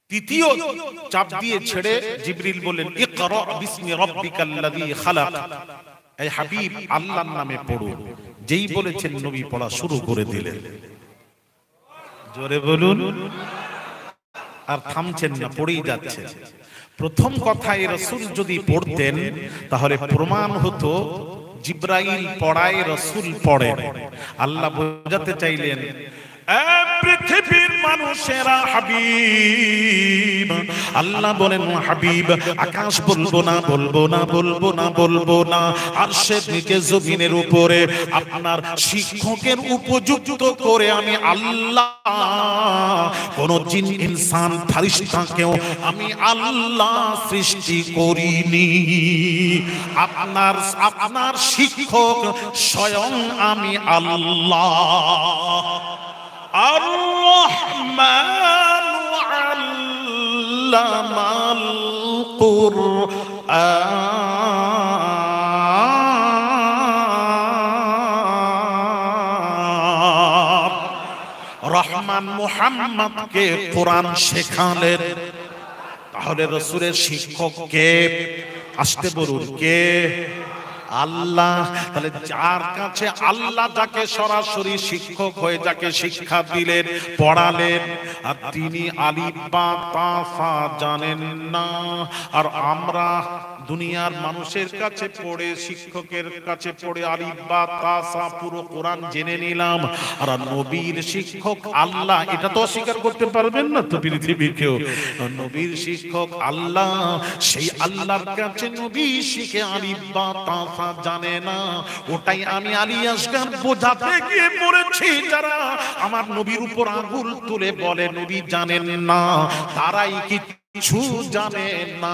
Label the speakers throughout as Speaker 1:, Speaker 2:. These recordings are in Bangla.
Speaker 1: তৃতীয় চাপ দিয়ে ছেড়ে জিবরিল বললেন ইকরা বিসমি রাব্বিকাল্লাযী খালাক, এই হাবিব আল্লাহর নামে পড়ো। যেই বলেছেন নবী পড়া শুরু করে দিলেন। জোরে বলুন। আর থামছেন না, পড়েই যাচ্ছেন। প্রথম কথায় রাসূল যদি পড়তেন তাহলে প্রমাণ হতো জিবরাইল পড়ায়, রাসূল পড়েন। আল্লাহ বোঝাতে চাইলেন পৃথিবীর মানুষেরা হাবিব, আল্লাহ বলেন হাবিব আকাশ বলবো না, বলবো না, বলবো না, বলবো না, আরশের নিচে জমিনের উপরে আপনার শিক্ষকের উপযুক্ত করে আমি আল্লাহ কোন জিন ইনসান ফেরেশতাকেও আমি আল্লাহ সৃষ্টি করিনি। আপনার শিক্ষক স্বয়ং আমি আল্লাহ। আর-রহমানু আল্লামাল কুরআন, রহমান মুহাম্মদকে কোরআন শেখালেন। তাহলে রাসূলের শিক্ষক কে? আসতে বলুন কে? আল্লাহ। তাহলে যার কাছে আল্লাহ যাকে সরাসরি শিক্ষক হয়ে যাকে শিক্ষা দিলেন, পড়ালেন, আর তিনি আলিফ বা তা সা জানেন না, আর আমরা দুনিয়ার মানুষের কাছে পড়ে, শিক্ষকের কাছে পড়ে আলিফ বা তা সা পুরো কোরআন জেনে নিলাম, আর নবীর শিক্ষক আল্লাহ, এটা তো অস্বীকার করতে পারবেন না তো পৃথিবীর কেউ। নবীর শিক্ষক আল্লাহ, সেই আল্লাহর কাছে নবী শিখে আলিফ বা তা সা জানে না, ওটাই আমি আলী আসগার বোঝাতে গিয়ে পড়েছি। যারা আমার নবীর উপর আঙ্গুল তুলে বলে নবী জানেন না, তারাই কিছু জানে না।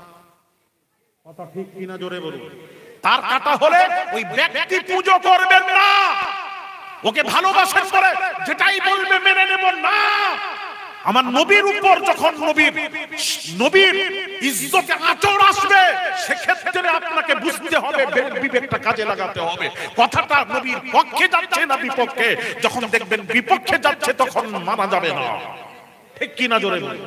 Speaker 1: কথা ঠিক কিনা জোরে বলুন। তার কাটা হলে ওই ব্যক্তি পুজো করবেন না, ওকে ভালোবাসার পরে যেটাই বলবে মেনে নেব না। আমার নবীর উপর যখন নবীর ইজ্জতে আঁচড় আসবে, সেক্ষেত্রে আপনাকে বুঝতে হবে, বিবেকটা কাজে লাগাতে হবে, কথাটা নবীর পক্ষে যাচ্ছে না বিপক্ষে। যখন দেখবেন বিপক্ষে যাচ্ছে তখন মানা যাবে না। ঠিক কিনা জোরে বলুন।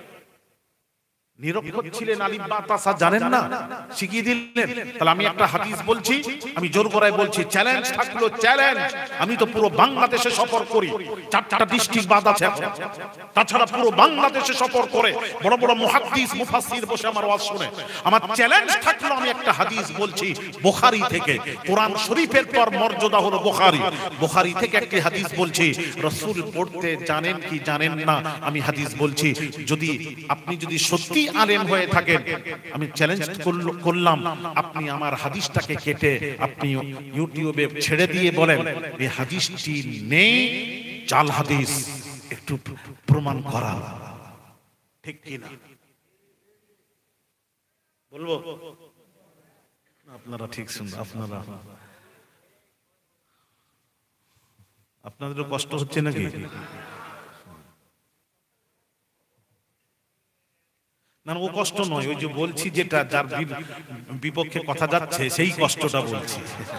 Speaker 1: নিরক্ষর ছিলেন, আলিফ বা তা সা জানেন না, শিখিয়ে দিলেন। তাহলে আমি একটা হাদিস বলছি, আমি জোর গলায় বলছি, চ্যালেঞ্জ থাকলো, চ্যালেঞ্জ। আমি তো পুরো বাংলাদেশে সফর করি, 4টা ডিস্ট্রিক্ট বাদ আছে, তাছাড়া পুরো বাংলাদেশে সফর করে বড় বড় মুহাদ্দিস মুফাসসির বসে আমার ওয়াজ শুনে। আমার চ্যালেঞ্জ থাকলো, আমি একটা হাদিস বলছি বুখারী থেকে। কোরআন শরীফের পর মর্যাদা হলো বুখারী। বুখারী থেকে একটি হাদিস বলছি, রাসূল পড়তে জানেন কি জানেন না, আমি হাদিস বলছি। আপনি যদি সত্যি আলেম হয়ে থাকেন, আমি চ্যালেঞ্জ করলাম, আপনি আমার হাদিসটাকে কেটে আপনি ইউটিউবে ছেড়ে দিয়ে বলেন এই হাদিসটি নেই, জাল হাদিস, একটু প্রমাণ করা। ঠিক কিনা বলবো? আপনারা ঠিক শুনুন। আপনাদেরও কষ্ট হচ্ছে নাকি? না, ও কষ্ট নয়, ওই যে বলছি যেটা যার বিপক্ষে কথা যাচ্ছে সেই কষ্টটা বলছি।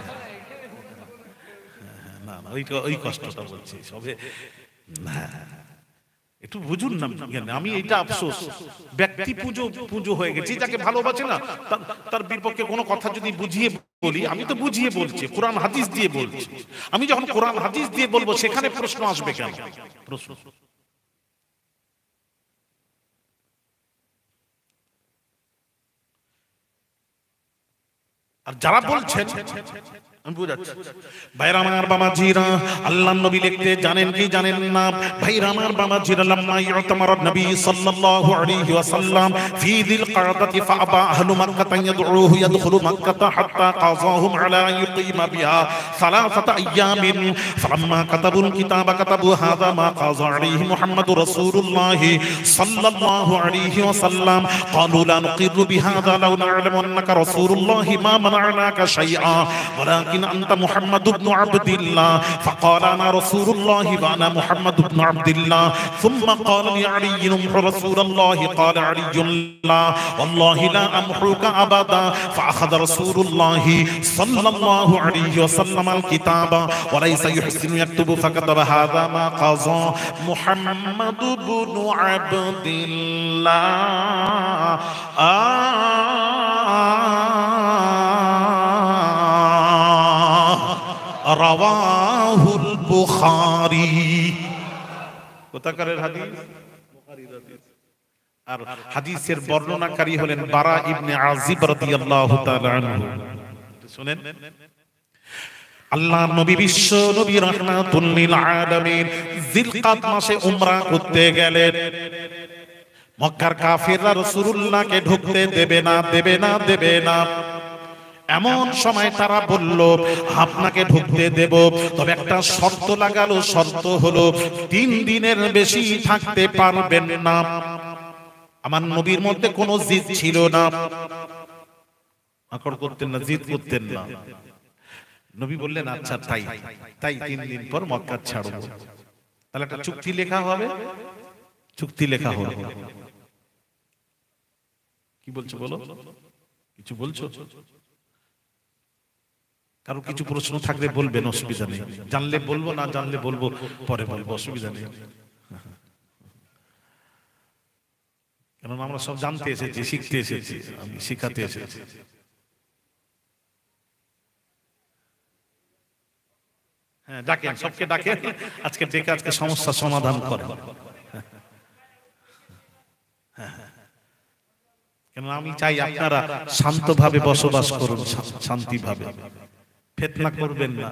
Speaker 1: না, ওই কষ্টটা বলছি সবে। একটু বুঝুন না, আমি এইটা আফসোস, ব্যক্তি পুজো হয়ে গেছে। যাকে ভালোবাসে না তার বিপক্ষে কোনো কথা যদি বুঝিয়ে বলি, আমি তো বুঝিয়ে বলছি, কোরআন হাদিস দিয়ে বলছি। আমি যখন কোরআন হাদিস দিয়ে বলবো সেখানে প্রশ্ন আসবে কেন? প্রশ্ন আর যারা বলছেন, আমি বুঝাচ্ছি, ভাইরা আমার বাবাজিরা, আল্লাহর নবী লিখতে জানেন কি জানেন না? ভাইরা আমার বাবাজিরা, লাম্মা ইউতামার নবী সাল্লাল্লাহু আলাইহি ওয়াসাল্লাম ফি যিল কাদাতি ফাআবা আহলু মাক্কাহ ইয়াদউহু ইয়াদখুলু মাক্কাহ হাত্তা কাযাহুম আলা ইউকিমা বিহা সালাসাতা আইয়ামিন ফালাম্মা কাতাবুল কিতাবা কাতাবু হাযা মা কাযা আলাইহি মুহাম্মাদুর রাসূলুল্লাহ সাল্লাল্লাহু আলাইহি ওয়াসাল্লাম ক্বালু লা নুকিরু বিহাযা লাউ না'লামু আন্নাকা রাসূলুল্লাহ মা মানা'নাকা শাইআ ওয়ালাকিন ولكن أنت محمد بن عبد الله. فقال أنا رسول الله وأنا محمد بن عبد الله. ثم قال لعلي امح رسول الله. قال علي لا والله لا أمحوك أبدا. فأخذ رسول الله صلى الله عليه وسلم الكتاب وليس يحسن يكتب فكتب هذا ما قضى محمد بن عبد الله. রাওয়াহুল বুখারী। কোথাকার হাদিস? বুখারীর হাদিস। আর হাদিসের বর্ণনাকারী হলেন বারা ইবনে আযিব রাদিয়াল্লাহু তাআলা আনহু। শুনেন, আল্লাহর নবী বিশ্ব নবী রাহমাতুল লিল আলামিন জিলকাদ মাসে উমরা করতে গেলেন। মক্কার কাফেররা রাসূলুল্লাহকে ঢুকতে দেবে না, দেবে না, দেবে না। এমন সময় তারা বলল আপনাকে ঢুকতে দেব, তবে একটা শর্ত লাগালো। শর্ত হলো 3 দিনের বেশি থাকতে পারবেন না। আমার নবীর মধ্যে কোনো জিদ ছিল না, আকড় করতেন না, জিদ করতেন না। নবী বললেন আচ্ছা তাই 3 দিন পর মক্কা ছাড়ব। তাহলে একটা চুক্তি লেখা হবে, চুক্তি লেখা হবে। কি বলছো বলো, কিছু বলছো? কারো কিছু প্রশ্ন থাকলে বলবেন, অসুবিধা নেই। জানলে বলবো, না জানলে বলবো, পরে বলবো, অসুবিধা নেই। কারণ আমরা সব জানতে এসেছি, শিখতে এসেছি, আমি শিখাতে এসেছি। হ্যাঁ ডাকেন, সবকে ডাকেন, আজকে ডেকে আজকে সমস্যার সমাধান করেন। কেন আমি চাই আপনারা শান্তভাবে বসবাস করুন, শান্তিভাবে, ফিতনা করবেন না।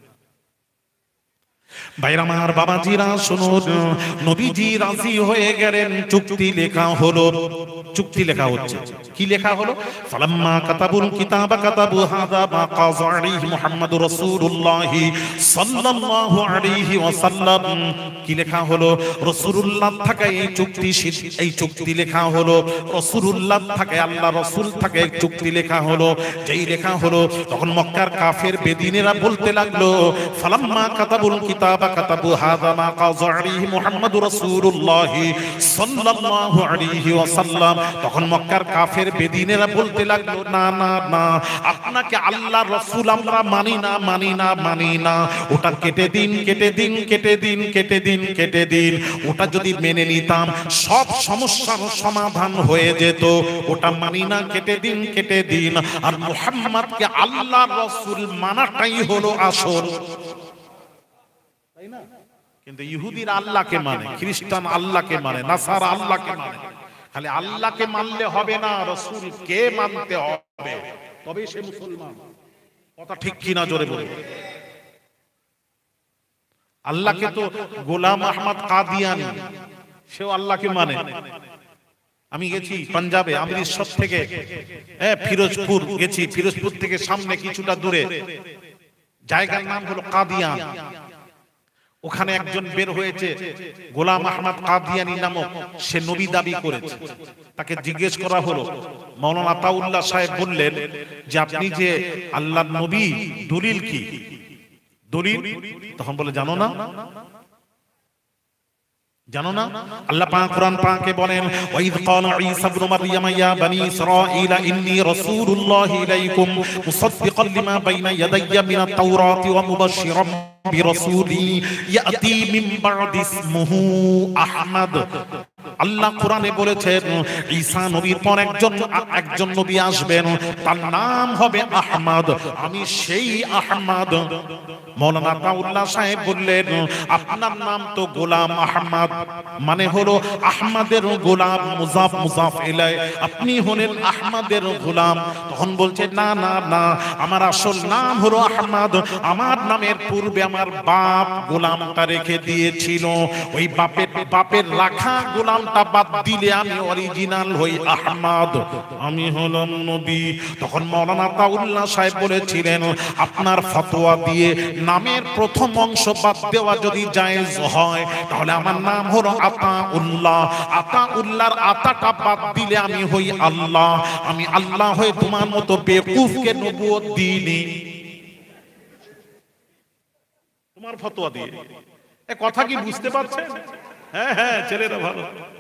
Speaker 1: ভাইরা আমার, বাবাজিরা শুনুন, নবীজি রাজি হয়ে গেলেন। চুক্তি লেখা হলো, চুক্তি লেখা হচ্ছে। কি লেখা হলো? ফালাম্মা কাতাবুল কিতাবা কাতাবু হাযা মা কাযা আলাইহি মুহাম্মাদুর রাসূলুল্লাহ সাল্লাল্লাহু আলাইহি ওয়াসাল্লাম। কি লেখা হলো? রাসূলুল্লাহ থাকে এই চুক্তি, এই চুক্তি লেখা হলো। রাসূলুল্লাহ থাকে, আল্লাহ রাসূল থাকে, চুক্তি লেখা হলো। যেই লেখা হলো তখন মক্কার কাফের বেদিনেরা বলতে লাগলো ফালাম্মা কাতাবুল কিতাবা কাতাবু হাযা মা কাযা আলাইহি মুহাম্মাদুর রাসূলুল্লাহ সাল্লাল্লাহু আলাইহি ওয়াসাল্লাম। তখন মক্কার কাফের বেদিনেরা বলতে লাগলো না না না, আপনাকে আল্লাহর রাসূল আমরা মানি না, মানি না, মানি না। ওটা কেটে দিন, কেটে দিন, কেটে দিন, কেটে দিন, কেটে দিন। ওটা যদি মেনে নিতাম সব সমস্যার সমাধান হয়ে যেত। ওটা মানি না, কেটে দিন, কেটে দিন। আর মুহাম্মদকে আল্লাহর রাসূল মানাটাই হলো আসল, তাই না? কিন্তু ইহুদিরা আল্লাহকে মানে, খ্রিস্টান আল্লাহকে মানে, নাসারা আল্লাহকে মানে। খালি আল্লাহকে মানলে হবে না, রাসূলকে মানতে হবে, তবেই সে মুসলমান। কথা ঠিক কিনা জোরে বলুন। আল্লাহকে তো গোলাম আহমদ কাদিয়ানি, সেও আল্লাহকে মানে। আমি গেছি পাঞ্জাবে, অমৃতসর থেকে ফিরোজপুর গেছি। ফিরোজপুর থেকে সামনে কিছুটা দূরে জায়গার নাম হলো কাদিয়ান। ওখানে একজন বের হয়েছে গোলাম আহমদ কাদিয়ানি নামক, সে নবী দাবি করেছে। তাকে জিজ্ঞেস করা হলো, মাওলানা আতাউল্লাহ সাহেব বললেন যে আপনি যে আল্লাহর নবী, দলিল কি? দলিল? তখন বলে জানো না, জানো না? আল্লাহ পাক কুরআন পাকে বলেন ওয়াইদ ক্বালা ঈসা ইবনে মারইয়াম ইয়া বনি ইসরাঈল ইন্নী রাসূলুল্লাহি ইলাইকুম মুসাদ্দিকান লিমা বাইনা ইয়াদাইয়া মিনাত তাওরাতি ওয়া মুবাশশিরান বিরাসূলি ইয়াতি মিন বা'দি ইসমুহু আহমদ। আল্লাহ কোরআনে বলেছেন ঈসা নবীর পর একজন নবী আসবেন, তার নাম হবে আহমদ, আমি সেই আহমদ। মাওলানা আতাউল্লাহ সাহেব বললেন আপনার নাম তো গোলাম আহমদ, মানে হলো আহমদের গোলাম, মুজাফ মুজাফ ইলাই, আপনি হলেন আহমদের গোলাম। তখন বলছে না না না, আমার আসল নাম হলো আহমদ। আমার নামের পূর্বে আমার বাপ গোলামটা রেখে দিয়েছিল, ওই বাপের রাখা গোলামটা বাদ দিলে আমি অরিজিনাল হই আহমদ, আমি হলাম নবী। তখন মাওলানা আতাউল্লাহ সাহেব বলেছিলেন আপনার ফতোয়া দিয়ে নামের প্রথম অংশ বাদ দেওয়া যদি জায়েজ হয় তাহলে আমার নাম হলো আতাউল্লাহ। আতাউল্লাহর আতাটা বাদ দিলে আমি হই আল্লাহ। আমি আল্লাহ হয়ে তোমার মতো বেকুফকে নবুয়ত দিইনি। তোমার ফতোয়া দিয়ে। এ কথা কি বুঝতে পারছেন? হ্যাঁ হ্যাঁ, ছেলেরা ভালো।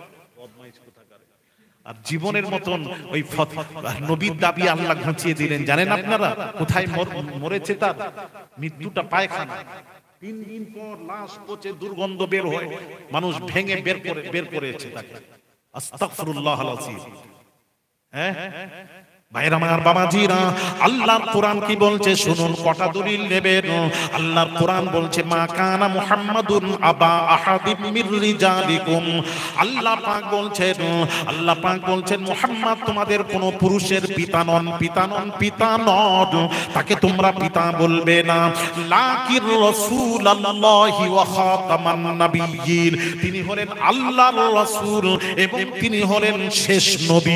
Speaker 1: আর জীবনের মতন ওই নবীর দাবি আল্লাহ ঘাঁচিয়ে দিলেন। জানেন আপনারা কোথায় মরেছে? তার মৃত্যুটা পায়খানা। 3 দিন পর লাশ পচে দুর্গন্ধ বের হয়, মানুষ ভেঙে বের করেছে তাকে। আস্তাগফিরুল্লাহ আল-আযীম। হ্যাঁ ভাইরা আমার, বাবাজিরা, আল্লাহর কোরআন কি বলছে শুনুন, কটা দলিল নেবেন। আল্লাহর কোরআন বলছে মা কানা মুহাম্মাদুন আবা আহাদিম মির রিজালিকুম। আল্লাহ পাক বলছেন মুহাম্মদ তোমাদের কোন পুরুষের পিতা নন, পিতা নন, তাকে তোমরা পিতা বলবে না। লাকির রাসূলুল্লাহি ওয়া খাতামান নাবিয়্যিন, তিনি হলেন আল্লাহর রাসূল এবং তিনি হলেন শেষ নবী।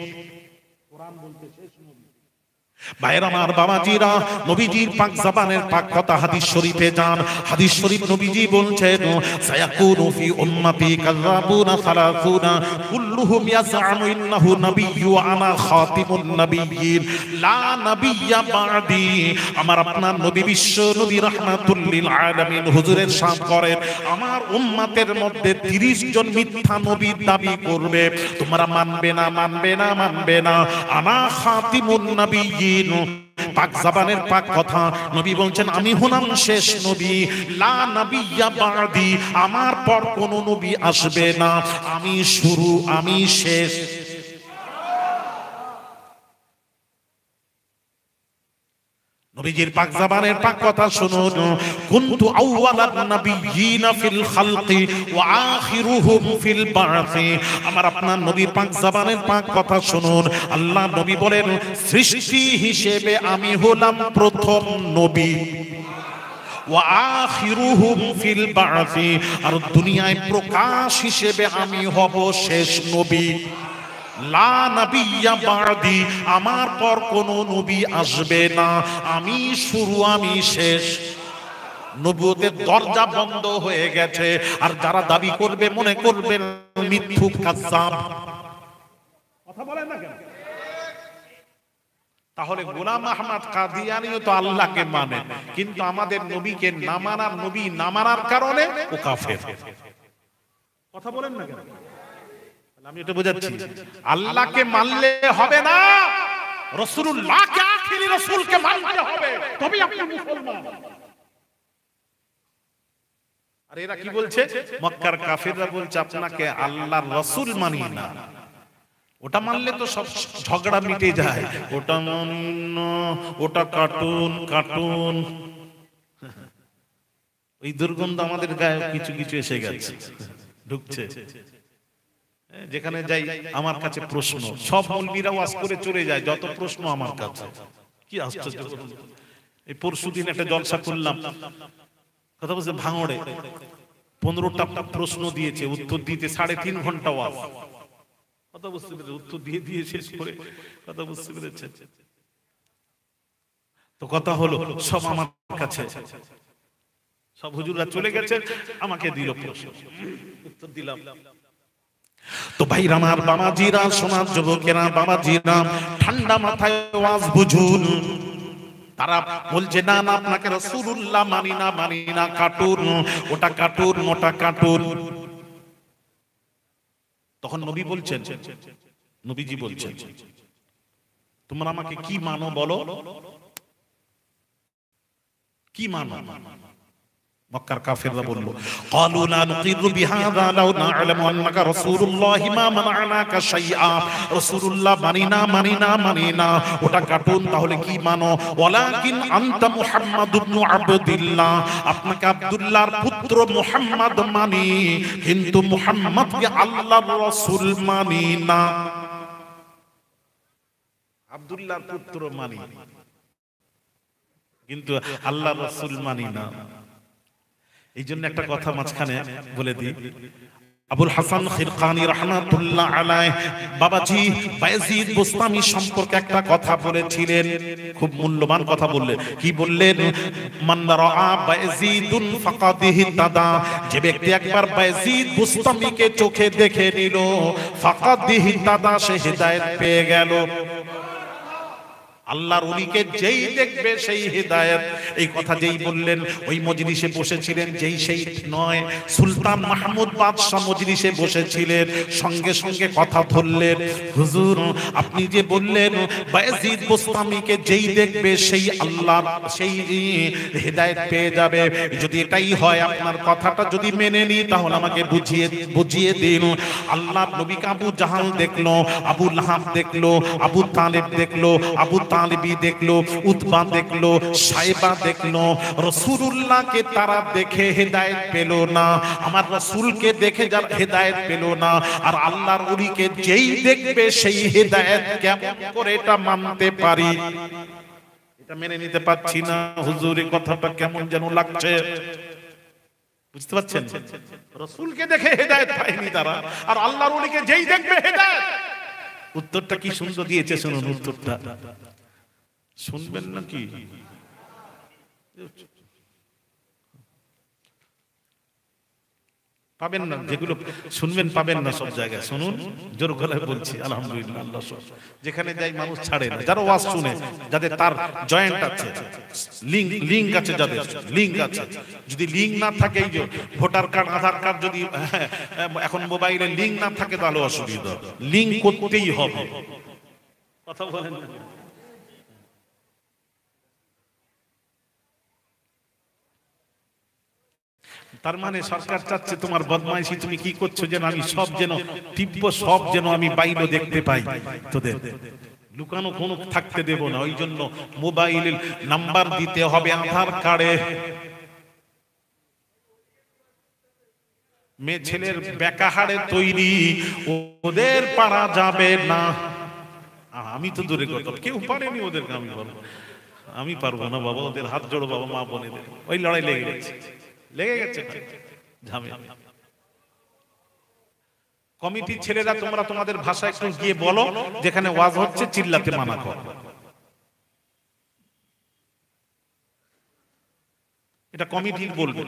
Speaker 1: ভাইরা আমার, বাবাজিরা, নবীজির পাক জবানের পাক কথা হাদিস শরীফে যান। হাদিস শরীফ নবীজি বলছেন সায়াকুনু ফি উম্মতি কাযাবুনা সালাসুনা কুল্লুহুম ইয়াজআমু ইন্নাহু নাবিয়্যু আনা খাতিমুন নাবিয়্যিন লা নাবিয়্যা বা'দি। আমার আপনার নবী, বিশ্ব নবী রাহমাতুল লিল আলামিন হুজুরের শান করেন আমার উম্মতের মধ্যে 30 জন মিথ্যা নবীর দাবি করবে, তোমরা মানবে না। আনা খাতিমুন নাবিয়্যিন, পাক জবানের পাক কথা, নবী বলছেন আমি হলাম শেষ নবী। লা নাবিয়্যা বা'দি, আমার পর কোন নবী আসবে না, আমি শুরু, আমি শেষ। নবীজির পাক জবানের পাক কথা শুনুন, কুনতু আউওয়ালান নাবিয়্যিনা ফিল খালকি ওয়া আখিরুহুম ফিল বা'সি। আমার আপনার নবীর পাক জবানের পাক কথা শুনুন, আল্লাহ নবী বলেন সৃষ্টি হিসেবে আমি হলাম প্রথম নবী, ওয়া আখিরুহুম ফিল বা'সি, আর দুনিয়ায় প্রকাশ হিসেবে আমি হব শেষ নবী। লা নাবিয়্যা বা'দি, আমার পর কোন নবী আসবে না, আমি শুরু, আমি শেষ। নবুয়তের দরজা বন্ধ হয়ে গেছে। আর যারা দাবি করবে মনে করবেন মিথ্যুক কাযযাব। কথা বলেন না কেন? তাহলে গোলাম আহমদ কাদিয়ানীও তো আল্লাহকে মানে, কিন্তু আমাদের নবীকে না মানার, নবী না মানার কারণে ও কাফের। কথা বলেন না কেন? আমি এটা বোঝাচ্ছি, আল্লাহকে মানলে হবে না, রাসূলুল্লাহকে আখেরি রাসূলকে মানতে হবে, তবেই আপনি মুসলমান। আর এরা কি বলছে? মক্কার কাফেররা বলছে আপনাকে আল্লাহর রাসূল মানি না। ওটা মানলে তো সব ঝগড়া মিটে যায়। ওটা মান্য, ওটা কার্টুন। ওই দুর্গন্ধ আমাদের গায়ে কিছু কিছু এসে গেছে, ঢুকছে। যেখানে যাই আমার কাছে প্রশ্ন, সব মৌলবীরা ওয়াজ করে চলে যায়, যত প্রশ্ন আমার কাছে। কি আশ্চর্য! এই পরশুদিন একটা জলসা করলাম, কথা বলছে ভাঙড়ে 15টা প্রশ্ন দিয়েছে, উত্তর দিতে 3.5 ঘন্টা ওয়াজ। কথা বুঝতে পেরেছে? উত্তর দিয়ে শেষ করে কথা বুঝতে পেরেছে? তো কথা হলো সব আমার কাছে, সব হুজুররা চলে গেছে, আমাকে দিল প্রশ্ন, উত্তর দিলাম। তো ভাইরা আমার, বাবাজিরা, সোনার যুবকেরা, বাবাজিরা, ঠান্ডা মাথায় ওয়াজ বুঝুন। তারা বলছে না আপনাকে রাসূলুল্লাহ মানি না, কার্টুন, ওটা কার্টুন। তখন নবীজি বলছেন তোমরা আমাকে কি মানো বলো, কি মানো? মক্কার কাফেররা বলল ক্বালু লা নুকিরু বিহাযা লাউ না'লামু আন্নাকা রাসূলুল্লাহি মা মানা'নাকা শাইআ। রাসূলুল্লাহ মানি না, ওটা কার্টুন। তাহলে কি মানো? ওয়ালাকিন আনতা মুহাম্মাদ ইবনু আবদুল্লাহ, আপনাকে আব্দুল্লাহর পুত্র মুহাম্মদ মানি, কিন্তু মুহাম্মদকে আল্লাহর রাসূল মানি না। আব্দুল্লাহর পুত্র মানি, কিন্তু আল্লাহর রাসূল মানি না। এই জন্য একটা কথা মাঝখানে বলে দিই, আবুল হাসান খিরকানি রাহমাতুল্লাহ আলাইহি বাবাজি বায়েজিদ বুস্তামি সম্পর্কে একটা কথা বলেছিলেন, খুব মূল্যবান কথা বললেন। কি বললেন? মান রাআ বায়েজিদুন ফাকাদ ইহতাদা, যে ব্যক্তি একবার বায়েজিদ বুস্তামিকে চোখে দেখে নিল, ফাকাদ ইহতাদা, সে হিদায়াত পেয়ে গেল। আল্লাহর ওলিকে যেই দেখবে সেই হেদায়েত। এই কথা যেই বললেন, ওই মজলিসে বসেছিলেন যেই সেই নয়, সুলতান মাহমুদ বাদশাহ মজলিসে বসেছিলেন, সঙ্গে সঙ্গে কথা ধরলেন, হুজুর আপনি যে বললেন বায়েজিদ বোস্তামীকে যেই দেখবে সেই আল্লাহর সেই হেদায়েত পেয়ে যাবে, যদি এটাই হয় আপনার কথাটা যদি মেনে নিই তাহলে আমাকে বুঝিয়ে দিন। আল্লাহর নবীকে আবু জাহাল দেখলো, আবু লাহাব দেখলো, আবু তালেব দেখলো, আবু তালিবি দেখলো, উতবা দেখলো, সাইবা দেখলো, রাসূলুল্লাহকে তারা দেখে হেদায়েত পেল না, আমার রাসূলকে দেখে যারা হেদায়েত পেল না, আর আল্লাহর ওলিকে যেই দেখবে সেই হেদায়েত কেমন করে এটা মানতে পারি? এটা মেনে নিতে পারছি না হুজুর, এই কথাটা কেমন যেন লাগছে। বুঝতে পারছেন? রাসূলকে দেখে হেদায়েত পায়নি তারা, আর আল্লাহর ওলিকে যেই দেখবে হেদায়েত। উত্তরটা কি সুন্দর দিয়েছে, শুনুন উত্তরটা। শুনবেন নাকি? পাবেন না, যেগুলো শুনবেন পাবেন না সব জায়গায়। শুনুন, জোর গলায় বলছি, আলহামদুলিল্লাহ, আল্লাহ যেখানে যাই মানুষ ছাড়ে না, যারা ওয়াজ শুনে, যাদের তার জয়েন্ট আছে, লিঙ্ক আছে, যাদের লিঙ্ক আছে, যদি লিঙ্ক না থাকে, এই যে ভোটার কার্ড, আধার কার্ড, যদি এখন মোবাইলে লিঙ্ক না থাকে তাহলে অসুবিধা, লিঙ্ক করতেই হবে। কথা বলেন না? তার মানে সরকার চাচ্ছে তোমার বদমাইশি তুমি কি করছো যেন আমি সব যেন টিপ্প, সব যেন আমি বাইরে দেখতে পাই, তোদের লুকানো কোনো থাকতে দেব না। ওই জন্য মোবাইলের নাম্বার দিতে হবে আধার কার্ডে। মেয়ে ছেলের বেকাহারে তৈরি, ওদের পারা যাবে না। আমি তো দূরে কথা, কেউ পারেনি ওদেরকে, আমি বলবো আমি পারবো না বাবা, ওদের হাত জোড়ো বাবা, মা বোনেদের ওই লড়াই লেগে গেছে, লেগে গেছে ঝামেলা। কমিটির ছেলেরা তোমরা তোমাদের ভাষা একটু গিয়ে বলো, যেখানে ওয়াজ হচ্ছে চিল্লাতে মানা করো। এটা কমিটির বলবে।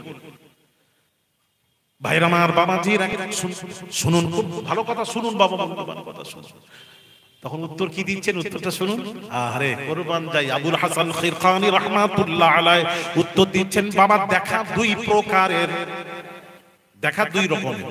Speaker 1: ভাইরা আমার, বাবাজির শুনুন, খুব ভালো কথা শুনুন বাবা, ভালো কথা শুনুন। তখন উত্তর কি দিচ্ছেন, উত্তরটা শুনুন। আরে কুরবান যাই, আবুল হাসান খিরকানি রাহমাতুল্লাহ আলাইহি উত্তর দিচ্ছেন, বাবা দেখা দুই প্রকারের, দেখা দুই রকমের।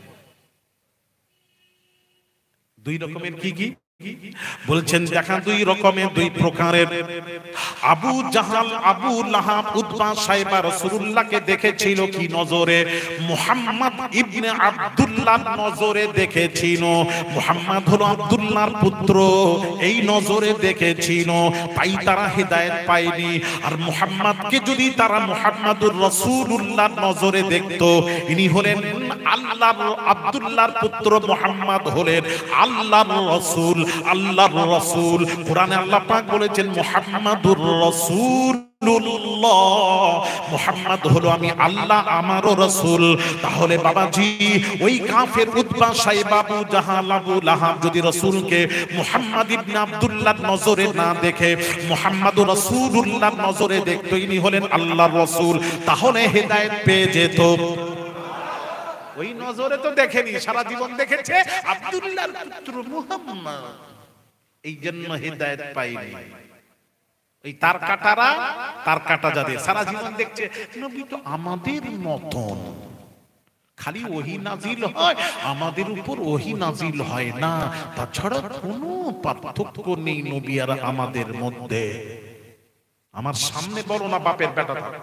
Speaker 1: দুই রকমের কি কি বলছেন? দেখা দুই রকমের, দুই প্রকারের। Abu Jahal, Abu Lahab, Utba, Shaiba রাসূলুল্লাহকে দেখেছিল কি নজরে? মুহাম্মদ ইবনে আব্দুল্লাহ নজরে দেখেছিল। মুহাম্মদ হলো আব্দুল্লাহর পুত্র, এই নজরে দেখেছিল, তাই তারা হেদায়েত পায়নি। আর মুহাম্মদকে যদি তারা মুহাম্মাদুর রাসূলুল্লাহ নজরে দেখতো, ইনি হলেন আল্লাহর, আব্দুল্লাহর পুত্র মুহাম্মদ হলেন আল্লাহর রাসূল, আল্লাহর রাসূল। কোরআনে আল্লাহ পাক বলেছেন মুহাম্মাদুর রাসূলুল্লাহ, মুহাম্মদ হলো আমি আল্লাহ, আমারও রাসূল। তাহলে বাবাজি ওই কাফের Utba, Saiba, Abu Jahal, Abu Lahab যদি রাসূলকে মুহাম্মদ ইবনে আব্দুল্লাহ নজরে না দেখে মুহাম্মাদুর রাসূলুল্লাহ নজরে দেখতো, ইনি হলেন আল্লাহর রাসূল, তাহলে হেদায়েত পেয়ে যেত। ওই নজরে তো দেখেনি, সারা জীবন দেখেছে আব্দুল্লাহর পুত্র মুহাম্মদ, এই জন্য হেদায়েত পায়নি। ওই তার কাটারা, তার কাটা যাদের সারা জীবন দেখছে নবী তো আমাদের মতন, খালি ওহী নাজিল হয়, আমাদের উপর ওহী নাজিল হয় না, তাছাড়া কোনো পার্থক্য নেই নবী আর আমাদের মধ্যে। আমার সামনে বলো না বাপের বেটা থাকে,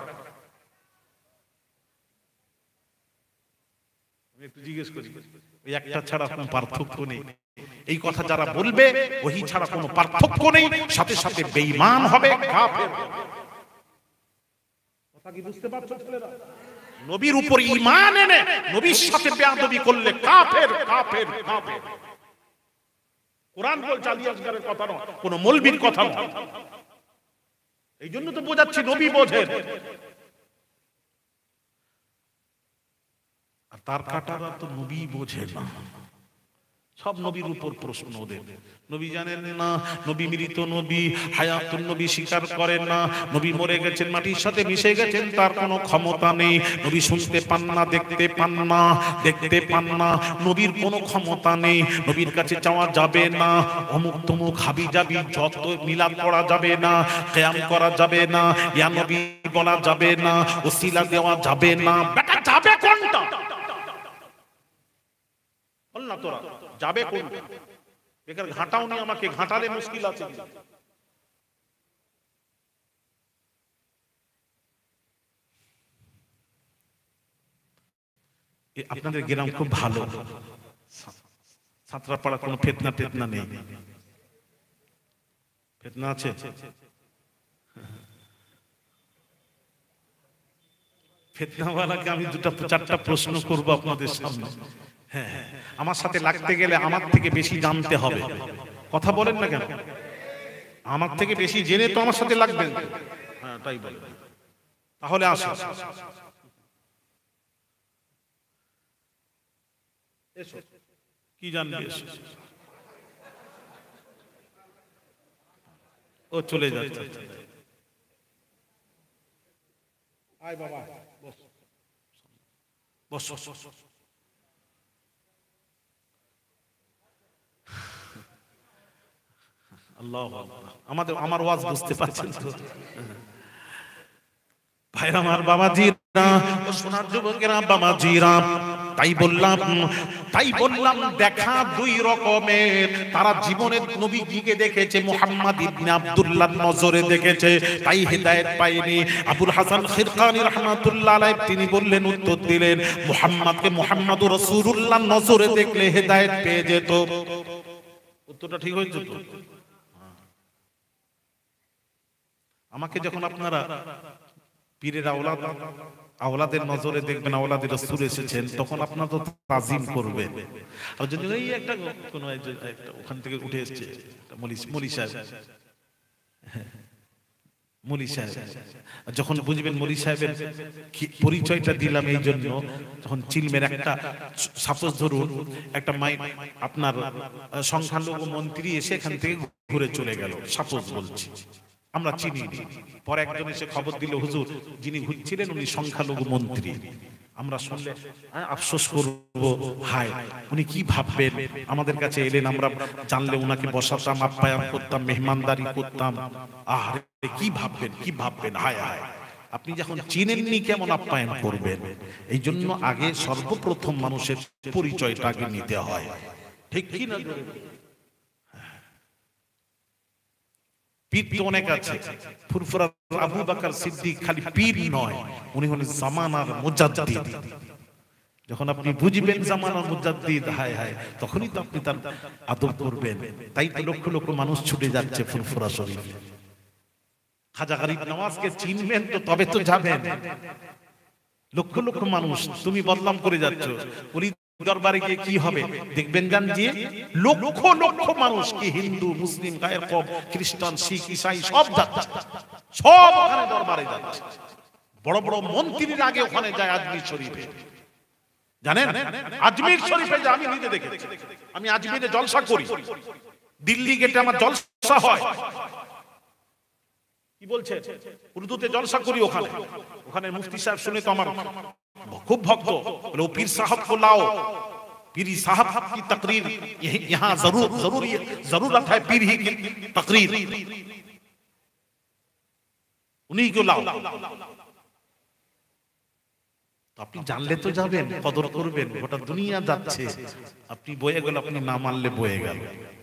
Speaker 1: একটু জিজ্ঞেস করি, ওই একটা ছাড়া কোনো পার্থক্য নেই। এই কথা যারা বলবে ওহী ছাড়া কোনো পার্থক্য নেই, সাথে সাথে বেঈমান হবে, কাফের। কথা কি বুঝতে পারছো ছেলেরা? নবীর উপর ঈমান এনে নবীর সাথে বেয়াদবি করলে কাফের, কাফের, কাফের। কোরআন বলছে, আলী আসগরের কথা নয়, কোনো মৌলবীর কথা নয়। এই জন্য তো বোঝাচ্ছি নবী বোঝেন। তার কাটারা তো নবী বোঝে না। সব নবীর উপর প্রশ্ন ওদের। নবী জানেন না, নবী মৃত নবী, হায়াতুন নবী স্বীকার করেন না, নবী মরে গেছেন, মাটির সাথে মিশে গেছেন, তার কোনো ক্ষমতা নেই, নবী শুনতে পান না, দেখতে পান না, দেখতে পান না, নবীর কোনো ক্ষমতা নেই, নবীর কাছে যাওয়া যাবে না, অমুক তমুক হাবি যাবি যত মিলাদ পড়া যাবে না, কিয়াম করা যাবে না, ইয়া নবী বলা যাবে না, ওসিলা দেওয়া যাবে না। বেটা যাবে কোনটা? বল না তোরা যাবে কোনটা? বেকার ঘাটাও নি আমাকে, ঘাটালে মুশকিল আছে। আপনাদের গ্রাম খুব ভালো, ছাত্রাপাড়া কোনো ফিতনা টেতনা নেই। ফিতনা আছে? ফিতনাওয়ালাকে আমি দুটা চারটা প্রশ্ন করব আপনাদের সামনে। হ্যাঁ, আমার সাথে লাগতে গেলে আমার থেকে বেশি জানতে হবে। কথা বলেন না কেন? আমার থেকে বেশি জেনে তো আমার সাথে লাগবেন। হ্যাঁ তাই বলে, তাহলে আসো। কি জানবে? ও চলে যাচ্ছে। আয় বাবা বস বস। আল্লাহ, আমার ওয়াজ বুঝতে পারছেন তো? ভাইরা আমার, বাবাজিরা, সোনার যুবকেরা, বাবাজিরা, তাই বললাম দেখা দুই রকমের। তারা জীবনের নবীজিকে দেখেছে, মুহাম্মদ ইবনে আব্দুল্লাহর নজরে দেখেছে, তাই হেদায়েত পায়নি। আবুল হাসান খিরকানী রাহমাতুল্লাহ আলাইহি তিনি বললেন, উত্তর দিলেন, মুহাম্মদকে মুহাম্মদুর রাসূলুল্লাহর নজরে দেখলে হেদায়েত পেয়ে যেত। উত্তরটা ঠিক হয়েছে তো? আমাকে যখন আপনারা পীরের আওলাদের নজরে দেখবেন, আওলাদের রাসূল এসেছেন, তখন আপনারা তো তাজিম করবেন। আর যদি এই একটা কোন ওখান থেকে উঠে এসেছে মৌলী সাহেব, যখন বুঝবেন মৌলী সাহেবের পরিচয়টা দিলাম এই জন্য, যখন চিলমের একটা সাপোজ ধরুন একটা আপনার সংখ্যালঘু মন্ত্রী এসে এখান থেকে ঘুরে চলে গেল, সাপোজ বলছি, আমরা চিনি, পরে একজন এসে খবর দিল, হুজুর যিনি ঘুরছিলেন উনি সংখ্যালঘু মন্ত্রী। আমরা শুনলে আফসোস করবো, হায় উনি কি ভাববেন, আমাদের কাছে এলেন, আমরা জানলে উনাকে বসাতাম, আপ্যায়ন করতাম, মেহমানদারি করতাম, আরে কি ভাববেন, হায় হায়। আপনি যখন চিনেননি কেমন আপ্যায়ন করবেন? এই জন্য আগে সর্বপ্রথম মানুষের পরিচয়টা আগে নিতে হয়, ঠিক কি না? পীর তো অনেক আছে, ফুরফুরা আবু বকর সিদ্দিক খালি পীর নয়, উনি হলেন জামানার মুজাদ্দিদ। যখন আপনি বুঝবেন জামানার মুজাদ্দিদ, হায় হায়, তখনই তো আপনি তার আদব করবেন। তাই তো লক্ষ লক্ষ মানুষ ছুটে যাচ্ছে ফুরফুরা শরীফে। খাজা গরিব নওয়াজকে চিনবেন তো তবে তো যাবেন। লক্ষ লক্ষ মানুষ, তুমি বদনাম করে যাচ্ছ, উনি দরবারে গিয়ে কি হবে দেখবেন, গান যে লক্ষ লক্ষ মানুষ, কি হিন্দু মুসলিম গায়ের কম, খ্রিস্টান শিখ ইসাই সব যাচ্ছে, সব ওখানে দরবারে যাচ্ছে। বড় বড় মন্ত্রীর আগে ওখানে যায় আজমির শরীফে, জানেন? আজমির শরীফে যে আমি নিজে দেখেছি, আমি আজমিরে জলসা করি, দিল্লি গেটে আমার জলসা হয়, কি বলছে উর্দুতে জলসা করি, ওখানে মুফতি সাহেব শুনে তো আমার खूब भक्त, बोले पीर साहब को लाओ, पीरी साहब की तकरीर यहाँ जरूरत है, पीर ही की तकरीर, उन्हीं को लाओ। तो আপনি জানলে তো যাবেন, কদর করবেন, গোটা দুনিয়া যাচ্ছে, আপনি বয়ে গেল, আপনি না মানলে বয়ে গেল।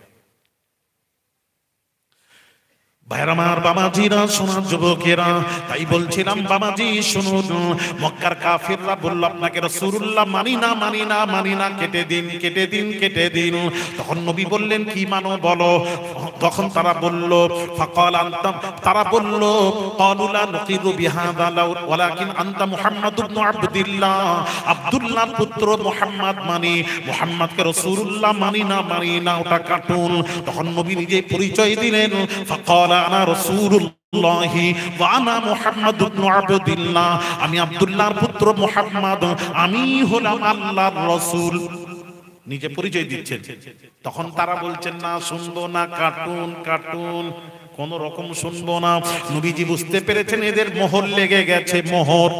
Speaker 1: ভাইরা আমার, বাবাজিরা, সোনার যুবকেরা, তাই বলছিলাম বাবাজি শুনুন, মক্কার কাফিররা বলল আপনাকে রাসূলুল্লাহ মানি না, কেটে দিন। তখন নবী বললেন কি মানো বলো? তখন তারা বলল, ফাকাল আনতাম, তারা বলল, ক্বালু লা নুকিরু বিহাযা ওয়ালাকিন আনতা মুহাম্মদ ইবনে আব্দুল্লাহর পুত্র মুহাম্মদ মানি, মুহাম্মদকে রাসূলুল্লাহ মানি না, ওটা কাটুন। তখন নবী নিজে পরিচয় দিলেন, ফাকাল আনা রাসূলুল্লাহ ওয়া আনা মুহাম্মদ ইবনে আব্দুল্লাহ, আমি আব্দুল্লাহর পুত্র মুহাম্মদ, আমি হলাম আল্লাহর রাসূল। নিজে পরিচয় দিচ্ছেন। তখন তারা বলছেন না শুনবো না, কার্টুন কার্টুন কোন রকম শুনবো না। নবীজি বুঝতে পেরেছেন এদের মোহর লেগে গেছে, মোহর।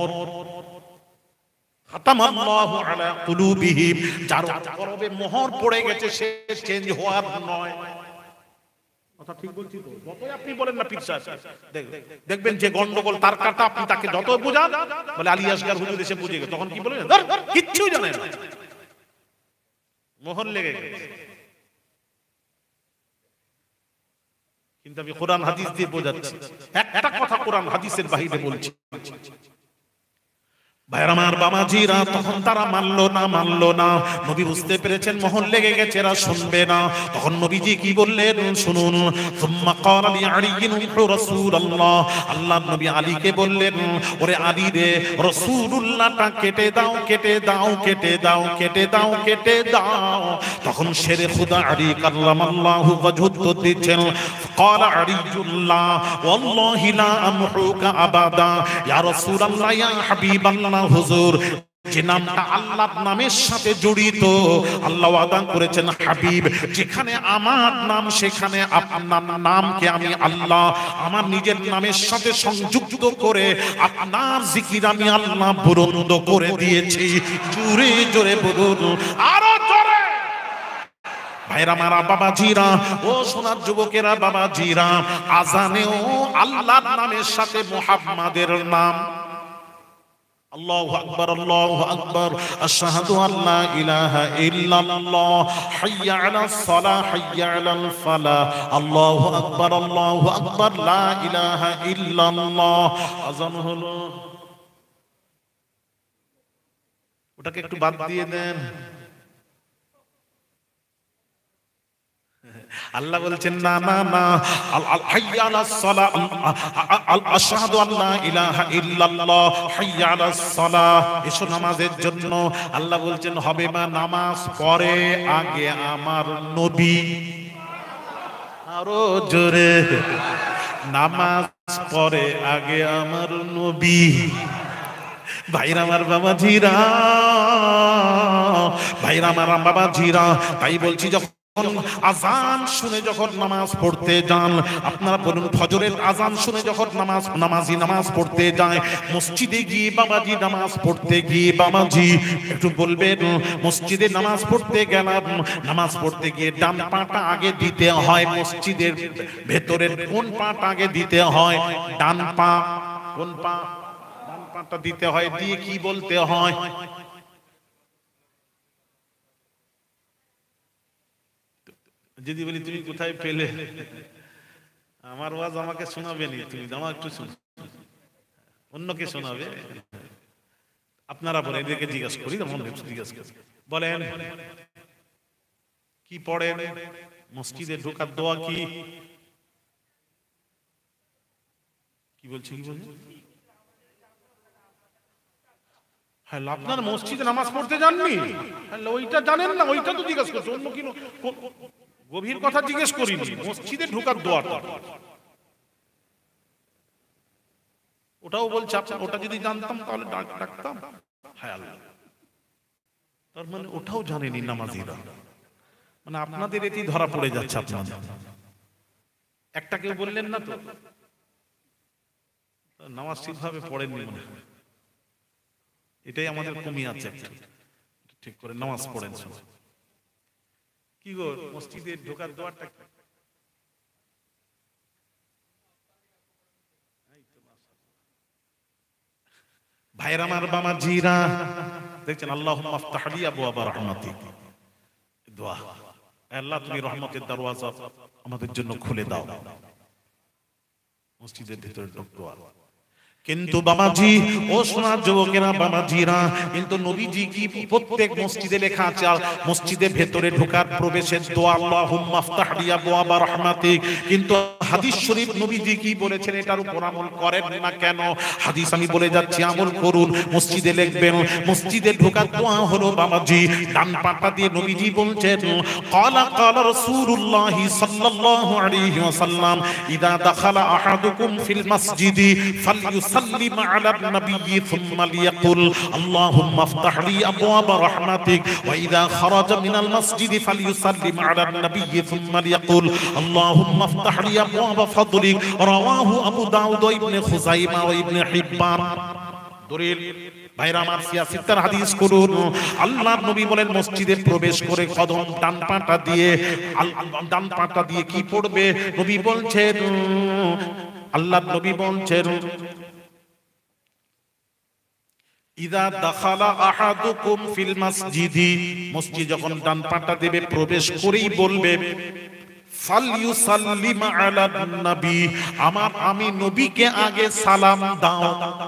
Speaker 1: খাতামাল্লাহু আলা কুলুবিহিম, যার কলবে মোহর পড়ে গেছে সে চেঞ্জ হওয়ার নয়। কথা ঠিক বলছি তো? যতই আপনি বলেন না পীর সাহেব, দেখবেন যে গন্ডগোল তার কাটা, আপনি তাকে যত বোঝান বলে আলী আসগার হুজুর এসে বুঝে গেছে, তখন কি বলবেন? কিচ্ছু জানেন না, মোহর লেগে গেছে। কিন্তু আমি কোরআন হাদিস দিয়ে বোঝাচ্ছি, একটা কথা কোরআন হাদিসের বাহিরে বলছি। ভাইরা আমার বাবাজিরা, তখন তারা মানলো না। নবী বুঝতে পেরেছেন মোহর লেগে গেছে, এরা শুনবে না। তখন নবীজি কি বললেন শুনুন। সুম্মা ক্বালা লি আলিয়্যিন রাসূলুল্লাহ, আল্লাহর নবী আলীকে বললেন, ওরে আলী রে, রাসূলুল্লাহটা কেটে দাও, কেটে দাও, কেটে দাও, কেটে দাও, কেটে দাও। তখন শেরে খুদা আলী কাররামাল্লাহু ওয়াজহু দিচ্ছেন, ক্বালা আলিয়্যুল্লাহ ওয়াল্লাহি লা আমহুকা আবাদা ইয়া রাসূলুল্লাহ ইয়া হাবিবাল্লাহ। হুজুর, যে নামটা আল্লাহর নামের সাথে জড়িত, আল্লাহ ওয়াদা করেছেন হাবিব, যেখানে আমার নাম সেখানে আপনার নামকে আমি আল্লাহ আমার নিজের নামের সাথে সংযুক্ত করে আপনার জিকির আমি আল্লাহ বুলন্দ করে দিয়েছি। জোরে জোরে বলুন, আরো জোরে। ভাইরা মারা বাবাজিরা, ও সোনার যুবকেরা বাবাজিরা, আজানেও আল্লাহর নামের সাথে মুহাম্মাদের নাম। আল্লাহু আকবার, আল্লাহু আকবার, আশহাদু আল্লা ইলাহা ইল্লাল্লাহ, হাইয়া আলাস সালাহ, হাইয়া আলাল ফালাহ, আল্লাহু আকবার, আল্লাহু আকবার, লা ইলাহা ইল্লাল্লাহ। আযান হলো, ওটাকে একটু বাদ দিয়ে দেন। আল্লাহ বলছেন না না না, হাইয়া আলাস সালাহ, আশহাদু আল্লা ইলাহা ইল্লাল্লাহ, হাইয়া আলাস সালাহ, এসো নামাজের জন্য। আল্লাহ বলছেন হবে মা নামাজ পড়ে আগে আমার নবী। আরো জোরে, নামাজ পড়ে আগে আমার নবী। ভাইরা আমার বাবাজিরা, ভাইরা আমার বাবাজিরা, তাই বলছি যখন আজান শুনে যখন নামাজ পড়তে যান, আপনারা বলুন ফজরের আজান শুনে যখন নামাজি নামাজ পড়তে যায়, মসজিদে গিয়ে বাবাজি নামাজ পড়তে গিয়ে বাবাজি একটু বলবেন, মসজিদে নামাজ পড়তে গেলাম, নামাজ পড়তে গিয়ে ডান পাটা আগে দিতে হয়, মসজিদের ভেতরের কোন পাটা আগে দিতে হয়? ডান পা। কোন পা? ডান পাটা দিতে হয়, দিয়ে কি বলতে হয়? যদি বলি তুমি কোথায় পেলে, আমার ওয়াজ আমাকে শোনাবে নি, তুমি আমার একটু শুনো, অন্যকে শোনাবে। আপনারা বলেন, এদেরকে জিজ্ঞাসা করি, জিজ্ঞাসা বলেন কি পড়েন? মসজিদে ঢোকার দোয়া কি? কি বলছে, কি বলছে? হ্যাঁ, আপনার মসজিদে নামাজ পড়তে যাননি, ওইটা জানেন না? ওইটা তো জিজ্ঞাসা করছো, অন্য কি গভীর কথা জিজ্ঞেস করিনি। মসজিদে ঢোকার দোয়াটা, ওটাও বলছে। ওটা যদি জানতাম তাহলে ডাকতাম। হ্যাঁ, তার মানে ওটাও জানেনি নামাজিরা। মানে আপনাদের এতেই ধরা পড়ে যাচ্ছে। আপনাদের একটা কেউ বললেন না তো নামাজ ঠিকভাবে পড়েননি, মনে হয় এটাই আমাদের কমই আছে। ঠিক করে নামাজ পড়েন। কি গো, মসজিদে ঢোকার দোয়াটা ভাইরা আমার বাবাজিরা দেখছেন, আল্লাহুম্মা আফতাহ লি আবওয়াবা রাহমাতিক, দোয়া, আল্লাহ তুমি রহমতের দরওয়াজা আমাদের জন্য খুলে দাও। মসজিদের ভিতরে দোয়া। কিন্তু বাবাজি, ও সোনার যুবকেরা বাবাজিরা, কিন্তু নবীজি কি প্রত্যেক মসজিদে লেখা আছে মসজিদের ভেতরে ঢোকার প্রবেশের দোয়া আল্লাহুম্মা আফতাহ লি আবওয়াবা রাহমাতিক। কিন্তু হাদিস শরীফ নবীজি কি বলেছেন এটার উপর আমল করেন না কেন? হাদিস আমি বলে যাচ্ছি, আমল করুন। মসজিদে লিখবেন, মসজিদে ঢোকার দোয়া হলো বাবাজি ডান পাটা দিয়ে নবীজি বলছেন, ক্বালা ক্বালা রাসূলুল্লাহ সাল্লাল্লাহু আলাইহি ওয়াসাল্লাম, ইদা দাখালা আহাদুকুম ফিল মাসজিদি ফালইউস فليسلم على النبي ثم ليقل اللهم افتح لي أبواب رحمتك وإذا خرج من المسجد فليسلم على النبي ثم ليقل اللهم افتح لي أبواب فضلك رواه أبو داود وابن خزيمة وابن حبان দলিল ভাইরা আমার সিয়াসিতার হাদিস করুন আল্লাহর নবী বলেন মসজিদে প্রবেশ করে কদম ডান পাটা দিয়ে কি পড়বে নবী বলছেন আল্লাহর নবী বলছেন ইদা দাখালা আহাদুকুম ফিল মাসজিদি মসজিদ যখন ডান পাটা দেবে প্রবেশ করেই বলবে ফালইউসাল্লিম আলা নবী আমি নবীকে আগে সালাম দাও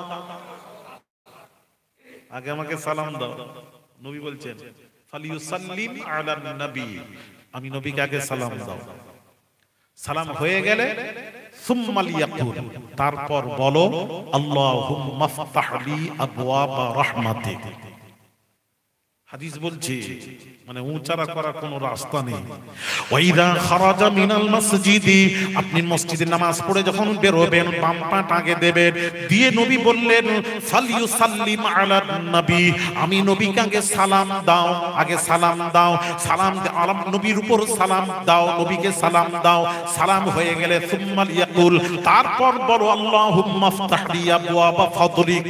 Speaker 1: আগে আমাকে সালাম দাও নবী বলছেন ফালইউসাল্লিম আলা নবী আমি নবীকে আগে সালাম দাও সালাম হয়ে গেলে সুম্মা লিয়াকুল তারপর বলো আল্লাহুম্মা ফতাহ লি আবওয়াব রাহমাতিক হাদিস বলছে মানে উচ্চারণ করার কোনো রাস্তা নেই ওয়াইদা খারাজা মিনাল মাসজিদি আপনি মসজিদে নামাজ পড়ে যখন বের হবেন বাম পাট আগে দেবেন দিয়ে নবী বললেন ফালইউসাল্লিম আলা নবী আমি নবীকে আগে সালাম দাও সালাম নবীর উপর সালাম দাও নবীকে সালাম দাও সালাম হয়ে গেলে সুম্মা লিয়াকুল তারপর বলো আল্লাহুম্মা ফতাহ লি আবওয়াবা ফাদলিক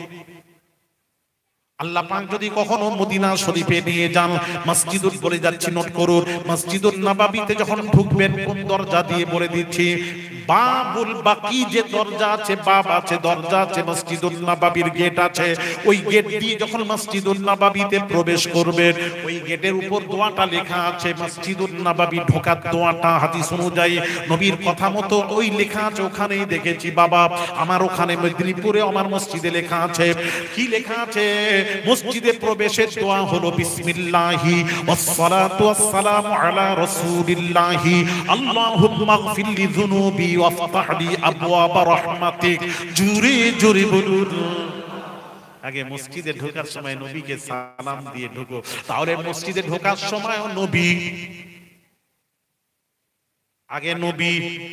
Speaker 1: আল্লাহ পাক যদি কখনো মদিনা শরীফে নিয়ে যান মসজিদুল বলে যাচ্ছি নোট করুন মসজিদুন নববীতে যখন ঢুকবেন কোন দরজা দিয়ে বলে দিচ্ছি বাবুল বাকি যে দরজা আছে দরজা আছে মসজিদুন নববীর গেট আছে ওই গেট দিয়ে যখন মসজিদুন নববীতে প্রবেশ করবেন ওই গেটের উপর দোয়াটা লেখা আছে মসজিদুন নববী ঢোকার দোয়াটা হাদিস অনুযায়ী নবীর কথা মতো ওই লেখা আছে ওখানেই দেখেছি বাবা আমার ওখানে মেদিনীপুরে আমার মসজিদে লেখা আছে কি লেখা আছে মসজিদে প্রবেশের দোয়া হলো বিসমিল্লাহি ওয়াসসালাতু ওয়াসসালামু আলা রাসূলিল্লাহি আল্লাহুম্মা ইগফির লি যুনুবি ওয়াফতাহ লি আবওয়াব রাহমাতিক জুরে জুরে বলুন আগে মসজিদে ঢোকার সময় নবীকে সালাম দিয়ে ঢোকো তাহলে মসজিদে ঢোকার সময় নবী আগে নবী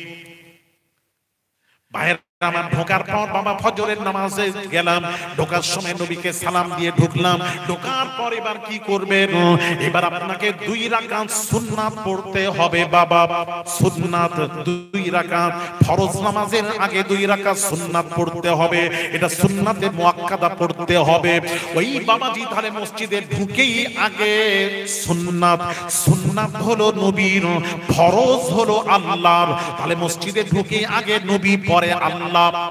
Speaker 1: বাইরে আমার ঢোকার পর বাবা ফজরের নামাজে গেলাম ঢোকার সময় নবীকে সালাম দিয়ে ঢুকলাম ঢোকার পর এবার কি করবেন এবার আপনাকে 2 রাকাত সুন্নাত পড়তে হবে বাবা সুন্নাত 2 রাকাত ফরজ নামাজের আগে 2 রাকাত সুন্নাত পড়তে হবে এটা সুন্নাতে মুআক্কাদা পড়তে হবে ওই বাবাজি তাহলে মসজিদে ঢুকেই আগে সুন্নাত হলো নবীর ফরজ হলো আল্লাহর তাহলে মসজিদে ঢুকেই আগে নবী পরে আল্লাহ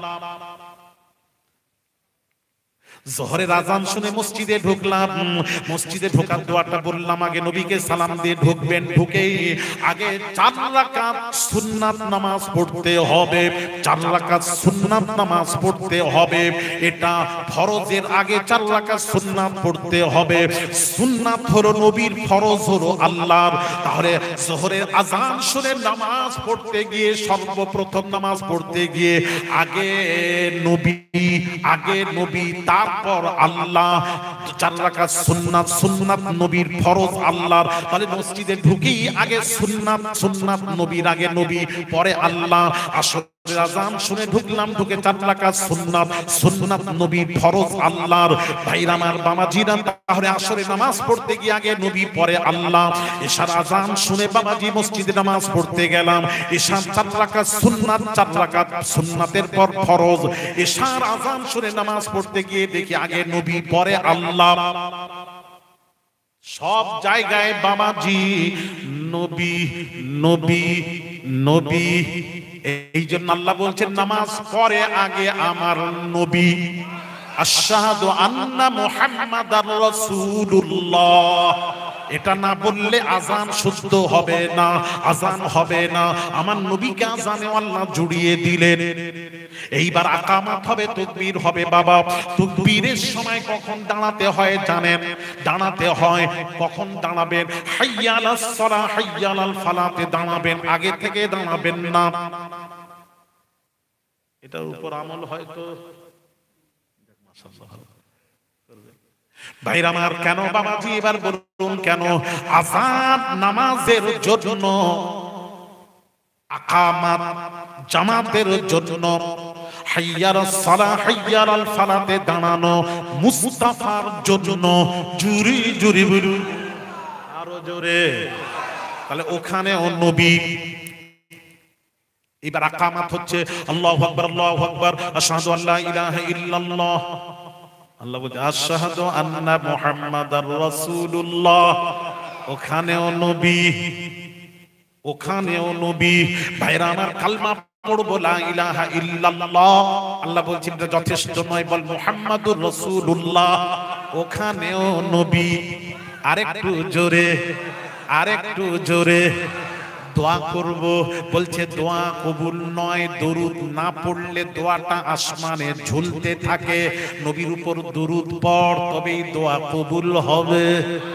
Speaker 1: জোহরের আযান শুনে মসজিদে ঢুকলাম মসজিদে ঢোকার দোয়াটা বললাম আগে নবীকে সালাম দিয়ে ঢুকবেন ঢুকেই আগে 4 রাকাত সুন্নাত নামাজ পড়তে হবে 4 রাকাত সুন্নাত নামাজ পড়তে হবে এটা ফরজের আগে 4 রাকাত সুন্নাত পড়তে হবে সুন্নাত হলো নবীর ফরজ হলো আল্লাহর তাহলে জোহরের আযান শুনে নামাজ পড়তে গিয়ে সর্বপ্রথম নামাজ পড়তে গিয়ে আগে নবী তারপর আল্লাহ 4 রাকাত সুন্নাত নবীর ফরজ আল্লাহর তাহলে মসজিদে ঢুকেই আগে সুন্নাত নবীর আগে নবী পরে আল্লাহ আসরের আযান শুনে ঢুকলাম ঢুকে 4 রাকাত সুন্নাত নবীর ফরজ আল্লাহর ভাইরা আমার বাবাজিরা তাহলে আসরের নামাজ পড়তে গিয়ে আগে নবী পরে আল্লাহ এশার আযান শুনে বাবাজি মসজিদে নামাজ পড়তে গেলাম এশার 4 রাকাত সুন্নাত 4 রাকাত সুন্নাতের পর ফরজ এশার আযান শুনে নামাজ পড়তে গিয়ে দেখি আগে নবী পরে আল্লাহ সব জায়গায় বাবাজি নবী এই জন্য আল্লাহ বলছেন নামাজ পড়ে আগে আমার নবী আশহাদু আন্না মুহাম্মাদার রাসূলুল্লাহ এটা না বললে আযান শুদ্ধ হবে না আযান হবে না আমার নবীকে আযানে আল্লাহ জুড়িয়ে দিলেন এইবার আকামাত হবে তাকবীর হবে বাবা তাকবীরের সময় কখন দাঁড়াতে হয় জানেন দাঁড়াতে হয় কখন দাঁড়াবেন হাইয়া আলাস সালাহ হাইয়া আলাল ফালাতে দাঁড়াবেন আগে থেকে দাঁড়াবেন না এটার উপর আমল হয়তো মাশাআল্লাহ ভাইরা আমার কেন বাবাজি এবার বলুন কেন আযান নামাজের জন্য আকামাত জামাতের জন্য হাইয়ারাস সালাহ হাইয়ারাল ফালাতে দাঁড়ানো মুস্তাফার জন্য জুরি জুরি বলুন আরো জোরে। তাহলে ওখানেও নবী। এবার আকামাত হচ্ছে আল্লাহু আকবার আল্লাহু আকবার আশহাদু আল্লা ইলাহা ইল্লাল্লাহ। আল্লাহ বলে আশহাদু আন্না মুহাম্মাদার রাসূলুল্লাহ। ওখানেও নবী, ওখানেও নবী। ভাইরা আমার কালমা পড়বো লা ইলাহা ইল্লাল্লাহ, আল্লাহ বলছেন যথেষ্ট নয়, বল মুহাম্মাদুর রাসূলুল্লাহ। ওখানেও নবী। আরেকটু জোরে, আরেকটু জোরে। দোয়া করব, বলছে দোয়া কবুল নয় দরুদ না পড়লে দোয়াটা আসমানে ঝুলতে থাকে। নবীর উপর দরুদ পড়, তবেই দোয়া কবুল হবে।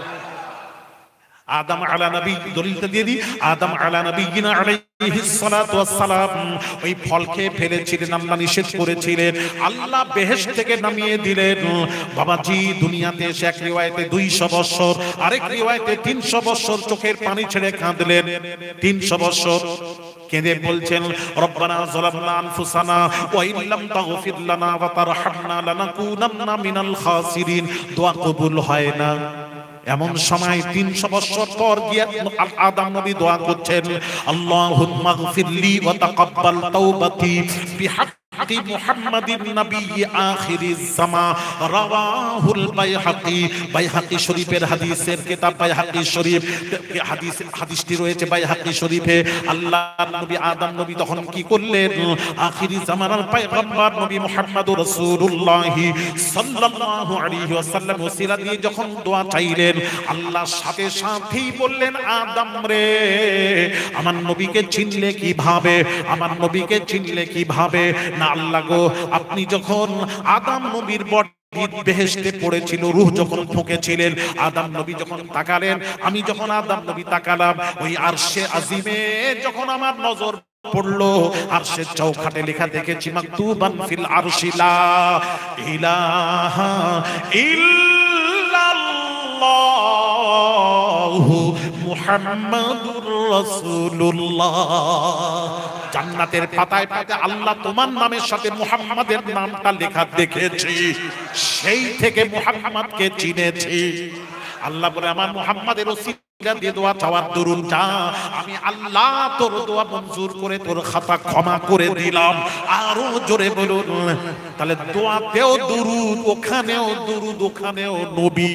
Speaker 1: আদম আলা নবী, দলিলটা দিয়ে দিই, আদম আলা নবীনা আলাইহিস সালাতু ওয়াস সালাম ওই ফল খেয়ে ফেলেছিলেন, আল্লাহ নিষেধ করেছিলেন, আল্লাহ বেহেশত থেকে নামিয়ে দিলেন। বাবাজি দুনিয়াতে এসে এক রিওয়ায়াতে 200 বছর, আরেক রিওয়ায়াতে 300 বছর চোখের পানি ছেড়ে কাঁদলেন। 300 বছর কেঁদে বলছেন রব্বানা যালামনা আনফুসানা ওয়া ইল্লাম তাগফির লানা ওয়া তারহামনা লানাকুনান্না মিনাল খাসিরিন। দোয়া কবুল হয় না। এমন সময় 300 বছর পর গিয়ে আদম নবী দোয়া করছেন, আল্লাহুম্মা গফিরলি ওয়া তাকাব্বাল তাওবাতি বিহাক্কি মুহাম্মাদিন নবী আখিরিজ জামা। রাওয়াহুল বাইহাকি। বাইহাকি শরীফের হাদিসের কিতাব বাইহাকি শরীফ, হাদিসটি রয়েছে বাইহাকি শরীফে। আল্লাহর নবী আদম নবী তখন কি করলেন, আখিরি জামানার পয়গম্বর নবী মুহাম্মদুর রাসূলুল্লাহ সাল্লাল্লাহু আলাইহি ওয়াসাল্লাম ওসিলা দিয়ে যখন দোয়া চাইলেন, আল্লাহ সাথে সাথেই বললেন, আদম রে আমার নবীকে চিনলে কিভাবে, আমার নবীকে চিনলে কিভাবে না। আল্লাহ গো, আপনি যখন আদম নবীর বেহেশতে পড়েছিল, রূহ যখন ঢুকেছিলেন, আদম নবী যখন তাকালেন, আমি যখন আদম নবী তাকালাম, ওই আরশে আজিমে যখন আমার নজর পড়লো, আরশের চৌখাটে লেখা দেখেছি মাকতুবান ফিল আরশি লা ইলাহা ইল্লাল্লাহু মুহাম্মাদুর রাসূলুল্লাহ। জান্নাতের পাতায় পাতায় আল্লাহ তোমার নামের সাথে মুহাম্মাদের নামটা লেখা দেখেছি, সেই থেকে মুহাম্মাদকে চিনেছি। আল্লাহ বলে আমার মুহাম্মাদের ওসিলা দিয়ে দোয়া চাওয়ার দরুন যা, আমি আল্লাহ তোর দোয়া মঞ্জুর করে তোর খাতা ক্ষমা করে দিলাম। আরো জোরে বলুন। তাহলে দোয়াতেও দরুদ, ওখানেও দরুদ, ওখানেও নবী।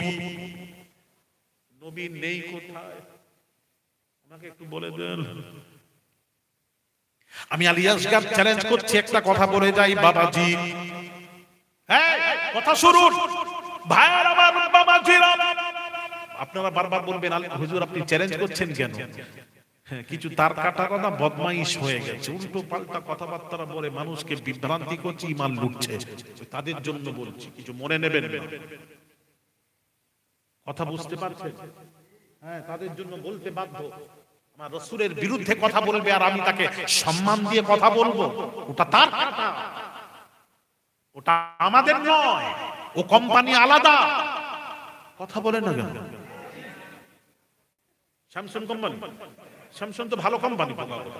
Speaker 1: নবী নেই কোথায় আমাকে একটু বলে দেন। আমি আলিয়াসগার চ্যালেঞ্জ করছি, একটা কথা বলে যাই বাবাজি। হ্যাঁ কথা শুনুন ভাইরা আমার বাবাজিরা, আপনারা বারবার বলবেন হুজুর আপনি চ্যালেঞ্জ করছেন কেন? হ্যাঁ, কিছু তার কাটা কথা বদমাইশ হয়ে গেছে, উল্টো পাল্টা কথাবার্তা বলে মানুষকে বিভ্রান্তি করছে, ঈমান লুটছে। তাদের জন্য বলছি, কিছু মনে নেবেন না। কথা বুঝতে পারছেন? হ্যাঁ, তাদের জন্য বলতে বাধ্য। আমার রাসূলের বিরুদ্ধে কথা বলবে আর আমি তাকে সম্মান দিয়ে কথা বলবো, ওটা তার কথা, ওটা আমাদের নয়। ও কোম্পানি আলাদা। কথা বলে না কেন? স্যামসাং কোম্পানি, স্যামসাং তো ভালো কোম্পানি,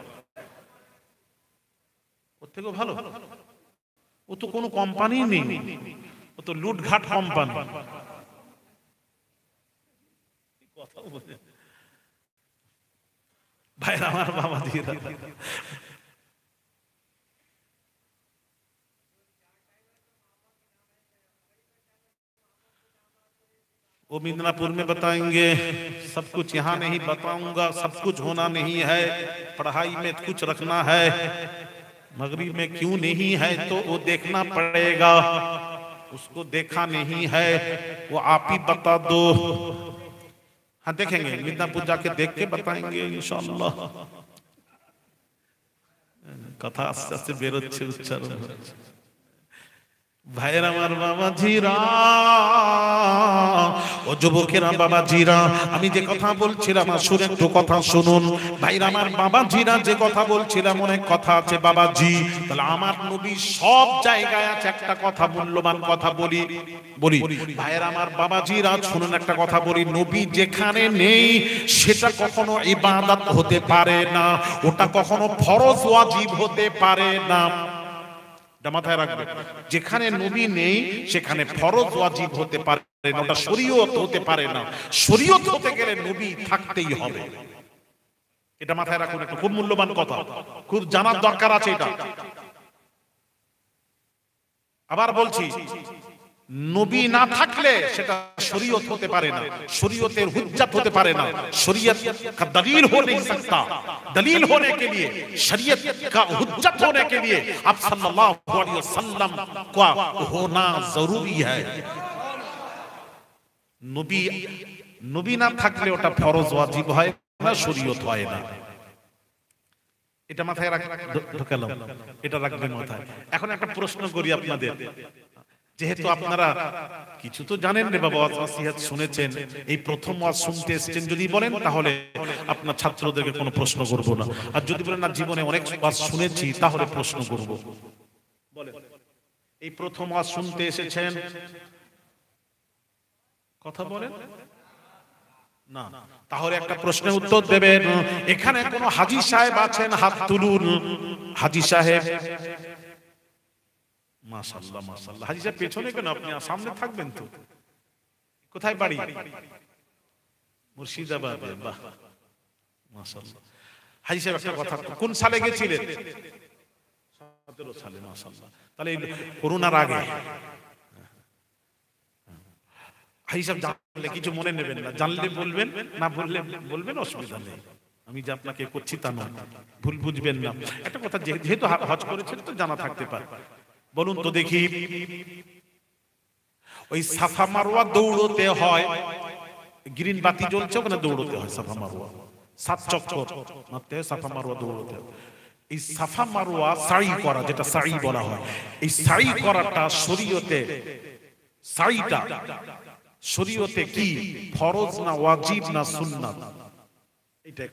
Speaker 1: ওর থেকেও ভালো। ও তো কোনো কোম্পানি নেই, ও তো লুটঘাট কোম্পানি। কথা বলে ভাইরা আমার বাবাজিরা, वो मिदनापुर में बताएंगे, सब कुछ यहाँ नहीं बताऊंगा, सब कुछ होना नहीं है, पढ़ाई में कुछ रखना है, मगरिब में क्यों नहीं है तो वो देखना पड़ेगा, उसको देखा नहीं है, वो आप ही बता दो। हाँ देखेंगे, मिदनापुर जाके देख के बताएंगे इंशाअल्लाह। कथा आस्ते आस्ते बेरोচ্ছে উচ্চারণ হচ্ছে। ভাইরা আমার বাবাজিরা, ও যুবকেরা বাবাজিরা, আমি যে কথা বলছিলাম আসলে একটু কথা শুনুন। ভাইরা আমার বাবাজিরা, যে কথা বলছিলাম অনেক কথা আছে বাবাজি। তাহলে আমার নবী সব জায়গায় আছে, একটা কথা মূল্যবান কথা বলি ভাইরা আমার বাবাজিরা শুনুন, একটা কথা বলি, নবী যেখানে নেই সেটা কখনো ইবাদত হতে পারে না, ওটা কখনো ফরজ ওয়াজিব হতে পারে না। এটা মাথায় রাখবেন। যেখানে নবী নেই সেখানে ফরজ ওয়াজিব হতে পারে না, ওটা শরীয়ত হতে পারে না। শরীয়ত হতে গেলে নবী থাকতেই হবে। এটা মাথায় রাখুন, একটা খুব মূল্যবান কথা, খুব জানার দরকার আছে এটা। আবার বলছি, নবী না থাকলে সেটা শরীয়ত হতে পারে না, শরীয়তের হুজ্জত হতে পারে না। শরীয়ত का दलील हो नहीं सकता। दलील होने के लिए, शरीयत का हुज्जत होने के लिए आप सल्लल्लाहु अलैहि वसल्लम का होना जरूरी है। নবী না থাকলে ওটা ফরজ ওয়াজিব হয় না, শরীয়ত হয় না। এটা মাথায় ঢোকালাম, এটা রাখবেন মাথায়। এখন একটা প্রশ্ন করি আপনাদের, যেহেতু আপনারা কিছু তো জানেন রে বাবা, ওয়াজ নসিহত শুনেছেন, এই প্রথম ওয়াজ শুনতে এসেছেন, যদি বলেন তাহলে আপনার ছাত্রদেরকে কোনো প্রশ্ন করব না, আর যদি বলেন না জীবনে অনেক ওয়াজ শুনেছি তাহলে প্রশ্ন করব। বলেন, এই প্রথম ওয়াজ শুনতে এসেছেন? কথা বলেন না, তাহলে একটা প্রশ্নের উত্তর দেবেন। এখানে কোন হাজী সাহেব আছেন? হাত তুলুন। হাজী সাহেব, মাশাআল্লাহ মাশাআল্লাহ। হাজী সাহেব পেছনে কেন, আপনি সামনে থাকবেন তো। কোথায় বাড়ি? মুর্শিদাবাদে। বাহ মাশাআল্লাহ। হাজী সাহেব একটা কথা, কোন সালে গেছিলেন? 17 সালে। মাশাআল্লাহ। তাহলে করোনার আগে। হাজী সাহেব জানলে কিছু মনে নেবেন না, জানলে বলবেন, না বললে বলবেন, অসুবিধা নেই। আমি যে আপনাকে করছি তা নয়, ভুল বুঝবেন না। একটা কথা, যেহেতু হজ করেছেন তো জানা থাকতে পারে। বলুন তো দেখি, ওই সাফা মারওয়া দৌড়তে হয়, গ্রিন বাতি জ্বলছে ওখানে দৌড়তে হয়, সাফা মারওয়া 7 চক্কর মারতে হয়, সাফা মারওয়া দৌড়তে হয়। এই সাফা মারওয়া সাই করা, যেটা সাই বলা হয়, এই সাই করাটা শরীয়তে, সাইটা শরীয়তে কি ফরজ না ওয়াজিব না সুন্নাত? এটা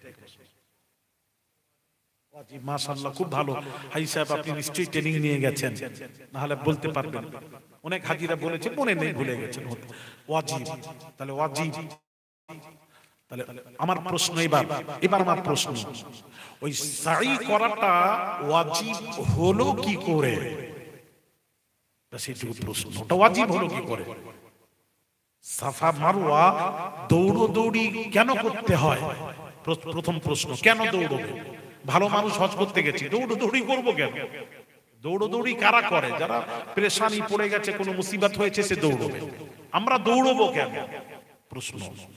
Speaker 1: ওয়াজিব। মাশাআল্লাহ, খুব ভালো। হাজী সাহেব আপনি নিশ্চয়ই ট্রেনিং নিয়ে গেছেন, না হলে বলতে পারবেন। অনেক হাজীরা বলেছে, মনে নেই, ভুলে গেছেন। ওয়াজিব, তাহলে ওয়াজিব। তাহলে আমার প্রশ্ন, এবার আমার প্রশ্ন, ওই সাই করাটা ওয়াজিব হলো কি করে? সেটুকু প্রশ্ন, ওটা ওয়াজিব হলো কি করে? সাফা মারওয়া দৌড়দৌড়ি কেন করতে হয়? প্রথম প্রশ্ন, কেন দৌড়বে? ভালো মানুষ হজ করতে গেছে, দৌড়দৌড়ি করবো কেন? দৌড়দৌড়ি কারা করে? যারা পেরেশানি পড়ে গেছে, কোনো মুসিবত হয়েছে, সে দৌড়বে। আমরা দৌড়বো কেন? প্রশ্ন।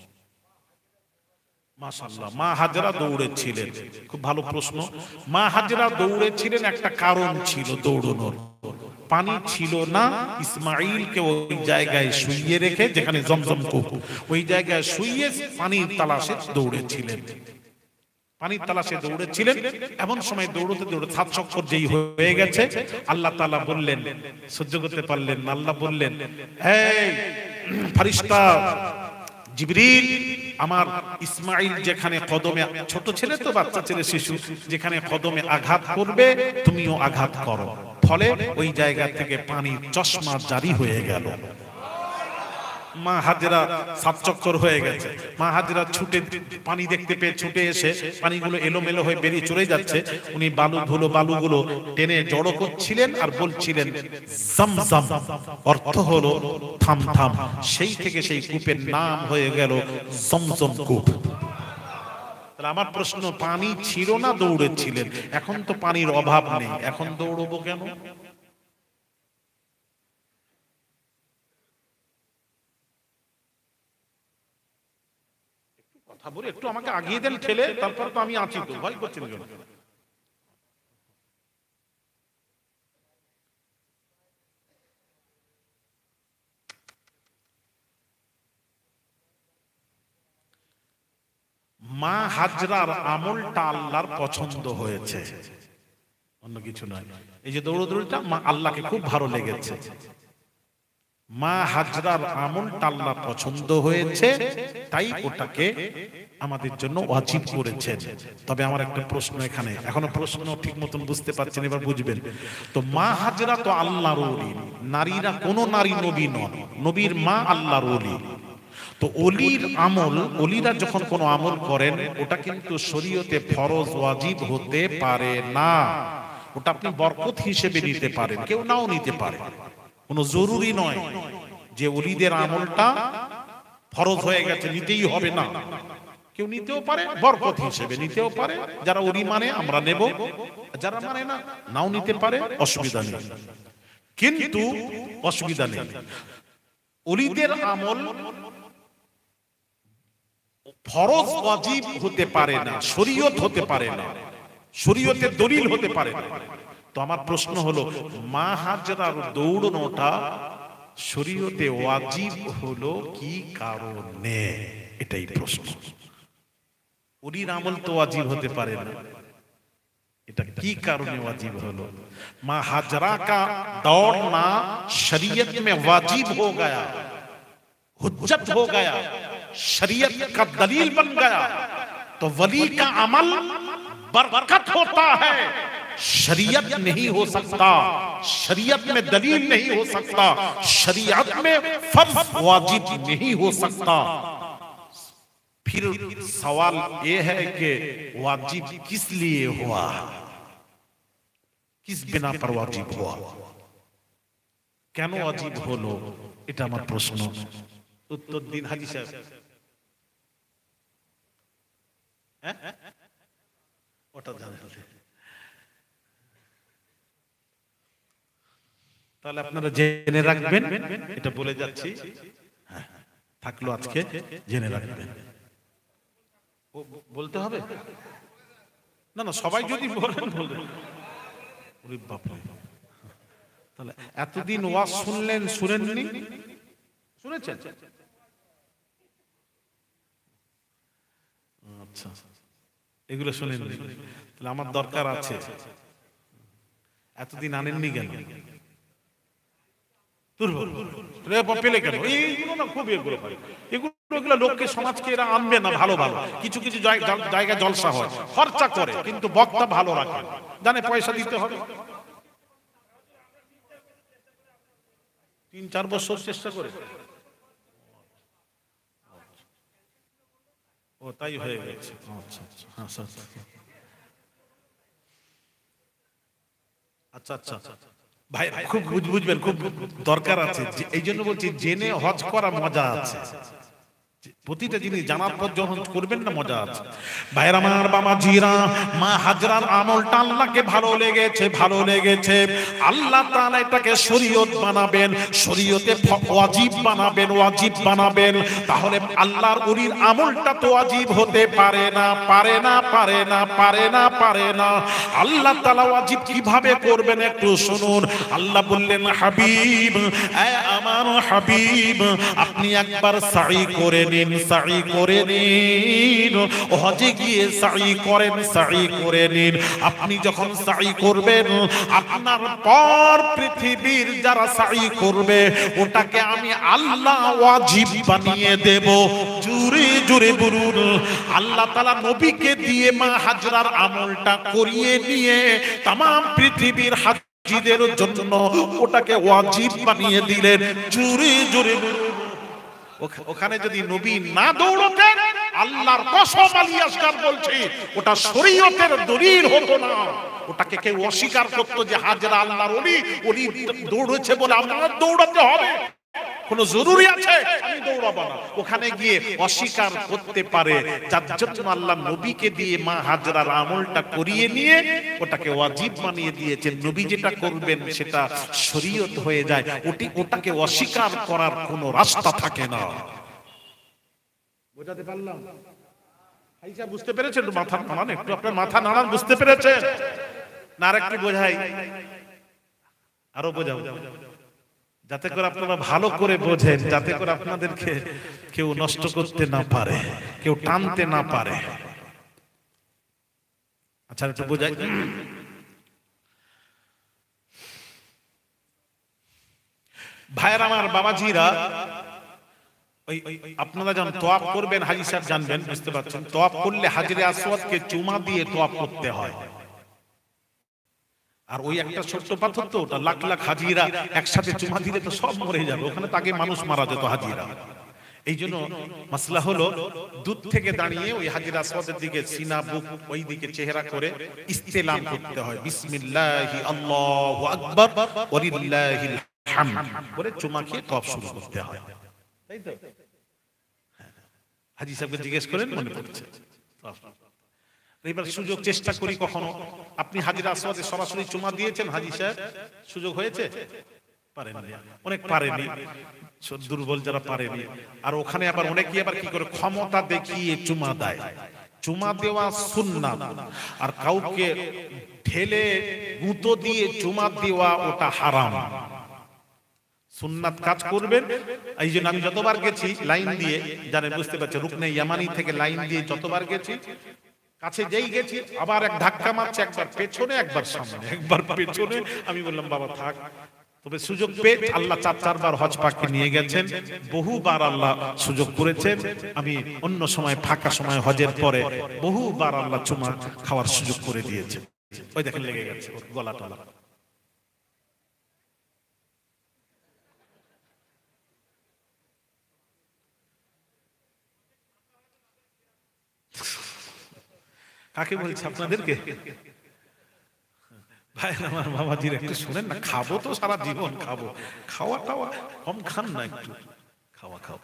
Speaker 1: মাশাআল্লাহ, মা হাজরা দৌড়েছিলেন, খুব ভালো প্রশ্ন। মা হাজরা দৌড়েছিলেন, একটা কারণ ছিল দৌড়ানোর। পানি ছিল না, ইসমাঈলকে ওই জায়গায় শুইয়ে রেখে, যেখানে জমজম কূপ, ওই জায়গায় শুইয়ে পানির তালাশে দৌড়েছিলেন। পানির তালাশে দৌড়েছিলেন। এমন সময় দৌড়তে দৌড়তে 7 চক্কর যেই হয়ে গেছে, আল্লাহ তাআলা বললেন, সহ্য করতে পারলেন না, আল্লাহ বললেন, এই ফেরেশতা জিবরিল, আমার ইসমাঈল যেখানে কদমে, ছোট ছেলে তো, বাচ্চা ছেলে, শিশু, যেখানে কদমে আঘাত করবে তুমিও আঘাত করো। ফলে ওই জায়গা থেকে পানির চশমা জারি হয়ে গেল। মা হাজরা 7 চক্কর হয়ে গেছে। মা হাজরা ছুটে পানি দেখতে পেয়ে ছুটে এসে, পানিগুলো এলোমেলো হয়ে বেরিয়ে চলে যাচ্ছে, উনি বালুগুলো টেনে জড়ো করছিলেন আর বলছিলেন জমজম, অর্থ হলো থাম থাম। সেই থেকে সেই কূপের নাম হয়ে গেল জমজম কূপ। তাহলে আমার প্রশ্ন, পানি ছিল না দৌড়েছিলেন, এখন তো পানির অভাব নেই, এখন দৌড়বো কেন? কথা বলে একটু আমাকে আগিয়ে দেন ঠেলে, তারপর তো আমি আছি তো, ভয় করছেন কেন? মা হাজরার আমলটা আল্লাহর পছন্দ হয়েছে, অন্য কিছু নয়। এই যে দৌড়দৌড়িটা মা আল্লাহকে খুব ভালো লেগেছে। মা হাজরার আমলটা আল্লাহ পছন্দ হয়েছে, তাই ওটাকে আমাদের জন্য ওয়াজিব করেছেন। তবে আমার একটা প্রশ্ন এখানে, এখনো প্রশ্ন ঠিক মতন বুঝতে পারছেন, এবার বুঝবেন তো। মা হাজরা তো আল্লাহর ওলি, নারীরা কোন নারী নবী নন, নবীর মা আল্লাহর ওলি। তো ওলির আমল, ওলিরা যখন কোনো আমল করেন, ওটা কিন্তু শরীয়তে ফরজ ওয়াজিব হতে পারে না। ওটা আপনি বরকত হিসেবে নিতে পারেন, কেউ নাও নিতে পারে, কোনো জরুরি নয় যে ওলিদের আমলটা ফরজ হয়ে গেছে নিতেই হবে না। কেউ নিতেও পারে, বরকত হিসেবে নিতেও পারে। যারা ওলি মানে আমরা নেব, যারা মানে না নাও নিতে পারে, অসুবিধা নেই। কিন্তু অসুবিধা নেই, ওলিদের আমল ফরজ ওয়াজিব হতে পারে না, শরীয়ত হতে পারে না, শরীয়তের দলিল হতে পারে না। তো আমার প্রশ্ন হলো, মা হাজরার দৌড়নোটা শরীয়তে ওয়াজিব হলো কি কারণে? এটাই প্রশ্ন। ওলির আমল তো ওয়াজিব হতে পারে না, এটা কি কারণে ওয়াজিব হলো? মা হাজরা का दौड़ना शरीयत में वाजिब हो गया, हुज्जत हो गया, शरीयत का दलील बन गया। तो वली का अमल बरकत होता है, शरीयत नहीं हो सकता, शरीयत में दलील नहीं हो सकता, शरीयत में फर्ज वाजिब नहीं हो सकता। फिर सवाल ये है कि वाजिब किस लिए हुआ, किस बिना पर वाजिब हुआ, কেন ওয়াজিব হলো? এটা আমার প্রশ্ন। উত্তর দিন হাজী সাহেব। ওটা জানেন? তাহলে আপনারা জেনে রাখবেন, এটা বলে যাচ্ছি, থাকলো আজকে জেনে রাখবেন। বলতে হবে না, না সবাই যদি বলেন বলবেন। তাহলে এতদিন ওয়াজ শুনলেন, শুনেননি? শুনেছেন? আচ্ছা, এগুলো শুনেননি, তাহলে আমার দরকার আছে। এতদিন আনেননি কেন? পেলে কেন? এইগুলো না খুব এগুলো এগুলো লোককে, সমাজকে এরা আনবে না। ভালো ভালো কিছু কিছু জায়গায় জলসা হয়, খরচা করে, কিন্তু বক্তা ভালো রাখে, জানে পয়সা দিতে হবে। 3-4 বছর চেষ্টা করে, ও তাই হয়ে গেছে। আচ্ছা আচ্ছা আচ্ছা ভাই, খুব বুঝবেন, খুব দরকার আছে। এই জন্য বলছি, জেনে হজ করা মজা আছে। প্রতিটা জিনিস জানার পর যখন করবেন না, মজা আছে। ভাইরা আমার, বাবা জিরা, মা হাজরার আমলটা আল্লাহকে ভালো লেগেছে, ভালো লেগেছে। আল্লাহ তাআলা এটাকে শরীয়ত বানাবেন, শরীয়তে ওয়াজিব বানাবেন, ওয়াজিব বানাবেন। তাহলে আল্লাহর ওলির আমলটা তো ওয়াজিব হতে পারে না, পারে না, পারে না, পারে না, পারে না। আল্লাহ তাআলা ওয়াজিব কিভাবে করবেন একটু শুনুন। আল্লাহ বললেন, হাবিব, আমার হাবিব, আপনি একবার সাই করে নিন, সাই করে নিন, হজে গিয়ে সাই করেন, সাই করে নিন। আপনি যখন সাই করবেন, আপনার পর পৃথিবীর যারা সাই করবে, ওটাকে আমি আল্লাহ ওয়াজিব বানিয়ে দেব। জোরে জোরে বলুন। আল্লাহ তাআলা নবীকে দিয়ে মা হাজরার আমলটা করিয়ে নিয়ে तमाम পৃথিবীর হাজীদের জন্য ওটাকে ওয়াজিব বানিয়ে দিলেন। জোরে জোরে বলুন। ওখানে যদি নবী না দৌড়তেন, আল্লাহর কসম আলী আসগার বলছি, ওটা শরীয়তের দলিল হতো না। ওটাকে কেউ অস্বীকার করতো যে হাজরা আল্লাহর ওলি, ওলি দৌড়েছে বলে আমার দৌড়াতে হবে, কোন জরুরি আছে আমি দৌড়াবো না। ওখানে গিয়ে অস্বীকার করতে পারে, যার জন্য আল্লাহ নবীকে দিয়ে মা হাজরার আমলটা করিয়ে নিয়ে ওটাকে ওয়াজিব বানিয়ে দিয়েছেন। নবী যেটা করবেন সেটা শরীয়ত হয়ে যায়, ওটাকে অস্বীকার করার কোনো রাস্তা থাকে না। বোঝাতে পারলাম? আইসা বুঝতে পেরেছেন? মাথা নাড়ান, একটু আপনার মাথা নাড়ান, বুঝতে পেরেছেন না? আর একটু বোঝাই, আরো বোঝাও, যাতে করে আপনারা ভালো করে বোঝেন, যাতে করে আপনাদেরকে কেউ নষ্ট করতে না পারে, কেউ টানতে না পারে। আচ্ছা, একটু বোঝাই। ভাইয়ের আমার, বাবাজিরা, ওই আপনারা যখন তোয়াফ করবেন, হাজী সাহেব জানবেন, বুঝতে পারছেন, তোয়াফ করলে হাজরে আসওয়াদকে চুমা দিয়ে তোয়াফ করতে হয়। আর ওই একটা ছোট্ট পাথর তো, ওটা লাখ লাখ হাজিরা একসাথে চুমা দিলে তো সব মরে যাবে। ওখানে তাকে মানুষ মারা যেত হাজিরা। এই জন্য মাসলা হলো দূর থেকে দাঁড়িয়ে ওই হাজির আসওয়াদের দিকে সিনা বুক ওই দিকে চেহারা করে ইস্তেলাম করতে হয়, বিসমিল্লাহি আল্লাহু আকবার ওয়ালিল্লাহিল হামদ বলে চুমা খেয়ে তওয়াফ শুরু করতে হয়, তাই তো? হাজী সাহেবকে জিজ্ঞেস করেন, মনে পড়ছে। এবার সুযোগ চেষ্টা করি, কখনো আপনি হাজির আসওয়াদে সরাসরি চুমা দিয়েছেন হাজী সাহেব, সুযোগ হয়েছে? পারেননি, অনেক পারেনি, দুর্বল যারা পারেনি। আর ওখানে আবার অনেকেই আবার কি করে ক্ষমতা দেখিয়ে চুমা দেয়। চুমা দেওয়া সুন্নাত, আর কাউকে ঢেলে গুঁতো দিয়ে চুমা দেওয়া ওটা হারাম। সুন্নাত কাজ করবেন। এই জন্য আমি যতবার গেছি লাইন দিয়ে, জানেন, বুঝতে পারছেন, রুকনে ইয়ামানি থেকে লাইন দিয়ে যতবার গেছি, কাছে যেই গেছি আবার এক ধাক্কা মারছে, একবার পেছনে একবার সামনে, একবার পেছনে। আমি বললাম বাবা থাক। তবে সুযোগ পেয়ে আল্লাহ 4-4 হজ পাককে নিয়ে গেছেন, বহুবার আল্লাহ সুযোগ করেছেন। আমি অন্য সময় ফাঁকা সময় হজের পরে বহুবার আল্লাহ চুমা খাওয়ার সুযোগ করে দিয়েছে। ওই দেখেন লেগে গেছে গলা টলা। কাকে বলছি? আপনাদেরকে? ভাই আমার বাবাজির একটু শুনেন না, খাবো তো সারা জীবন খাবো, খাওয়া টাওয়া কম খান না, একটু খাওয়া খাও।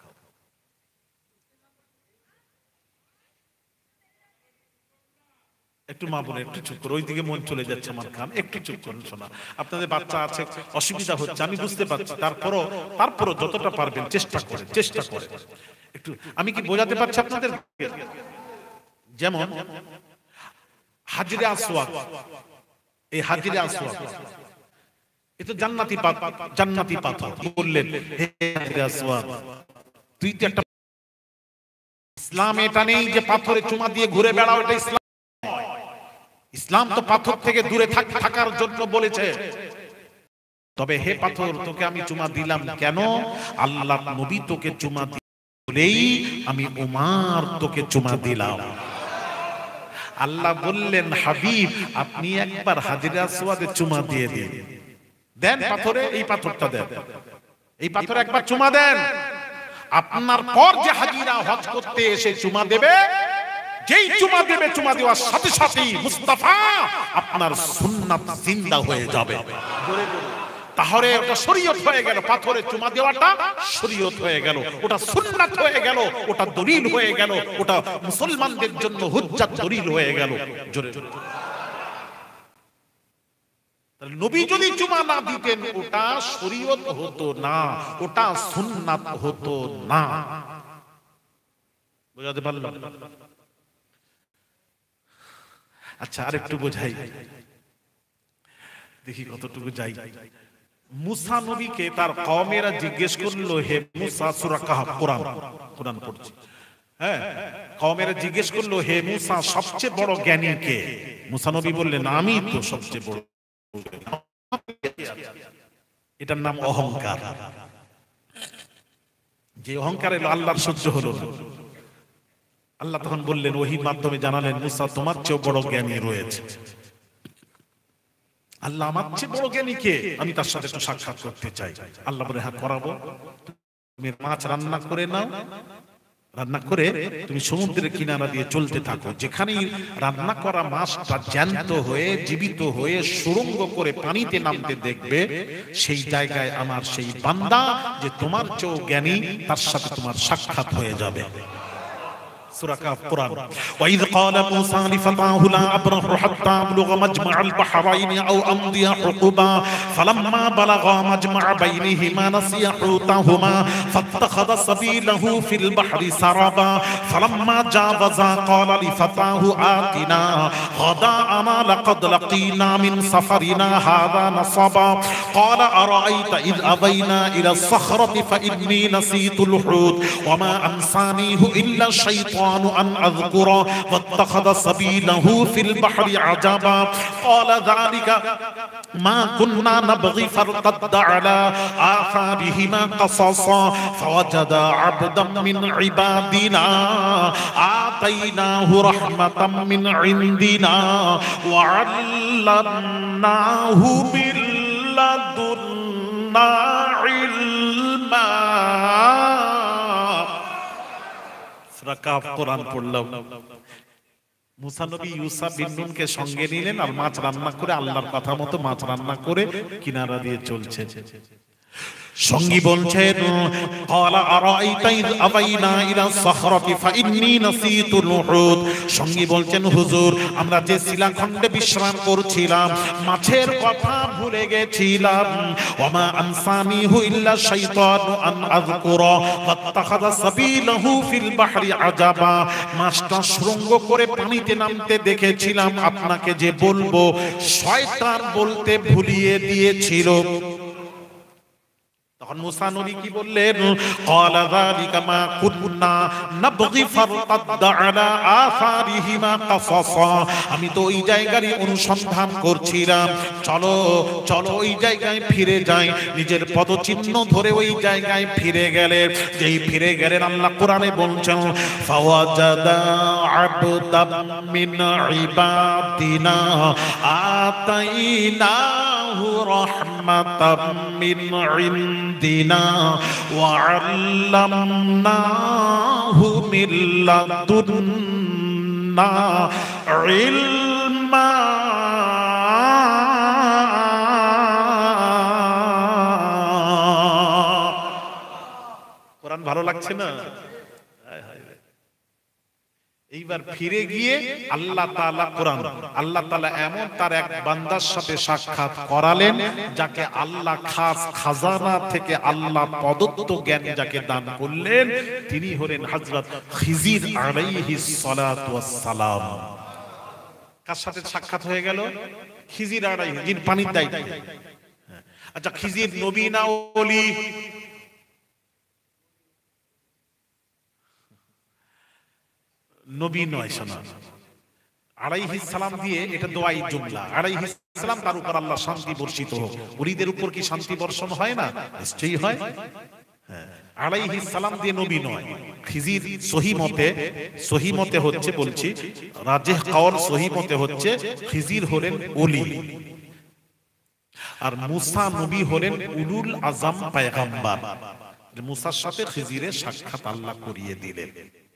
Speaker 1: একটু মা বলে একটু চুপ করো, ওইদিকে মন চলে যাচ্ছে আমার, খান একটু চুপ করুন। শোনা, আপনাদের বাচ্চা আছে, অসুবিধা হচ্ছে, আমি বুঝতে পারছি, তারপরও যতটা পারবেন চেষ্টা করে একটু। আমি কি বোঝাতে পারছি আপনাদের? যেমন হাজরে আসওয়াদ, এই হাজরে আসওয়াদ এ তো জান্নাতি পাথর। বললেন হে হাজরে আসওয়াদ, তুই তো একটা, ইসলাম এটা নেই যে পাথরে চুমা দিয়ে ঘুরে বেড়াও, এটা ইসলাম। ইসলাম তো পাথর থেকে দূরে থাকার জন্য বলেছে। তবে হে পাথর, তোকে আমি চুমা দিলাম কেন? আল্লাহর নবী তোকে চুমা দিলেই আমি উমার তোকে চুমা দিলাম। আল্লাহ বললেন হাবিব, আপনি একবার হাজরে আসওয়াদে চুমা দিয়ে দিন, দেন পাথরে, এই পাথরটা দেন, এই পাথরে একবার চুমা দেন। আপনার পর যে হাজিরা হজ করতে এসে চুমা দেবে, যেই চুমা দেবে, চুমা দেওয়ার সাথে সাথেই মুস্তাফা আপনার সুন্নাত জিন্দা হয়ে যাবে। তাহলে ওটা শরীয়ত হয়ে গেল, পাথরে চুমা দেওয়াটা শরীয়ত হয়ে গেল, ওটা সুন্নাত হয়ে গেল, ওটা দলিল হয়ে গেল, ওটা মুসলমানদের জন্য হুজ্জাত দলিল হয়ে গেল। জোরে নবী যদি চুমা না দিতেন, ওটা শরীয়ত হতো না, ওটা সুন্নাত হতো না। বুঝাতে পারলাম? আচ্ছা, আরেকটু বোঝাই, দেখি কতটুকু যাই। মুসা নবীকে তার কওমেরা জিজ্ঞেস করলো, হে মুসা, সূরা কাহফ, কোরআন পড়ছি, হ্যাঁ, কওমেরা জিজ্ঞেস করলো, হে মুসা, সবচেয়ে বড় জ্ঞানী কে? মুসা নবী বললেন, আমি তো সবচেয়ে বড়। এটার নাম অহংকার। যে অহংকার এলো, আল্লাহর সহ্য হলো না। আল্লাহ তখন বললেন, ওহীর মাধ্যমে জানালেন, মুসা, তোমার চেয়ে বড় জ্ঞানী রয়েছে। আল্লাহ, আমার চেয়ে বড় জ্ঞানী কে? আমি তার সাথে একটু সাক্ষাৎ করতে চাই। আল্লাহ বলে, হ্যাঁ করাবো। তুমি মাছ রান্না করে নাও, রান্না করে তুমি সমুদ্রের কিনারা দিয়ে চলতে থাকো, যেখানেই রান্না করা মাছটা জ্যান্ত হয়ে, জীবিত হয়ে সুরঙ্গ করে পানিতে নামতে দেখবে, সেই জায়গায় আমার সেই বান্দা যে তোমার চেয়েও জ্ঞানী, তার সাথে তোমার সাক্ষাৎ হয়ে যাবে। سورة كهف قرآن. وإذ قال موسى لفتاه لا أبرح حتى أبلغ مجمع البحرين أو أمضي حقبا فلما بلغا مجمع بينهما نسيا حوتهما فاتخذ سبيله في البحر سربا فلما جاوزا قال لفتاه آتنا غداءنا لقد لقينا من سفرنا هذا نصبا قال أرأيت إذ أوينا إلى الصخرة فإني نسيت الحوت وما أنسانيه إلا الشيطان أن أذكره واتخذ سبيله في البحر عجبا قال ذلك ما كنا نبغي فارتد على آثارهما قصصا فوجدا عبدا من عبادنا آتيناه رحمة من عندنا وعلمناه من لدنا علما সূরা কাহফ কোরআন পড়লাম। মুসা নবী ইউসা বিন নুনকে সঙ্গে নিলেন আর মাছ রান্না করে আল্লাহর কথা মতো মাছ রান্না করে কিনারা দিয়ে চলছে। সঙ্গী বলছেন ক্বালা আরাইতা ইয আবাইনা ইলা সাখরাতি ফাইন্নী নাসিতুল উহুদ। সঙ্গী বলছেন হুজুর আমরা যে শিলাখণ্ডে বিশ্রাম করছিলাম মাছের কথা ভুলে গেছিলাম। ওয়ামা আনসানিহু ইল্লা শাইতানু আন আযকুরা ফাত্তাখাযা সাবিলাহু ফিল বাহরি আজাবা। মাছটা শৃঙ্গ করে পানিতে নামতে দেখেছিলাম আপনাকে যে বলবো শয়তান বলতে ভুলিয়ে দিয়েছিল। তখন মুসা নবী কি বললেন ক্বালা যালিকা মা কুননা নাবগি ফারতাদ্দা আলা আসারিহিমা কাসাসা। আমি তো ওই জায়গারই অনুসন্ধান করছিলাম, চলো চলো ওই জায়গায় ফিরে যাই। নিজের পদচিহ্ন ধরে ওই জায়গায় ফিরে গেলেন। যেই ফিরে গেলেন আল্লাহ কোরআনে বলছেন ফাওয়াজাদা আবদাম মিন ইবাদিনা আতাইনাহু রাহমাতাম মিন ইনদিনা ওয়া আল্লামনাহু মিন লাদুন্না ইলমা। কোরআন ভালো লাগছে না? এইবার ফিরে গিয়ে আল্লাহ তাআলা কোরআন আল্লাহ তাআলা এমন তার এক বান্দার সাথে সাক্ষাৎ করালেন যাকে আল্লাহ খাস খাজানা থেকে আল্লাহ প্রদত্ত জ্ঞান যাকে দান করলেন তিনি হলেন হযরত খিজির আলাইহিস সালাতু ওয়াস সালাম। কার সাথে সাক্ষাৎ হয়ে গেল? খিজির আলাইহিস, যিনি পানির দায়িত্ব। আচ্ছা খিজির নবী না ওলি? নবী নয়, শোনা আলাইহিস সালাম দিয়ে এটা দোয়াই জুমলা। আলাইহিস সালাম তার উপর আল্লাহ শান্তি বর্ষিত হোক। ওলিদের উপর কি শান্তি বর্ষণ হয় না? নিশ্চয়ই হয়। আলাইহিস সালাম দিয়ে নবী নয়। খিজির সহি মতে হচ্ছে, বলছি রাজিহ কাওল সহি মতে হচ্ছে খিজির হলেন ওলি আর মুসা নবী হলেন উলুল আজম পয়গম্বর। মুসার সাথে খিজিরের সাক্ষাৎ আল্লাহ করিয়ে দিলেন।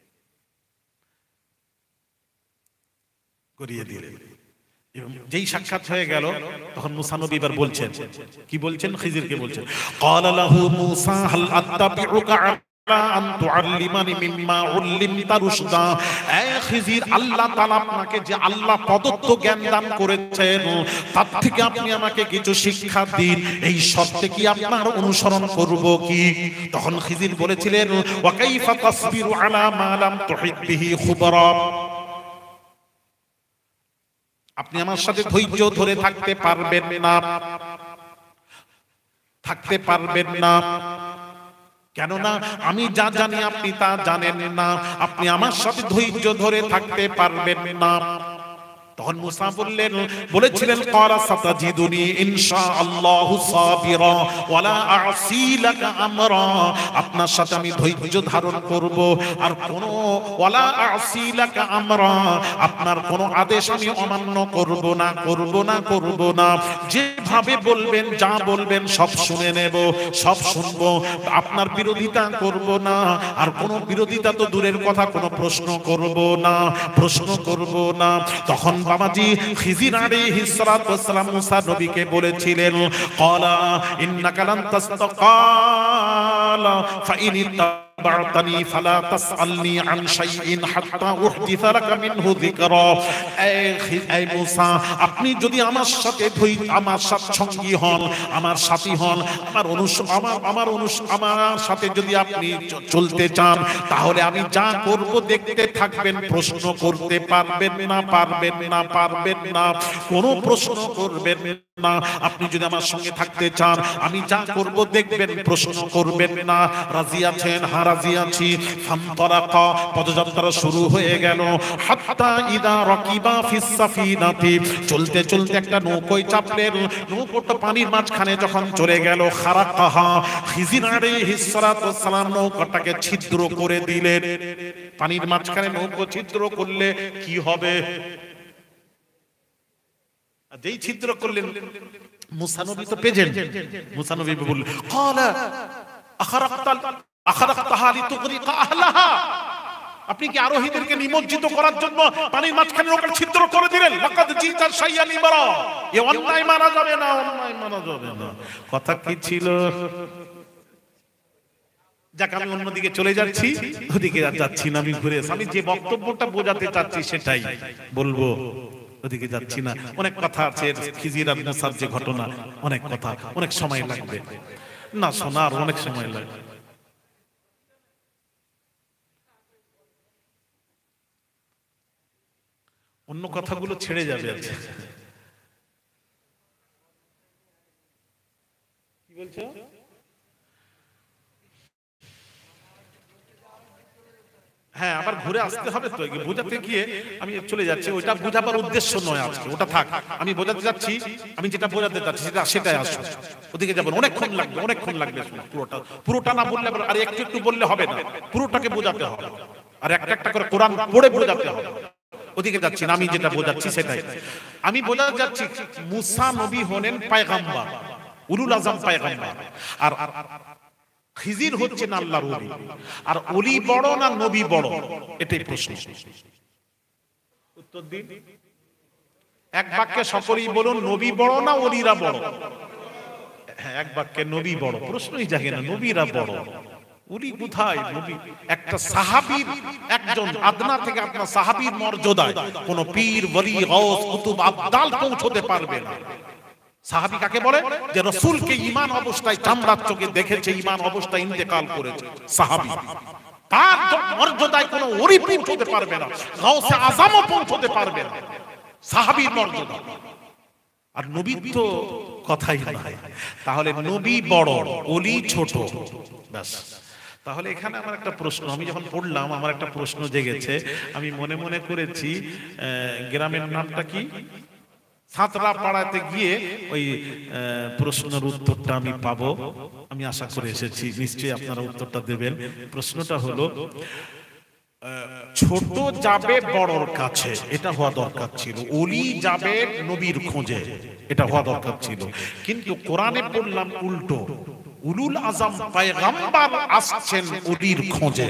Speaker 1: যেই সাক্ষাৎ হয়ে গেল তখন মুসা নবী এবার বলছেন, কি বলছেন? খিজিরকে বলছেন ক্বালা লাহু মুসা হাল আত্তাবিউকা আলা আন তুআল্লিমানি মিম্মা উল্লিমতা রুশদা। এ খিজির, আল্লাহ তাআলা আপনাকে যে আল্লাহ প্রদত্ত জ্ঞান দান করেছেন তার থেকে আপনি আমাকে কিছু শিক্ষা দিন, এই শর্তে কি আপনার অনুসরণ করব কি? তখন খিজির বলেছিলেন ওয়া কাইফা তাসবিরু আলা মা লাম তুহিত বিহি খুবরা। আপনি আমার সাথে ধৈর্য ধরে থাকতে পারবেন না, কেননা আমি যা জানি আপনি তা জানেন না। আপনি আমার সাথে ধৈর্য ধরে থাকতে পারবেন না। তখন মুসা বলেছিলেন ক্বালা সাতাজিদুনি ইনশাআল্লাহু সাবিরা ওয়ালা আ'সি লাকা আমরা। আপনার সাথে আমি ধৈর্য ধারণ করব আর কোন ওয়ালা আ'সি লাকা আমরা, আপনার কোন আদেশ আমি অমান্য করব না। যেভাবে বলবেন, যা বলবেন সব শুনে নেব, সব শুনবো। আপনার বিরোধিতা করব না, আর কোন বিরোধিতা তো দূরের কথা, কোন প্রশ্ন করব না। তখন বাবাজি খিজির আলাইহিস সালাতু ওয়াস সালাম মুসা নবীকে বলেছিলেন ক্বালা ইন্নাকা লান তাসতাকালা ফাইন ইত্তাবা'তানি ফালা তাসআলনি আন শাইইন হাত্তা উহদিসা লাকা মিনহু যিকরা। এই মুসা, আপনি যদি আমার সাথে আমার সঙ্গী হন, আমার সাথী হন, আমার সাথে যদি আপনি চলতে চান তাহলে আমি যা করব দেখতে থাকবেন, প্রশ্ন করতে পারবেন না, কোনো প্রশ্ন করবেন না। আপনি যদি আমার সঙ্গে থাকতে চান আমি যা করব দেখবেন, প্রশ্ন করবেন না। রাজি আছেন? হ্যাঁ রাজি আছি। ফান্তালাকা, পদযাত্রা শুরু হয়ে গেল। হাত্তা ইদা রাকিবা ফিস সাফিনাতি, চলতে চলতে একটা নৌকোয় চাপলেন। নৌকোটা পানির মাঝখানে যখন চলে গেল খারাকাহা, খিজির আলাইহিস সালাতু ওয়াস সালাম নৌকাটাকে ছিদ্র করে দিলেন। পানির মাঝখানে নৌকো ছিদ্র করলে কি হবে? যেই ছিদ্র করলেন মুসা নবী তো পেজেন। মুসা নবী বললেন ক্বালা আখরাকতাহা লিতুগরিকা আহলাহা। আপনি কি আরোহীদেরকে নিমজ্জিত করার জন্য পানির মাঝখানে নৌকার ছিদ্র করে দিলেন? লাকাদ জিতা শাইয়ান ইমরা, এ অন্যায় মানা যাবে না, অন্যায় মানা যাবে না। কথা কি ছিল? যাক, আমি অন্যদিকে চলে যাচ্ছি, ওদিকে আর যাচ্ছি না, আমি ঘুরে আমি যে বক্তব্যটা বোঝাতে চাচ্ছি সেটাই বলবো, ওদিকে যাচ্ছি না। অনেক কথা আছে খিজির আর মুসার যে ঘটনা, অনেক কথা, অনেক সময় লাগবে না শোনার, অনেক সময় লাগবে। অন্য কথাগুলো ছেড়ে যাবে। আচ্ছা, কি বলছো? হ্যাঁ, আবার ঘুরে আসতে হবে তো, বোঝাতে গিয়ে আমি চলে যাচ্ছি। ওইটা বোঝাবার উদ্দেশ্য নয় আজকে, ওটা থাক। আমি বোঝাতে যাচ্ছি, আমি যেটা বোঝাতে যাচ্ছি সেটাই আসো। ওদিকে যাবেন, অনেকক্ষণ লাগবে, অনেকক্ষণ লাগবে। পুরোটা পুরোটা না বললে, আর একটু একটু বললে হবে না, পুরোটাকে বোঝাতে হবে, আর একটা একটা করে কোরআন পড়ে বোঝাতে হবে। ওদিকে যাচ্ছি না, আমি যেটা বোঝাচ্ছি সেটাই। আমি বোঝাতে যাচ্ছি মুসা নবী হলেন পয়গম্বর, উলুল আজম পয়গম্বর, আর খিজির হচ্ছেন আল্লাহর ওলি। আর ওলি বড় না নবী বড়, এটাই প্রশ্ন। উত্তর দিন, এক বাক্যে সকলেই বলুন, নবী বড় না ওলিরা বড়? হ্যাঁ, এক বাক্যে নবী বড়। প্রশ্নই জাগে না, নবীরা বড়, ওলি কোথায়? নবী একটা সাহাবীর, একজন আদনা থেকে আপনার সাহাবীর মর্যাদায় কোন পীর, ওলি, গাউস, কুতুব, আবদাল পৌঁছতে পারবে না। সাহাবী কাকে বলে? যে রাসূলকে ঈমান অবস্থায় চামড়ার চোখে দেখেছে, ঈমান অবস্থায় ইন্তেকাল করেছে, সাহাবী। তার মর্যাদায় কোনো ওলি পৌঁছতে পারবে না, গাউসে আযমও পৌঁছতে পারবে না, সাহাবীর মর্যাদা। আর নবী তো কথাই নাই। তাহলে নবী বড়, ওলি ছোট, ব্যাস। তাহলে এখানে আমার একটা প্রশ্ন, আমি যখন পড়লাম আমার একটা প্রশ্ন জেগেছে। আমি মনে মনে করেছি গ্রামের নামটা কি, সাঁতরা পাড়াতে গিয়ে ওই প্রশ্নের উত্তরটা আমি পাবো, আমি আশা করে এসেছি। নিশ্চয়ই আপনারা উত্তরটা দেবেন। প্রশ্নটা হলো, ছোট যাবে বড়র কাছে, এটা হওয়া দরকার ছিল। ওলি যাবে নবীর খোঁজে, এটা হওয়া দরকার ছিল। কিন্তু কোরআনে পড়লাম উল্টো, উলুল আজম পয়গম্বর আসছেন ওলির খোঁজে।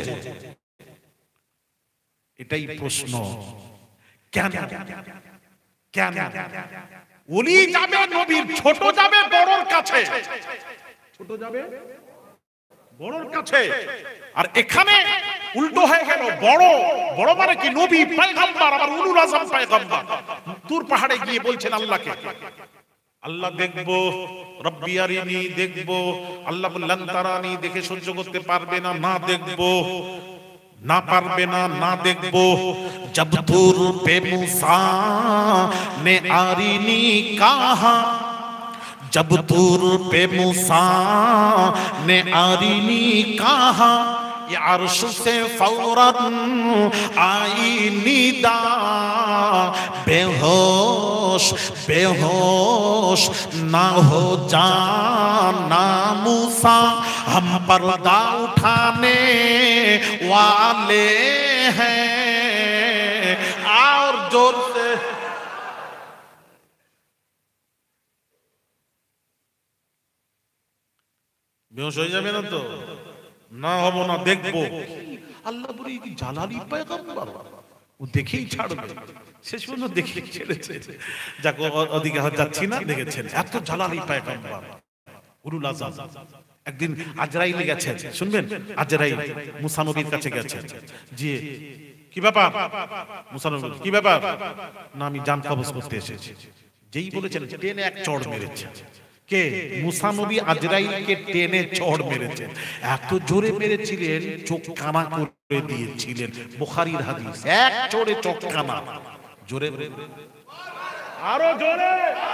Speaker 1: এটাই প্রশ্ন, কেন? কেন ওলি যাবে নবীর, ছোট যাবে বড়র কাছে, ছোট যাবে বড়র কাছে, আর এখানে উল্টো হয়ে গেল। বড় বড় মানে কি? নবী পয়গম্বর, আবার উলুল আজম পয়গম্বর। তুর পাহাড়ে গিয়ে বলছেন আল্লাহকে, আল্লাহ দেখবো, রব্বি আরিনি দেখবো। আল্লাহ বললেন তারানি, দেখে সহ্য করতে পারবে না, না দেখবো, না পারবে না, না দেখবো। জব তুর পে মুসা নে আরিনি কাহা, जब दूर पे मूसा ने आरिनी कहा, ये अर्श से फौरन आई निदा, बेहोश बेहोश ना हो जाना मूसा, हम पर्दा उठाने वाले हैं। और जोर से বেহুশ হয়ে যাবে না তো? না হবো না, দেখবো। আল্লাহ বলে কি জালালি পয়গম্বর, ও দেখেই ছাড়বে, শেষ পর্যন্ত দেখে ছেড়েছে। যাক, ওদিকে যাচ্ছি না, দেখেছেন এত জালালি পয়গম্বর উলুল আজম। একদিন আজরাইল গেছেন, শুনবেন, আজরাইল মুসা নবীর কাছে গেছেন। জি, কি ব্যাপার? মুসা নবী, কি ব্যাপার? না, আমি জান কবজ করতে এসেছি। যেই বলেছেন, টেনে এক চড় মেরেছে। কে? মুসা নবী আজরাইলকে টেনে চড় মেরেছেন। এত জোরে মেরেছিলেন, চোখ কানা করে দিয়েছিলেন। বুখারীর হাদিস, এক চড়ে চোখ কানা। জোরে, আরো জোরে,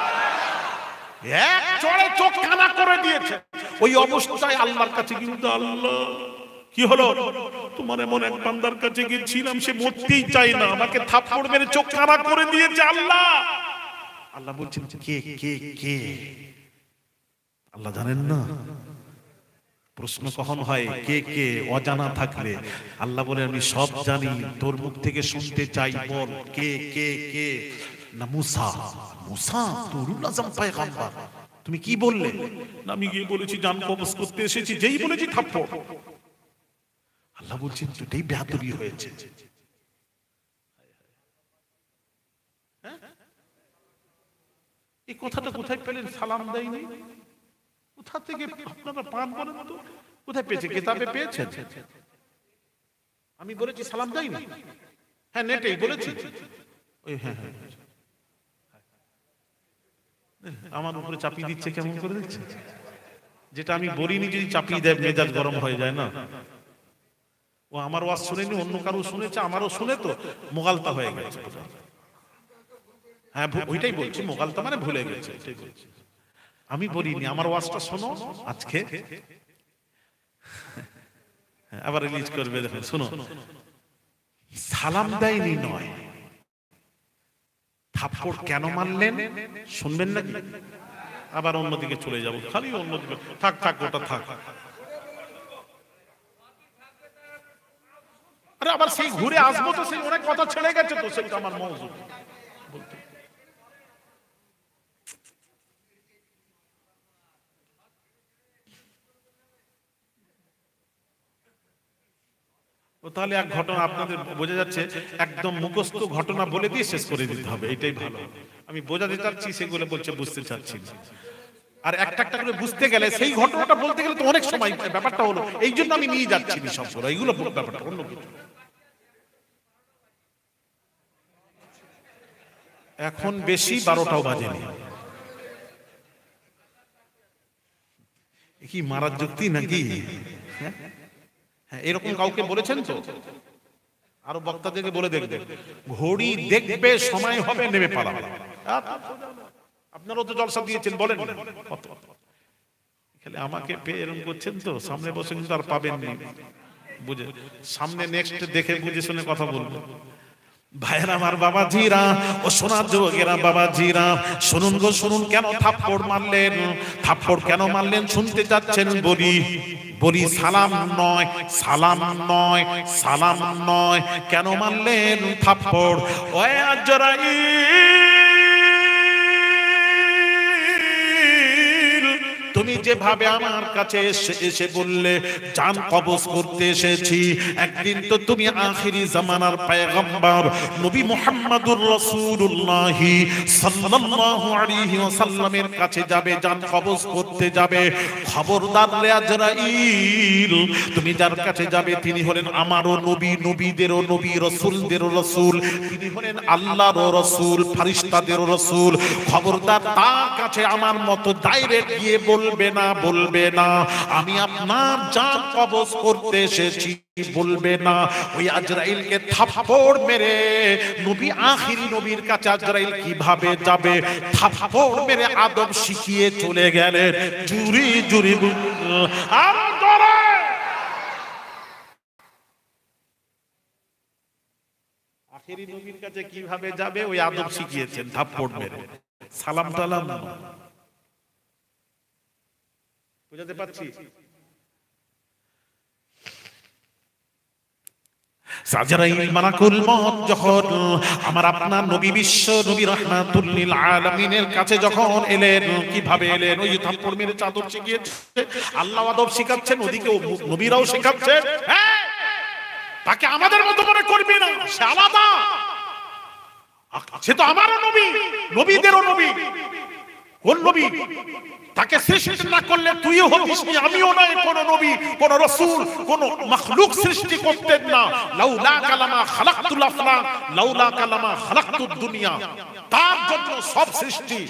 Speaker 1: এক চড়ে চোখ কানা করে দিয়েছে। ওই অবস্থায় আল্লাহর কাছে কিন্তু, আল্লাহ কি হলো? তোমার এমন এক বান্দার কাছে গিয়েছিলাম, সে মরতেই চাই না, আমাকে থাপ্পড় মেরে চোখ কানা করে দিয়েছে। আল্লাহ, আল্লাহ বলছেন, কে কে কে? আল্লাহ জানেন না? প্রশ্ন কখন হয় কে কে অজানা থাকলে? আল্লাহ বলে, আমি সব জানি, তোর মুখ থেকে শুনতে চাই, বল কে কে কে? না, মুসা। মুসা তো উলুল আজম পয়গম্বর, তুমি কি বললে? না, আমি গিয়ে বলেছি জান কবজ করতে এসেছি। যেই বলেছি থাপ্পড়। আল্লাহ বলছেন দুটোই বেয়াদবি হয়েছে। এই কথাটা কোথায় পেলেন? সালাম দেয়নি, কোথা থেকে আপনারা পান বলেন তো? কোথায় পেয়েছে? কিতাবে পেয়েছেন? আমি বলেছি সালাম দেয়নি? হ্যাঁ, নেটেই বলেছি। ওই হ্যাঁ হ্যাঁ, আমার উপরে চাপিয়ে দিচ্ছে, কেমন করে দিচ্ছে। যেটা আমি বলিনি যদি চাপিয়ে দেয়, মেজাজ গরম হয়ে যায় না। ও আমার ওয়াজ শুনেনি, অন্য কারো শুনেছে, আমারও শুনে তো মোগালতা হয়ে গেছে। হ্যাঁ, ওইটাই বলছি, মোগালতা মানে ভুলে গেছে। আমি বলিনি, আমার ওয়াজটা শোনো আজকে, আবার রিলিজ করবে, দেখেন শোনো। সালাম দেয়নি নয়, থাপ্পড় কেন মারলেন শুনবেন নাকি? আবার অন্যদিকে চলে যাব, খালি অন্যদিকে থাক থাক, ওটা থাক। আরে আবার সেই ঘুরে আসবো তো, সেই অনেক কথা ছেড়ে গেছে তো, সেটা আমার মওজু বলতে। তাহলে এক ঘটনা আপনাদের বোঝা যাচ্ছে, একদম মুখস্থ ঘটনা বলে দিয়ে শেষ করে দিতে হবে, এটাই ভালো। আমি বোঝাতে চাচ্ছি, সেগুলো বলছে বুঝতে চাচ্ছি। আর একটা একটা করে বুঝতে গেলে, সেই ঘটনাটা বলতে গেলে তো অনেক সময়, ব্যাপারটা হলো এই জন্য আমি নিয়ে যাচ্ছি সবগুলো, এইগুলো ব্যাপারটা অন্য কিছু। এখন বেশি 12টাও বাজেনি। কি মারার যুক্তি নাকি? হ্যাঁ, এরকম কাউকে বলেছেন তো? আরো বক্তাদেরকে বলে দেখবে, ঘড়ি দেখবে সময় হবে নেমে পালা। আপনারাও তো জলসা দিয়েছেন, বলেন খালি আমাকে পেয়ে এরকম করছেন তো, সামনে বসে কিন্তু আর পাবেন না, বুঝে সামনে নেক্সট দেখে বুঝে শুনে কথা বলবো। ভাইরা আমার, বাবাজিরা ও সোনার যুবকেরা, বাবাজিরা শুনুন গো শুনুন, কেন থাপ্পড় মারলেন? থাপ্পড় কেন মারলেন শুনতে যাচ্ছেন? বলি সালাম নয়, সালাম নয়, সালাম নয়। কেন মারলেন থাপ্পড়? ওই আজরাইল, তুমি যেভাবে আমার কাছে এসে বললে জান কবজ করতে এসেছি, একদিন তো তুমি আখিরি জামানার পয়গম্বর নবী মুহাম্মদুর রাসূলুল্লাহ সাল্লাল্লাহু আলাইহি ওয়াসাল্লামের কাছে যাবে, জান কবজ করতে যাবে। খবরদার রে আজরাইল, তুমি যার কাছে যাবে তিনি হলেন আমারও নবী, নবীদেরও নবী, রাসূলদেরও রাসূল। তিনি হলেন আল্লাহরও রাসূল, ফেরেশতাদেরও রাসূল। খবরদার তার কাছে আমার মতো ডাইরেক্ট গিয়ে বলবে না, বলবে না আমি আপনার জান কবজ করতে এসেছি, বলবে না। ওই আজরাইলকে থাপ্পড় মেরে নবী, আখিরি নবীর কাছে আজরাইল কিভাবে যাবে, থাপ্পড় মেরে আদব শিখিয়ে চলে গেলেন। জুরি জুরি আখিরি নবীর কাছে কিভাবে যাবে ওই আদব শিখিয়েছেন থাপ্পড় মেরে। সালাম টালাম বুঝাতে পারছি? আজরাইল মালাকুল মউত যখন আমার আপনার নবী, বিশ্ব নবী রাহমাতুল লিল আলামিনের কাছে যখন এলেন, কিভাবে এলেন? ওই থাপ্পড় মেরে চাদর শিখিয়েছে। আল্লাহ আদব শিখাচ্ছেন, ওদিকে নবীরাও শিখাচ্ছে। হ্যাঁ, তাকে আমাদের মতো মনে করবি না, সে আলাদা, সে তো আমারও নবী, নবীদেরও নবী। কোন নবী? তাকে সৃষ্টি না করলে তুইও হতিস নি, আমিও নয়। কোন নবী, কোন রাসূল, কোন মাখলুক সৃষ্টি করতেন না। লাউলা কালামা খালাকতুল আফলাক, লাউলা কালামা খালাকতুদ দুনিয়া। তার জন্য সব সৃষ্টি।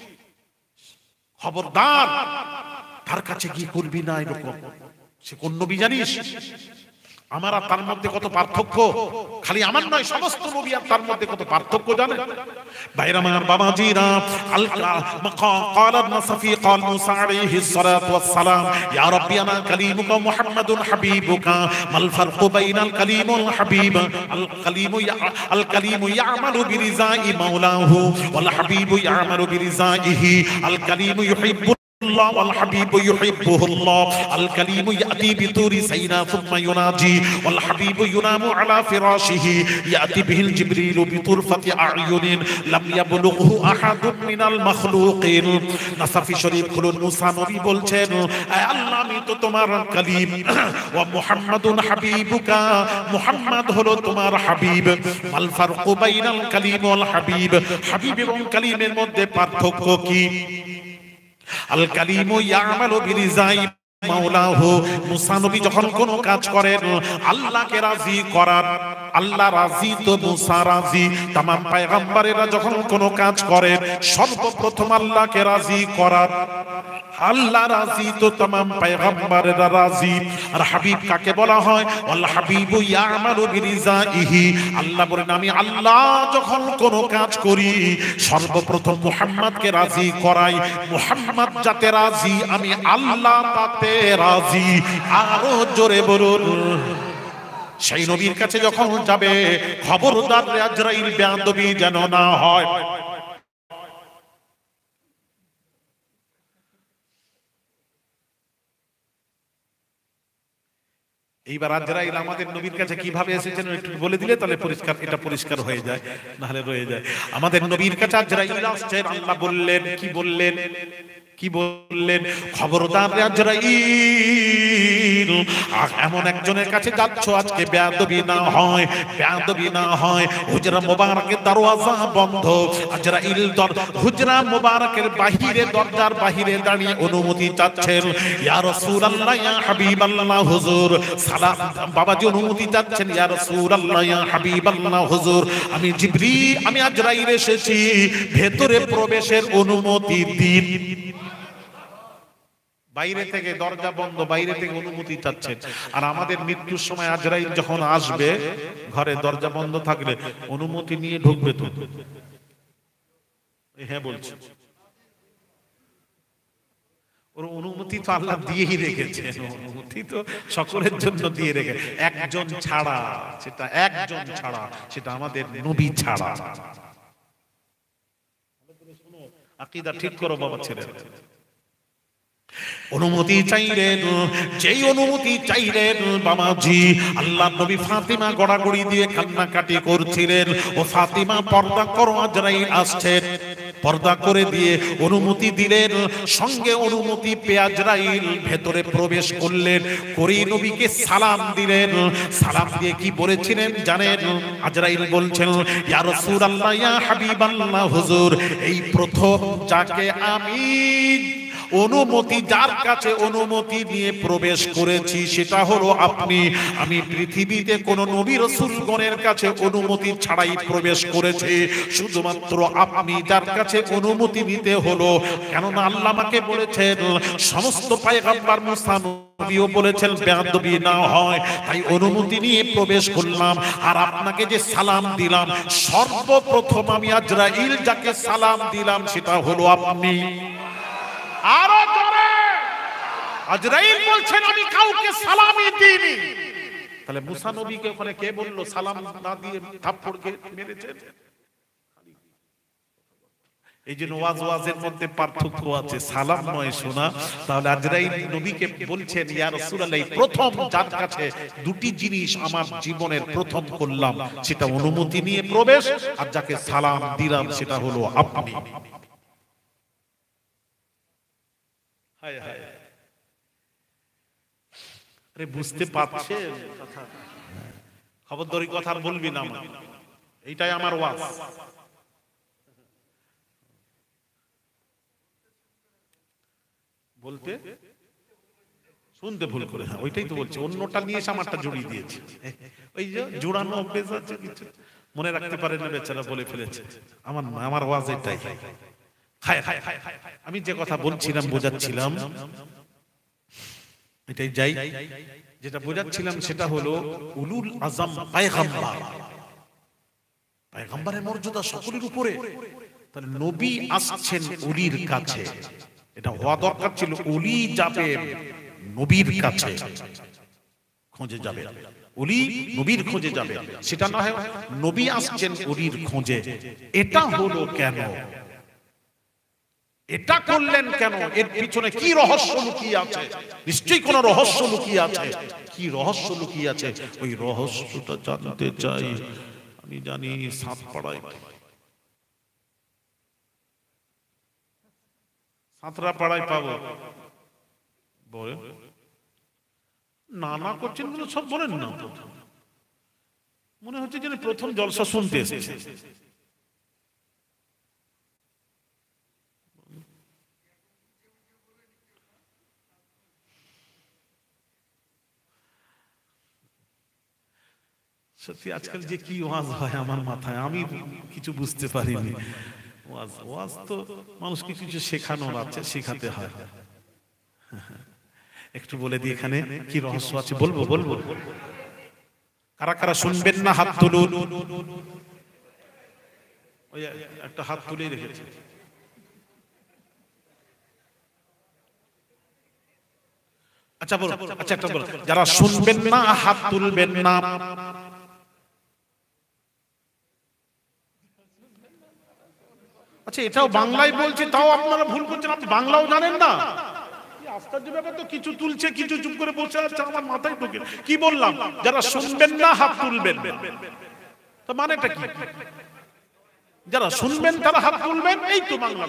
Speaker 1: খবরদার তার কাছে কি করবি না এরকম। সে কোন নবী জানিস? আমার আর তার মধ্যে কত পার্থক্য! খালি আমার নয়, সমস্ত নবী আর তার মধ্যে কত পার্থক্য জানেন? ভাইরা আমার, বাবাজিরা, قال النصفي قال موسى عليه الصلاة والسلام يا ربي أنا كليمك محمد حبيبك ما الفرق بين الكليم والحبيب؟ الكليم يعمل برضاء مولاه والحبيب يعمل برضائه. الكليم يحب الله والحبيب يحبه الله الكليم يأتي بطور سينا ثم يناجي والحبيب ينام على فراشه يأتي به الجبريل بطرفة أعين لم يبلغه أحد من المخلوقين نصف شريف খুলুন মুসা নবী বলছেন আল্লাহ আমি তো তোমার কালিম ওয়া মুহাম্মাদুন হাবিবুকা মুহাম্মদ হলো তোমার হাবিব মাল ফারকু বাইনাল কালিম ওয়াল হাবিব হাবিব এবং কালিমের মধ্যে পার্থক্য কি আল কালিমু ইয়ামালু বিরিজাই মাওলাহু মুসা নবী যখন কোন কাজ করেন আল্লাহকে রাজি করার আল্লাহ রাজি তো মুসা রাজি तमाम পয়গম্বরেরা যখন কোন কাজ করেন সর্বপ্রথম আল্লাহকে রাজি করার আল্লাহ রাজি তো तमाम পয়গম্বরেরা রাজি আর হাবিব কাকে বলা হয় ওয়াল হাবিবু ইয়ামালু বিরিজাইহি আল্লাহ বলেন আমি আল্লাহ যখন কোন কাজ করি সর্বপ্রথম মুহাম্মদকে রাজি করাই মুহাম্মদ যাতে রাজি আমি আল্লাহ তাতে রাজি আরো জোরে বলুন সেই নবীর কাছে যখন যাবে খবরদার আজরাইল বেয়াদবি যেন না হয় এইবার আজরাইল আমাদের নবীর কাছে কিভাবে এসেছেন একটু বলে দিলে তাহলে পরিষ্কার এটা পরিষ্কার হয়ে যায় না হলে রয়ে যায় আমাদের নবীর কাছে আজরাইল আসছেন আল্লাহ বললেন কি বললেন খবরদার আজরাইল এমন একজনের কাছে যাচ্ছ আজকে বেয়াদবি না হয় হুজরা মুবারকের দরওয়াজা বন্ধ আজরাইল হুজরা মুবারকের বাহিরে দরজার বাহিরে দাঁড়িয়ে অনুমতি চাচ্ছেন ইয়া রাসূলুল্লাহ ইয়া হাবিবাল্লাহ হুজুর সালাম বাবাজি অনুমতি চাচ্ছেন ইয়া রাসূলুল্লাহ ইয়া হাবিবাল্লাহ হুজুর আমি জিবরিল আমি আজরাইল এসেছি ভেতরে প্রবেশের অনুমতি দিন বাইরে থেকে দরজা বন্ধ বাইরে থেকে অনুমতি চাচ্ছেন আর আমাদের মৃত্যুর সময় আজরাইল যখন আসবে ঘরে দরজা বন্ধ থাকলে অনুমতি নিয়ে ঢুকবে তো হ্যাঁ বলছি ওর অনুমতি তো আল্লাহ দিয়েই রেখেছেন অনুমতি তো সকলের জন্য দিয়ে রেখে একজন ছাড়া সেটা আমাদের নবী ছাড়া আকীদা ঠিক করো বাবা ছেলে অনুমতি চাইলেন যেই অনুমতি চাইলেন বাবাজি আল্লাহ নবী ফাতিমা গড়াগড়ি দিয়ে কান্নাকাটি করছিলেন ও ফাতিমা পর্দা করো আজরাইল আসছেন পর্দা করে দিয়ে অনুমতি দিলেন সঙ্গে অনুমতি পেয়ে আজরাইল ভেতরে প্রবেশ করলেন করে নবীকে সালাম দিলেন সালাম দিয়ে কি বলেছিলেন জানেন আজরাইল বলছেন ইয়া রাসূলুল্লাহ ইয়া হাবিবাল্লাহ হুজুর এই প্রথম যাকে আমি অনুমতি যার কাছে অনুমতি নিয়ে প্রবেশ করেছি সেটা হলো আপনি আমি পৃথিবীতে কোন নবী রাসূলগণের কাছে অনুমতি ছাড়াই প্রবেশ করেছি শুধুমাত্র আপনি যার কাছে অনুমতি নিতে হলো কেননা আল্লাহ আমাকে বলেছেন সমস্ত পয়গম্বর মুসা নবীও বলেছেন বেয়াদবি না হয় তাই অনুমতি নিয়ে প্রবেশ করলাম আর আপনাকে যে সালাম দিলাম সর্বপ্রথম আমি আজরাইল যাকে সালাম দিলাম সেটা হলো আপনি আরো জোরে আজরাইল বলছেন আমি কাউকে সালামই দিইনি তাহলে মুসা নবীকে ওখানে কে বলল সালাম না দিয়ে থাপ্পড় মেরেছেন এই যে ওয়াজের মধ্যে পার্থক্য আছে সালাম নয় শোনা তাহলে আজরাইল নবীকে বলছেন ইয়া রাসূলুল্লাহ প্রথম যার কাছে দুটি জিনিস আমার জীবনের প্রথম করলাম সেটা অনুমতি নিয়ে প্রবেশ আর যাকে সালাম দিলাম সেটা হলো আপনি আরে বুঝতে পারছেন খবরদারি কথা বলবি না এইটাই আমার ওয়াজ বলতে শুনতে ভুল করে ওইটাই তো বলছি অন্যটা নিয়ে এসে আমারটা জড়িয়ে দিয়েছে ওই যে জোড়ানো অভ্যেস আছে কিছু মনে রাখতে পারে না বেচারা বলে ফেলেছে আমার ওয়াজ এটাই আমি যে কথা বলছিলাম বোঝাচ্ছিলাম এটাই যাই যেটা বোঝাচ্ছিলাম সেটা হলো উলুল আজম পয়গম্বরের মর্যাদা সকলের উপরে তাহলে নবী আসছেন ওলির কাছে এটা হওয়া দরকার ছিল ওলি যাবে নবীর কাছে খোঁজে যাবে ওলি নবীর খোঁজে যাবে সেটা না হয় নবী আসছেন ওলির খোঁজে এটা হলো কেন এটা করলেন কেন? এর পিছনে কি রহস্য লুকিয়ে আছে? নিশ্চয়ই কোনো রহস্য লুকিয়ে আছে। কি রহস্য লুকিয়ে আছে? ওই রহস্যটা জানতে চাই। আমি জানি সাতপাড়ায়, সাতরাপাড়ায় পাবো। বলেন না করছেন বলে সব বলেন না। মনে হচ্ছে যেন প্রথম জলসা শুনতে এসেছে। সত্যি আজকাল যে কি ওয়াজ হয় আমার মাথায়, আমি কিছু বুঝতে পারিনি। ওয়াজ ওয়াজ তো মানুষকে কিছু শেখানোর আছে, শেখাতে হয়। একটু বলে দিই এখানে কি রহস্য আছে। বলবো বলবো কারা কারা শুনবেন না হাত তুলুন। ওই একটা হাত তুলেই রেখেছে। আচ্ছা বলো, আচ্ছা একটা বলো, যারা শুনবেন না হাত তুলবেন না। আচ্ছা এটাও বাংলায় বলছে, তাও আপনারা ভুল করছেন। আপনি বাংলাও জানেন না, আশ্চর্য ব্যাপার তো। কিছু তুলছে, কিছু চুপ করে বসে আছে, আমার মাথায় ঢোকে। কি বললাম? যারা শুনবেন না হাত তুলবেন, তো মানেটা কি? যারা শুনবেন তারা হাত তুলবেন, এই তো বাংলা।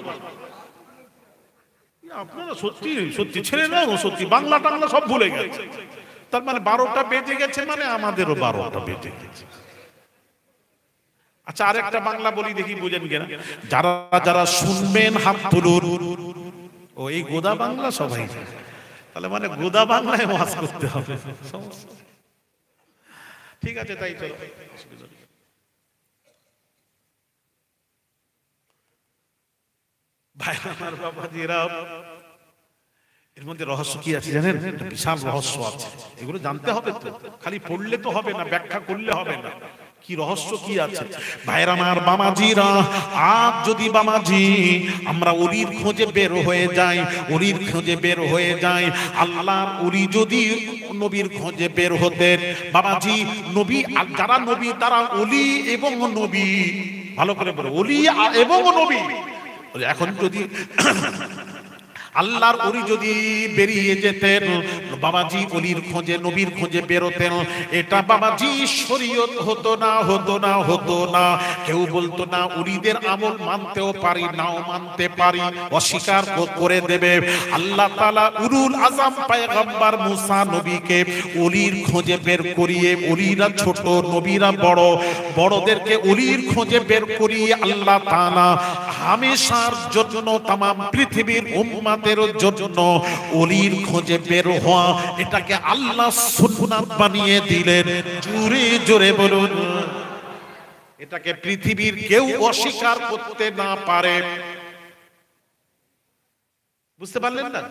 Speaker 1: আপনারা সত্যি সত্যি ছেড়ে নাও, সত্যি বাংলা টাংলা সব ভুলে গেছে। তার মানে 12টা বেজে গেছে, মানে আমাদেরও 12টা বেজে গেছে। আচ্ছা আরেকটা বাংলা বলি, দেখি বুঝেন কিনা। যারা যারা শুনবেন হাত তুলুন। ও এই গোদা বাংলা সবাই, তাহলে মানে গোদা বাংলায় ওয়াজ করতে হবে। ঠিক আছে, তাই চলো। ভাই আমার বাবাজিরা, এর মধ্যে রহস্য কি আছে জানেন? বিশাল রহস্য আছে, এগুলো জানতে হবে তো। খালি পড়লে তো হবে না, ব্যাখ্যা করলে হবে না। কি রহস্য কি আছে ভাইরা আমার বামাজিরা? আজ যদি বামাজি আমরা ওলির খোঁজে বের হয়ে যাই, ওলির খোঁজে বের হয়ে যাই, আল্লাহর ওলি যদি নবীর খোঁজে বের হতেন বাবাজি, নবী যারা নবী তারা ওলি এবং নবী। ভালো করে বলো, ওলি এবং নবী। এখন যদি আল্লাহর ওলি যদি বেরিয়ে যেতেন, বাবাজি ওলির খোঁজে নবীর খোঁজে বেরোতেন, এটা বাবাজি শরীয়ত হতো না, হতো না, হতো না। কেউ বলতো না ওলিদের আমল মানতেও পারি, নাও মানতে পারি, অস্বীকার করে দেবে। আল্লাহ তাআলা উলুল আযম পয়গম্বর মুসা নবীকে ওলির খোঁজে বের করিয়ে, ওলিরা ছোট নবীরা বড়, বড়দেরকে ওলির খোঁজে বের করিয়ে আল্লাহ তাআলা হামেশার জন্য তামাম পৃথিবীর উম্মতের জন্য ওলির খোঁজে বের হওয়া, এটাকে আল্লাহ সুন্নাত বানিয়ে দিলেন। জোরে জোরে বলুন, এটাকে পৃথিবীর কেউ অস্বীকার করতে না পারে। বুঝতে পারলেন না?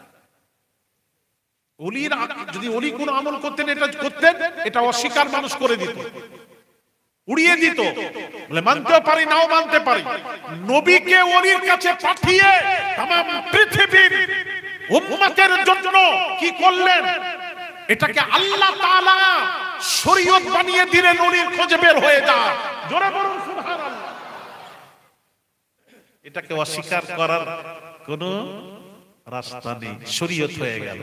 Speaker 1: ওলির যদি ওলি কোন আমল করতেন, এটা করতেন, এটা অস্বীকার মানুষ করে দিত, উড়িয়ে দিত, বলে মানতেও পারি, নাও মানতে পারি। নবীকে ওলির কাছে পাঠিয়ে তামাম পৃথিবীর উম্মতের জন্য কি করলেন? এটাকে আল্লাহ তাআলা শরীয়ত বানিয়ে দিলেন, ওলির খোঁজে বের হয়ে যা। জোরে বলুন সুবহানাল্লাহ। এটাকে অস্বীকার করার কোন রাস্তা নেই, শরীয়ত হয়ে গেল।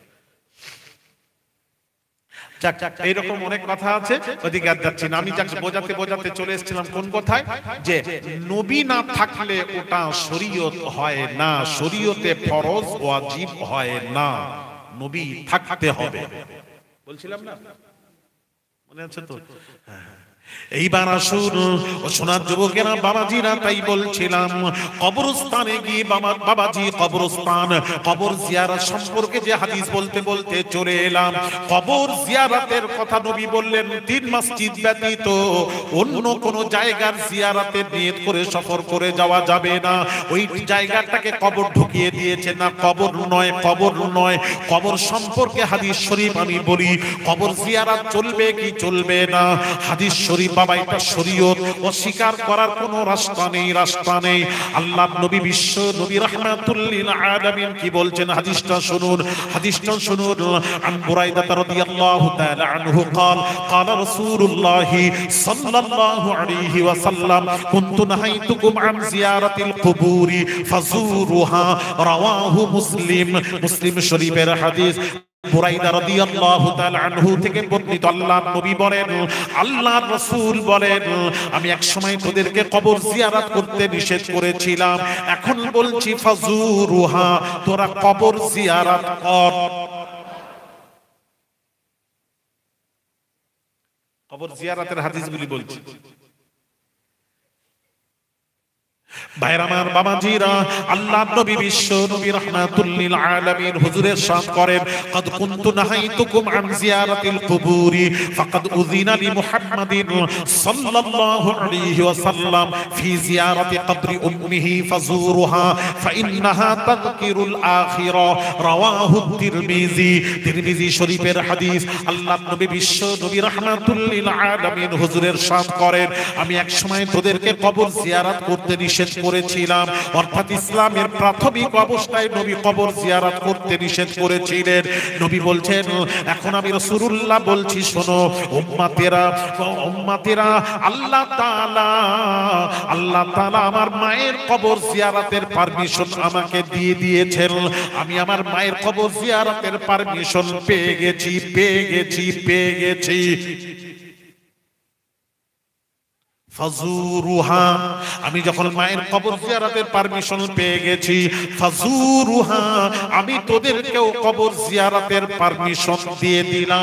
Speaker 1: এইরকম অনেক কথা আছে, ওদিকে আর যাচ্ছি না। আমি বোঝাতে বোঝাতে চলে এসেছিলাম কোন কথায়, যে নবী না থাকলে ওটা শরীয়ত হয় না, শরীয়তে ফরজ ওয়াজিব হয় না, নবী থাকতে হবে। বলছিলাম না, মনে আছে তো? এইবার আসুন ও সোনার যুবকেরা, বাবাজিরা, তাই বলছিলাম কবরস্থানে গিয়ে বাবাজি কবরস্থান, কবর জিয়ারত সম্পর্কে যে হাদিস বলতে বলতে চলে এলাম। কবর জিয়ারতের কথা নবী বললেন, 3 মসজিদ ব্যতীত অন্য কোন জায়গার জিয়ারতের নিয়ত করে সফর করে যাওয়া যাবে না। ওই জায়গাটাকে কবর ঢুকিয়ে দিয়েছে না, কবর নয়, কবর নয়। কবর সম্পর্কে হাদিস শরীফ আমি বলি, কবর জিয়ারত চলবে কি চলবে না? হাদিস শরীফ শরীফ বাবা এটা শরীয়ত, অস্বীকার করার কোনো রাস্তা নেই, রাস্তা নেই। আল্লাহর নবী বিশ্ব নবী রাহমাতুল লিল আলামিন কি বলছেন হাদিসটা শুনুন, হাদিসটা শুনুন। আন বুরাইদা রাদিয়াল্লাহু তাআলা আনহু قال قال رسول الله صلى الله عليه وسلم كنت نهيتكم عن زيارة القبور فزوروها رواه مسلم। মুসলিম শরীফের হাদিস। বুরাইদা রাদিয়াল্লাহু তাআলা আনহু থেকে বর্ণিত, আল্লাহর নবী বলেন, আল্লাহর রাসূল বলেন, আমি এক সময় তোদেরকে কবর জিয়ারত করতে নিষেধ করেছিলাম, এখন বলছি ফাজুরুহা, তোরা কবর জিয়ারত কর। কবর জিয়ারতের হাদিসগুলি বলছি। ভাইরা আমার, বাবাজিরা, আল্লাহর নবী বিশ্ব নবী রাহমাতুল লিল আলামিন হুজুরের সাথ করেন, قد كنت نهيتكم عن زيارة القبور فقد أذن لمحمد صلى الله عليه وسلم في زيارة قبر أمه فزورها فإنها تذكر الآخرة رواه الترمذي। তিরমিজি শরীফের হাদিস। আল্লাহর নবী বিশ্ব নবী রাহমাতুল লিল আলামিন হুজুরের সাথ করেন, আমি এক সময় তোদেরকে কবর জিয়ারত করতে নিষেধ করেছিলাম, অর্থাৎ ইসলামের প্রাথমিক অবস্থায় নবী কবর জিয়ারত করতে নিষেধ করেছিলেন। নবী বলছেন, এখন আমি রাসূলুল্লাহ বলছি, শোনো উম্মতেরা, উম্মতেরা, আল্লাহ তাআলা আমার মায়ের কবর জিয়ারতের পারমিশন আমাকে দিয়ে দিয়েছেন। আমি আমার মায়ের কবর জিয়ারতের পারমিশন পেয়ে গেছি। ফাজুরুহা, আমি যখন মায়ের কবর জিয়ারতের পারমিশন পেয়ে গেছি, ফাজুরুহা, আমি তোদেরকেও কবর জিয়ারতের পারমিশন দিয়ে দিলাম।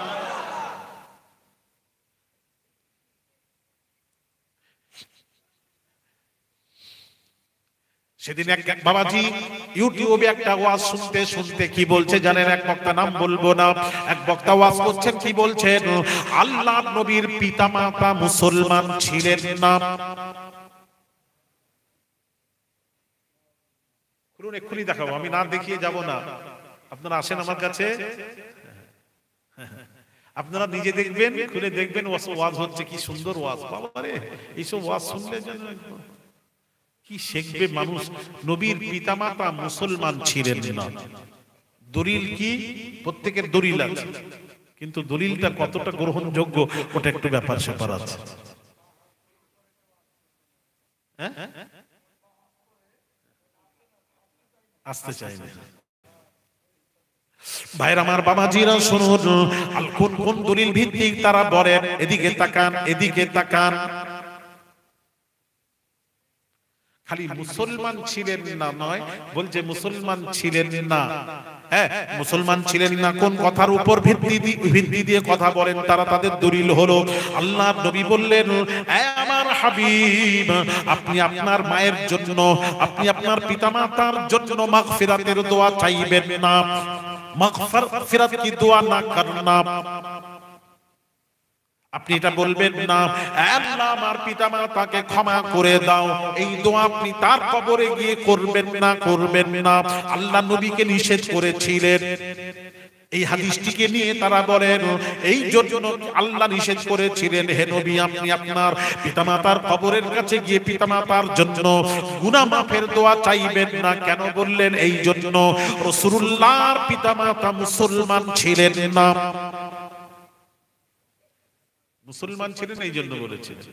Speaker 1: সেদিন এক বাবাজি ইউটিউবে একটা ওয়াজ শুনতে কি বলছে জানেন? এক বক্তা, নাম বলবো না, এক বক্তা ওয়াজ করছেন, কি বলছেন? আল্লাহর নবীর পিতামাতা মুসলমান ছিলেন না। এক্ষুনি দেখাবো, আমি না দেখিয়ে যাব না। আপনারা আসেন আমার কাছে, আপনারা নিজে দেখবেন, খুলে দেখবেন ওয়াজ হচ্ছে, কি সুন্দর ওয়াজ। বাবারে, এইসব ওয়াজ শুনলে যেন কি শিখবে মানুষ। নবীর পিতামাতা মুসলমান ছিলেন না। দলিল কি? প্রত্যেকের দলিল আছে, কিন্তু দলিলটা কতটা গ্রহণযোগ্য ওটা একটু ব্যাপার স্যাপার আছে। আসতে চাই না। ভাইরা আমার, বাবাজিরা শুনুন, কোন দলিল ভিত্তিক তারা বলেন? এদিকে তাকান। খালি মুসলমান ছিলেন না নয়, বলছে মুসলমান ছিলেন না। হ্যাঁ, মুসলমান ছিলেন না। কোন কথার উপর ভিত্তি দিয়ে কথা বলেন তারা? তাদের দলিল হলো, আল্লাহর নবী বললেন, আমার হাবিব, আপনি আপনার মায়ের জন্য, আপনি আপনার পিতামাতার জন্য মাগফিরাতের দোয়া চাইবেন না। মাগফিরাত কি দোয়া না করনা, আপনি এটা বলবেন না, আল্লাহ আমার পিতামাতাকে ক্ষমা করে দাও, এই দোয়া আপনি তার কবরে গিয়ে করবেন না। আল্লাহ নবীকে নিষেধ করেছিলেন। এই হাদিসটিকে নিয়ে তারা বলেন, এই জন্য আল্লাহ নিষেধ করেছিলেন, হে নবী, আপনি আপনার পিতামাতার কবরের কাছে গিয়ে পিতামাতার জন্য গুনাহ মাফের দোয়া চাইবেন না। কেন বললেন? এই জন্য রাসূলুল্লাহর পিতামাতা মুসলমান ছিলেন না। মুসলমান ছিলেন, এই জন্য বলেছিলেন।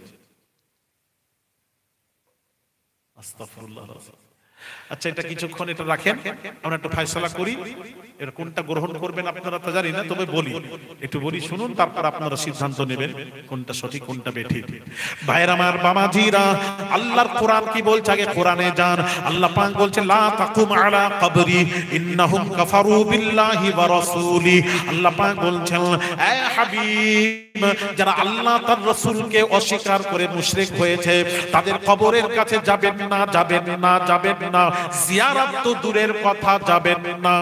Speaker 1: আস্তাগফিরুল্লাহ। আচ্ছা, এটা কিছুক্ষণ এটা রাখেন, আমরা একটু ফয়সালা করি। এর কোনটা গ্রহণ করবেন আপনারা তো জানি না, তবে একটু বলি, শুনুন, তারপর আপনারা সিদ্ধান্ত নেবেন কোনটা সঠিক কোনটা বেঠিক। ভাইরা আমার, বাবাজিরা, আল্লাহর কোরআন কি বলছে? আগে কোরআনে যান। আল্লাহ পাক বলছে, লা তাকুম আলা কবরি ইন্নাহুম কাফারু বিল্লাহি ওয়া রাসূলি। আল্লাহ পাক বলছেন, হে হাবিব, যারা আল্লাহ তার রাসূলকে অস্বীকার করে মুশরিক হয়েছে, তাদের কবরের কাছে যাবেন না। জিয়ারত তো দূরের কথা, যাবেন না।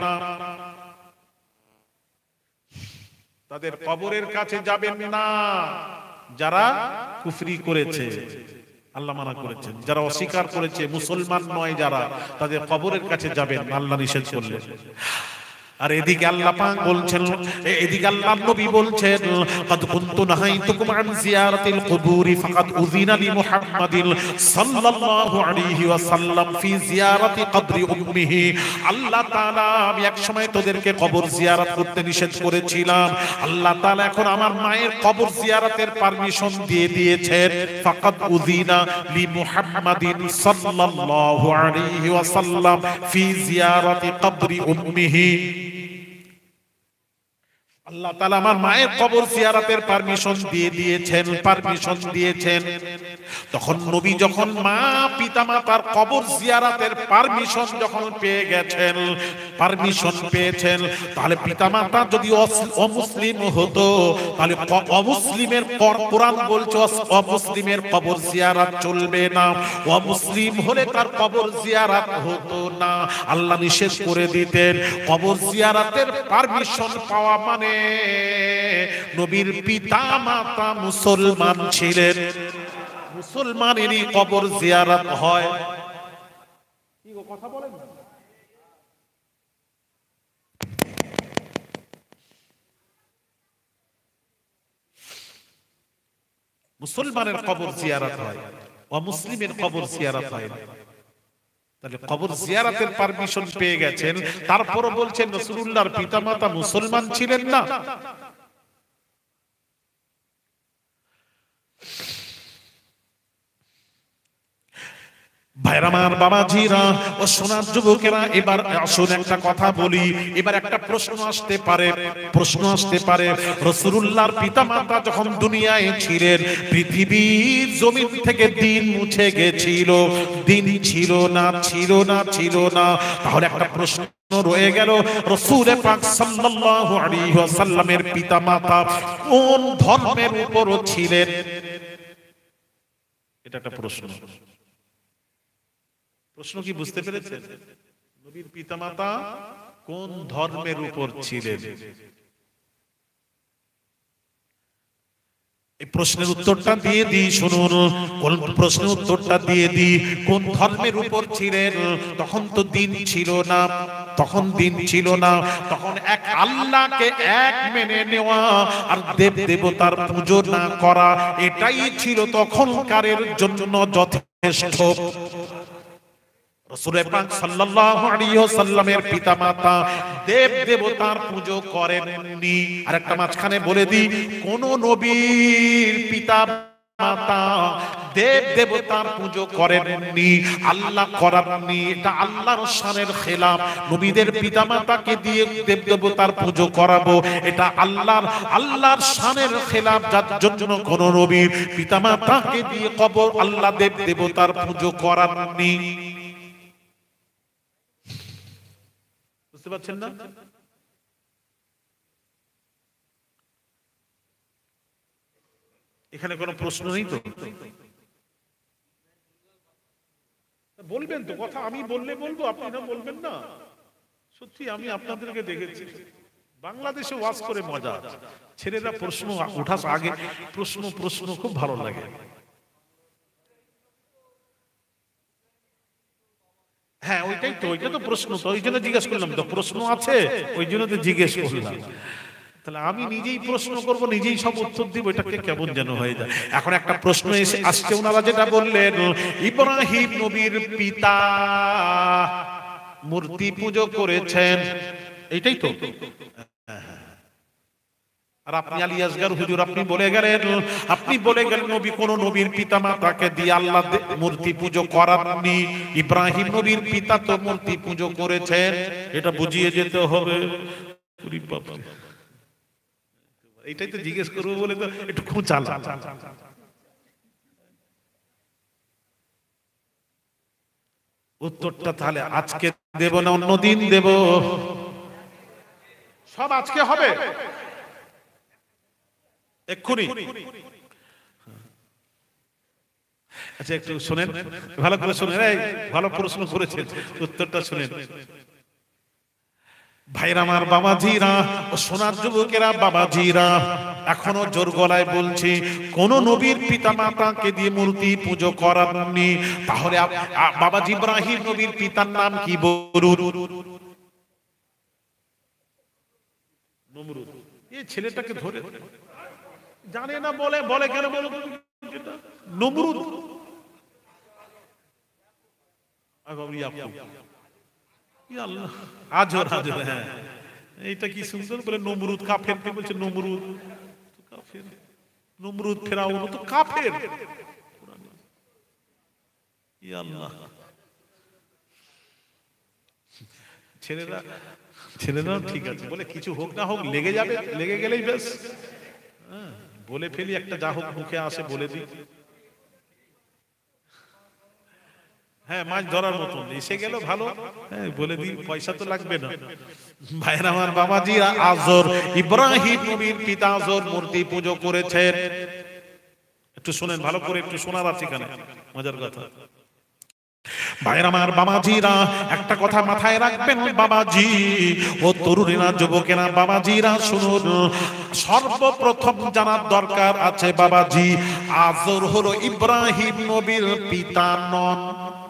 Speaker 1: তাদের কবরের কাছে যাবেন না। যারা কুফরি করেছে, আল্লাহ মানা করেছেন, যারা অস্বীকার করেছে, মুসলমান নয় যারা, তাদের কবরের কাছে যাবেন, আল্লাহ নিষেধ করলেন। আর এদিকে আল্লাহ পাক বলছেন, এদিকে আল্লাহর নবী বলছেন, قد كنت نهيتكم عن زيارة القبور فقد أذن لمحمد صلى الله عليه وسلم في زيارة قبر أمه। আল্লাহ তাআলা আমি এক সময় তোদেরকে কবর জিয়ারত করতে নিষেধ করেছিলাম, আল্লাহ তাআলা এখন আমার মায়ের কবর জিয়ারতের পারমিশন দিয়ে দিয়েছেন। ফাকাদ উযিনা লিমুহাম্মাদিন সাল্লাল্লাহু আলাইহি ওয়াসাল্লাম ফি জিয়ারাতি কবরি উম্মিহি। আল্লাহ তাআলা আমার মায়ের কবর জিয়ারতের পারমিশন দিয়েছেন। তখন নবী যখন মা পিতামাতার কবর জিয়ারতের পারমিশন যখন পেয়েছেন, তাহলে পিতামাতা যদি অমুসলিম হতো, তাহলে অমুসলিমের কোরআন বলছে অমুসলিমের কবর জিয়ারত চলবে না, অমুসলিম হলে তার কবর জিয়ারত হতো না। আল্লাহ নিষেধ করে দিতেন। কবর জিয়ারতের পারমিশন পাওয়া মানে নবীর পিতা মাতা মুসলমান ছিলেন, মুসলমানেরই কবর জিয়ারত হয়। কি কথা বলেন? মুসলমানের কবর জিয়ারত হয়, অমুসলিমের কবর জিয়ারত হয় না। তাহলে কবর জিয়ারতের পারমিশন পেয়ে গেছেন, তারপরও বলছেন রাসূলুল্লাহর পিতামাতা মুসলমান ছিলেন না। ভাইরামার বাবাজিরা ও সোনার যুবকেরা, এবার আসুন একটা কথা বলি। এবার একটা প্রশ্ন আসতে পারে রাসূলুল্লাহর পিতামাতা যখন দুনিয়ায় ছিলেন, পৃথিবীর জমিন থেকে দিন মুছে গেছিল, দিন ছিল না। তাহলে একটা প্রশ্ন রয়ে গেল, রাসূল পাক সাল্লাল্লাহু আলাইহি ওয়াসাল্লামের পিতামাতা কোন ধর্মের উপর ছিলেন? এটা একটা প্রশ্ন কি বুঝতে পেরেছেন? নবীর পিতামাতা কোন ধর্মের উপর ছিলেন? এই প্রশ্নের উত্তরটা দিয়ে দিই, শুনুন। কোন প্রশ্নের উত্তরটা দিয়ে দিই, কোন ধর্মের উপর ছিলেন? তখন তো দিন ছিল না, তখন এক আল্লাহকে এক মেনে নেওয়া আর দেব দেবতার পূজা না করা, এটাই ছিল তখনকারের জন্য যথেষ্ট। রাসূল পাক সাল্লাল্লাহু আলাইহি ওয়াসাল্লামের পিতামাতা দেব দেবতার পূজা করেননি। আরেকটা মাঝখানে বলে দিই, কোন নবীর পিতামাতা দেব দেবতার পূজা করেননি, আল্লাহ করাননি। এটা আল্লাহর শানের খেলাফ। নবীদের পিতামাতাকে দিয়ে দেব দেবতার পূজা করাবো, এটা আল্লাহর শানের খেলাফ। যার জন্য কোন নবীর পিতামাতাকে দিয়ে কবর আল্লাহ দেব দেবতার পূজা করাননি। বুঝতে পারছেন না? এখানে কোনো প্রশ্ন নেই তো? বলবেন তো কথা? আমি বলবো, আপনি না বলবেন না? সত্যি আমি আপনাদেরকে দেখেছি বাংলাদেশে ওয়াজ করে মজা। ছেলেরা প্রশ্ন ওঠার আগে প্রশ্ন খুব ভালো লাগে। হ্যাঁ, ওইটা তো প্রশ্ন, তো ওই জন্য জিজ্ঞেস করলাম। তো প্রশ্ন আছে, ওই জন্য তো জিজ্ঞেস করলাম। তাহলে আমি নিজেই প্রশ্ন করব, নিজেই সব উত্তর দিব, এটাকে কেমন যেন হয়ে যায়। এখন একটা প্রশ্ন আসছে, ওনারা যেটা বললেন, ইব্রাহিম নবীর পিতা মূর্তি পূজা করেছেন, এইটাই তো। আর আপনি আলী আসগার হুজুর, আপনি বলে গেলেন নবী কোন নবীর পিতা মাতাকে দিয়ে আল্লাহ মূর্তি পূজা করাননি। ইব্রাহিম নবীর পিতা তো মূর্তি পূজা করেছেন, এটা বুঝিয়ে যেতে হবে। এইটাই তো জিজ্ঞেস করবো বলে তো একটু খুঁচালা। উত্তরটা তাহলে আজকে দেব না অন্যদিন দেব? সব আজকে হবে এক্ষুনি। আচ্ছা একটু শুনেন, ভালো করে শুনেন। ভালো প্রশ্ন করেছেন, উত্তরটা শুনেন। ভাইরা আমার, বাবাজিরা ও সোনার যুবকেরা, বাবাজিরা, এখনো জোর গলায় বলছি, কোন নবীর পিতা মাতাকে দিয়ে মূর্তি পুজো করাননি। তাহলে বাবাজি ইব্রাহিম নবীর পিতার নাম কি বলুন? নমরুদ। এই ছেলেটাকে ধরে জানে না, বলে বলে কেন বলো তো? নমরুদ আজর আজর, হ্যাঁ এইটা কি সুন্দর বলে, নমরুদ কাফের কে বলছে নমরুদ, কাফের নমরুদ ফেরাউন তো কাফের। আল্লাহ, ছেলেরা ছেলেরা ঠিক আছে বলে কিছু হোক না হোক লেগে যাবে, লেগে গেলেই বেশ বলে ফেলি একটা, যা হোক মুখে আসে বলে দিই। হ্যাঁ মাছ ধরার মতন এসে গেল ভালো, হ্যাঁ বলে দিই, পয়সা তো লাগবে না। ভাইয়ের আমার, বাবাজি আজর, ইব্রাহিম নবীর পিতা আজর মূর্তি পুজো করেছেন। একটু শুনেন ভালো করে, একটু শোনার আছে এখানে মজার কথা। ভাইয়ের আমার, বাবাজিরা একটা কথা মাথায় রাখবেন বাবাজি, ও তরুণীরা, যুবকেরা, বাবাজিরা শুনুন, সর্বপ্রথম জানার দরকার আছে বাবাজি, আজর হলো ইব্রাহিম নবীর পিতা নন।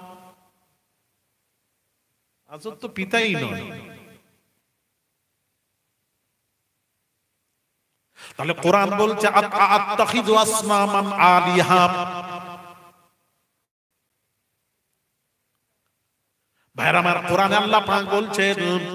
Speaker 1: আজর তো পিতাই নয়। তাহলে কোরআন বলছে আত্তাখিযু আসনামান আলিহা। ভাইরা আমার, কোরআনে আল্লাহ পাক বলছেন,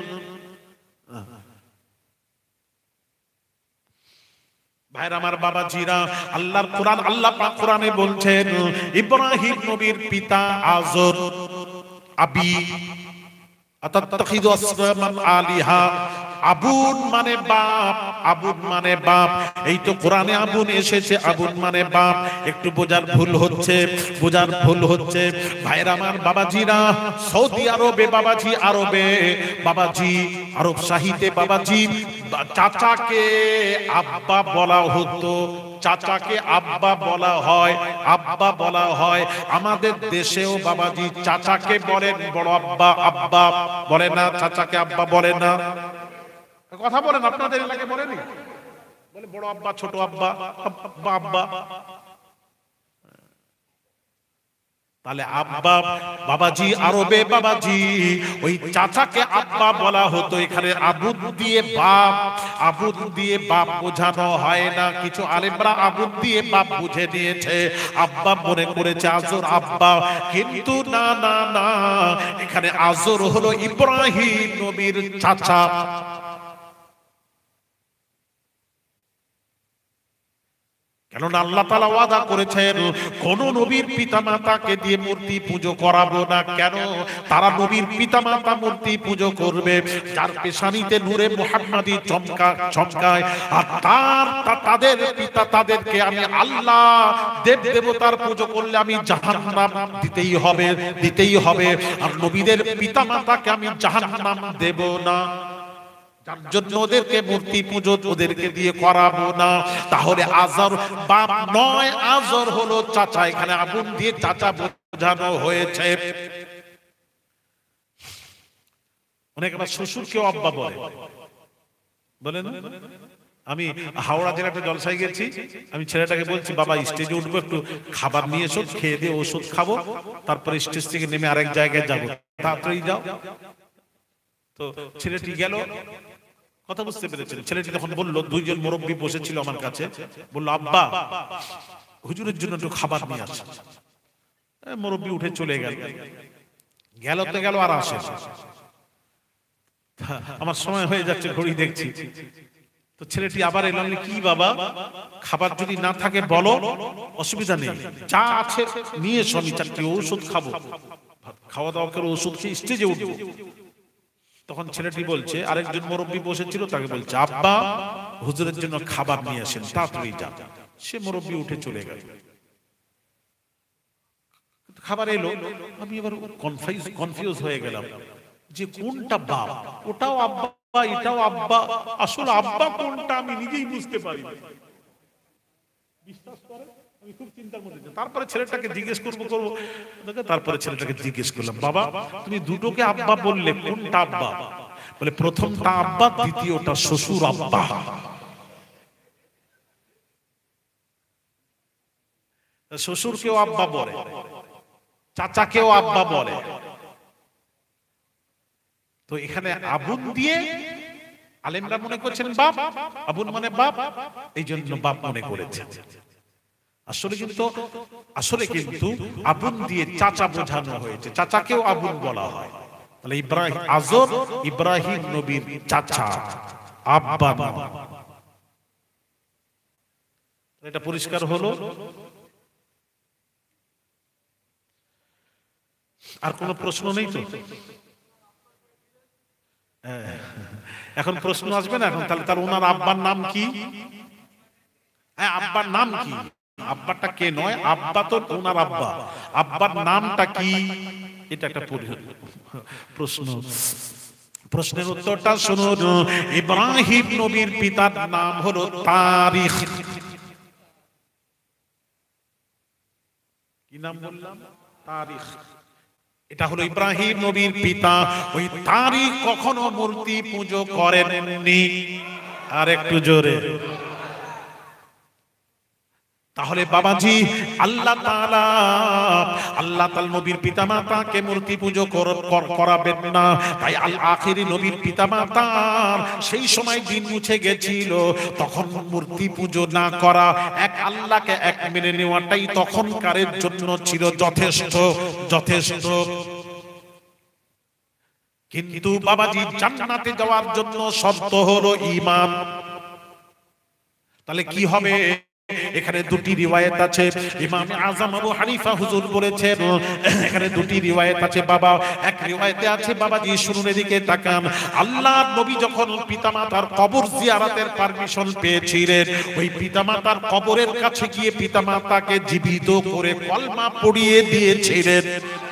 Speaker 1: ভাইরা আমার, বাবাজিরা, আল্লাহর কোরআন, আল্লাহ পাক কোরআনে বলছেন ইব্রাহিম নবীর পিতা আজর, আবি আতাত্তাখিযু আসনামান আলিহা। আবুন মানে বাপ, আবুন মানে বাপ, এই তো কোরআনে আবুন এসেছে, আবুন মানে বাপ। একটু বোঝার ভুল হচ্ছে, বোঝার ভুল হচ্ছে। ভাইরা আমার, বাবাজিরা, সৌদি আরবে বাবাজি, আরবে বাবাজি, আরব সাহিত্যে বাবাজি, চাচাকে আব্বা বলা হতো, চাচাকে আব্বা বলা হয়, আব্বা বলা হয়। আমাদের দেশেও বাবাজি চাচাকে বলেন বড় আব্বা, আব্বা বলে না, চাচাকে আব্বা বলে না। কথা বলেন, আপনাদের এলাকায় বলেনি? বলে বড় আব্বা, ছোট আব্বা, আব্বা আব্বা। তাহলে আব্বা বাবাজি, আরবে বাবাজি ওই চাচাকে আব্বা বলা হতো। এখানে আবুদ দিয়ে বাপ, আবুদ দিয়ে বাপ বোঝানো হয় না। কিছু আলেমরা আবুদ দিয়ে বাপ বুঝে নিয়েছে, আব্বা মনে করেছে আজর আব্বা, কিন্তু না না না, এখানে আজর হলো ইব্রাহিম নবীর চাচা। কেননা আল্লাহ তাআলা ওয়াদা করেছেন কোন নবীর পিতামাতাকে দিয়ে মূর্তি পুজো করাবো না। কেন? তারা নবীর পিতামাতা মূর্তি পুজো করবে যার পেশানিতে নূরে মুহাম্মাদি চমকায়, আর তাদের পিতা, তাদেরকে আমি আল্লাহ দেব দেবতার পুজো করলে আমি জাহান্নাম দিতেই হবে। আর নবীদের পিতামাতাকে আমি জাহান্নাম দেব না, যার জন্য ওদেরকে মূর্তি পুজো ওদেরকে দিয়ে করাবো না। তাহলে আজর বাপ নয়, আজর হলো চাচা। এখানে আবুন দিয়ে চাচা বোঝানো হয়েছে। অনেক আবার শ্বশুরকেও আব্বা বলে, বলে না? আমি হাওড়া জেলায় একটা জলসায় গেছি, আমি ছেলেটাকে বলছি বাবা স্টেজে উঠবো, একটু খাবার নিয়ে এসো, খেয়ে দিয়ে ওষুধ খাবো, তারপরে স্টেজ থেকে নেমে আরেক জায়গায় যাবো, তাড়াতাড়ি যাও। তো ছেলেটি গেল, কথা বুঝতে পেরেছেন? ছেলেটি তখন বললো, দুইজন মুরব্বী বসেছিল আমার কাছে, বললো আব্বা হুজুরের জন্য একটু খাবার নিয়ে আসে। মুরব্বী উঠে চলে গেল, গেল তো গেল, আর আসে। আমার সময় হয়ে যাচ্ছে, ঘড়ি দেখছি। তো ছেলেটি আবার এলো, কি বাবা খাবার যদি না থাকে বলো, অসুবিধা নেই, যা আছে নিয়ে এসো, আমি চারটি ওষুধ খাবো, খাওয়া দাওয়া করে ওষুধ খেয়ে স্টেজে উঠবো। তখন ছেলেটি বলছে, আরেকজন মুরব্বী বসেছিল, তাকে বলছে আব্বা হুজুরের জন্য খাবার নিয়ে আসেন, তাড়াতাড়ি যান। সে মুরব্বী উঠে চলে গেল, খাবার এলো। আমি এবার কনফিউজ হয়ে গেলাম যে কোনটা বাপ, ওটাও আব্বা এটাও আব্বা, আসলে আব্বা কোনটা আমি নিজেই বুঝতে পারি না। বিশ্বাস করেন আমি খুব চিন্তার মধ্যে। তারপরে ছেলেটাকে জিজ্ঞেস করবো, তারপরে ছেলেটাকে জিজ্ঞেস করলাম, বাবা তুমি দুটোকে আব্বা বললে, কোনটা আব্বা? বলে প্রথমটা আব্বা, দ্বিতীয়টা শ্বশুর আব্বা। শ্বশুরকেও আব্বা বলে, চাচাকেও আব্বা বলে। তো এখানে আবুন দিয়ে আলেমরা মনে করছেন বাপ, আবুল মানে বাপ, এই জন্য বাপ মনে করেছেন। আসলে কিন্তু আবুল দিয়ে চাচা বোঝানো হয়েছে, চাচাকেও আবুল বলা হয়। তাহলে ইব্রাহিম আজর ইব্রাহিম নবীর চাচা, আব্বা নয়। এটা পরিষ্কার হলো। আর কোনো প্রশ্ন নেই তো? এখন প্রশ্ন আসবে না এখন? তাহলে ওনার আব্বার নাম কি? হ্যাঁ, আব্বার নাম কি? আব্বাটা কে নয়, আব্বা তো ওনার আব্বা, আব্বার নামটা কি? এটা একটা প্রশ্ন। প্রশ্নের উত্তরটা শুনুন। ইব্রাহিম নবীর পিতার নাম হলো তারিখ। কি নাম বললাম? তারিখ। এটা হলো ইব্রাহিম নবীর পিতা। ওই তারিখ কখনো মূর্তি পুজো করেননি। আর একটু জোরে। তাহলে বাবাজি আল্লাহ তাআলা নবীর পিতামাতাকে মূর্তি পুজো করাবেন না। তাই আল আখিরি নবীর পিতামাতার সেই সময় দিন মুছে গেছিল, তখন মূর্তি পুজো না করা, এক আল্লাহকে এক মেনে নেওয়াটাই তখনকারের জন্য ছিল যথেষ্ট যথেষ্ট। কিন্তু বাবাজি জান্নাতে যাওয়ার জন্য শর্ত হলো ঈমান। তাহলে কি হবে? এখানে দুটি রিওয়ায়াত আছে। ইমাম আযম আবু হানিফা হুজুর বলেছেন এখানে দুটি রিওয়ায়াত আছে বাবা। এক রিওয়ায়াতে আছে বাবাজি, শুনুন এদিকে তাকান। আল্লাহর নবী যখন পিতামাতার কবর জিয়ারতের পারমিশন পেয়েছিলেন, ওই পিতামাতার কবরের কাছে গিয়ে পিতামাতাকে জীবিত করে কলমা পড়িয়ে দিয়েছিলেন।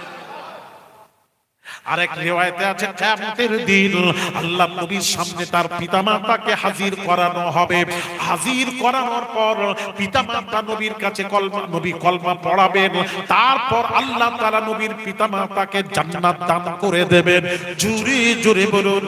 Speaker 1: আরেক রিওয়ায়াতে আছে কিয়ামতের দিন আল্লাহ নবীর সামনে তার পিতামাতাকে হাজির করানো হবে। হাজির করানোর পর পিতামাতা নবীর কাছে কলমা পড়াবেন। তারপর আল্লাহ তাআলা নবীর পিতামাতাকে জান্নাত দান করে দেবেন। জোরে জোরে বলুন।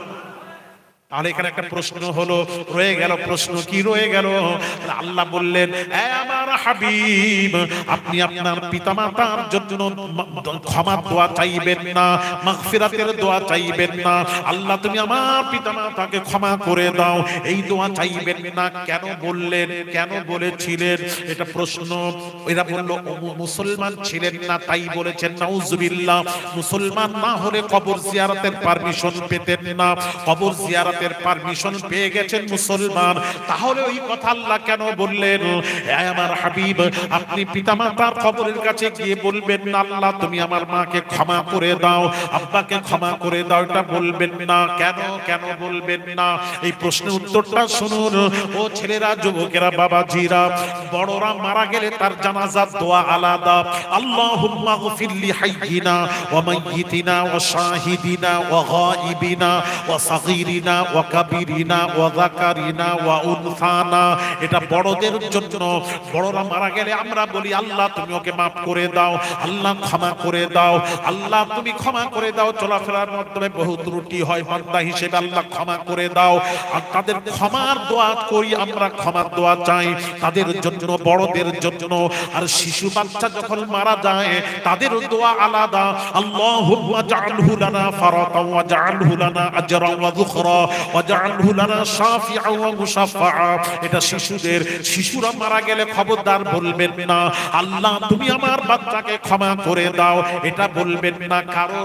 Speaker 1: তাহলে এখানে একটা প্রশ্ন হলো, রয়ে গেল। প্রশ্ন কি রয়ে গেল? আল্লাহ বললেন, এ আমার হাবিব, আপনি আপনার পিতামাতার জন্য ক্ষমা দোয়া চাইবেন না, মাগফিরাতের দোয়া চাইবেন না। আল্লাহ তুমি আমার পিতামাতাকে ক্ষমা করে দাও, এই দোয়া চাইবেন না। কেন বললেন? কেন বলেছিলেন? এটা প্রশ্ন। এরা বলল মুসলমান ছিলেন না, তাই বলেছেন নাউজুবিল্লাহ। মুসলমান না হলে কবর জিয়ারতের পারমিশন পেতেন না। কবর জিয়ারতের পারমিশন পেয়ে গেছেন মুসলমান, তাহলে ওই কথা আল্লাহ কেন বললেন? হে আমার হাবিব, আপনি পিতামাতার কবরের কাছে গিয়ে বলবেন না আল্লাহ তুমি আমার মাকে ক্ষমা করে দাও, আব্বাকে ক্ষমা করে দাও, এটা বলবেন না। কেন কেন বলবেন না? এই প্রশ্নের উত্তরটা শুনুন। ও ছেলেরা, যুবকেরা, বাবাজিরা, বড়রা মারা গেলে তার জানাজার দোয়া আলাদা। আল্লাহুম্মা গফির লি হাইয়িনা ওয়া মাইয়িতিনা ওয়া শাহিদিনা ওয়া গায়িবিনা ওয়া সাগীরিনা ওয়া কাবীরিনা ওয়া যাকারিনা ওয়া উনসানা। এটা বড়দের জন্য। বড়রা মারা গেলে আমরা বলি আল্লাহ তুমি ওকে মাফ করে দাও, আল্লাহ ক্ষমা করে দাও, আল্লাহ তুমি ক্ষমা করে দাও। চলাফেরার মাধ্যমে বহু ত্রুটি হয়, বান্দা হিসেবে আল্লাহ ক্ষমা করে দাও। আর তাদের ক্ষমার দোয়া করি আমরা, ক্ষমার দোয়া চাই তাদের জন্য, বড়দের জন্য। আর শিশু বাচ্চা যখন মারা যায় তাদের দোয়া আলাদা। আল্লাহুম্মা জাআলহু লানা ফারাতাও ওয়া জাআলহু লানা আজরাও ওয়া যুখরা ওয়া জাআলহু লানা শাফিআও ওয়া মুশাফফা। এটা শিশুদের। শিশুরা মারা গেলে খবরদার বলবেন না আল্লাহ তুমি আমার বাচ্চাকে ক্ষমা করে দাও, এটা বলবেন না। কারণ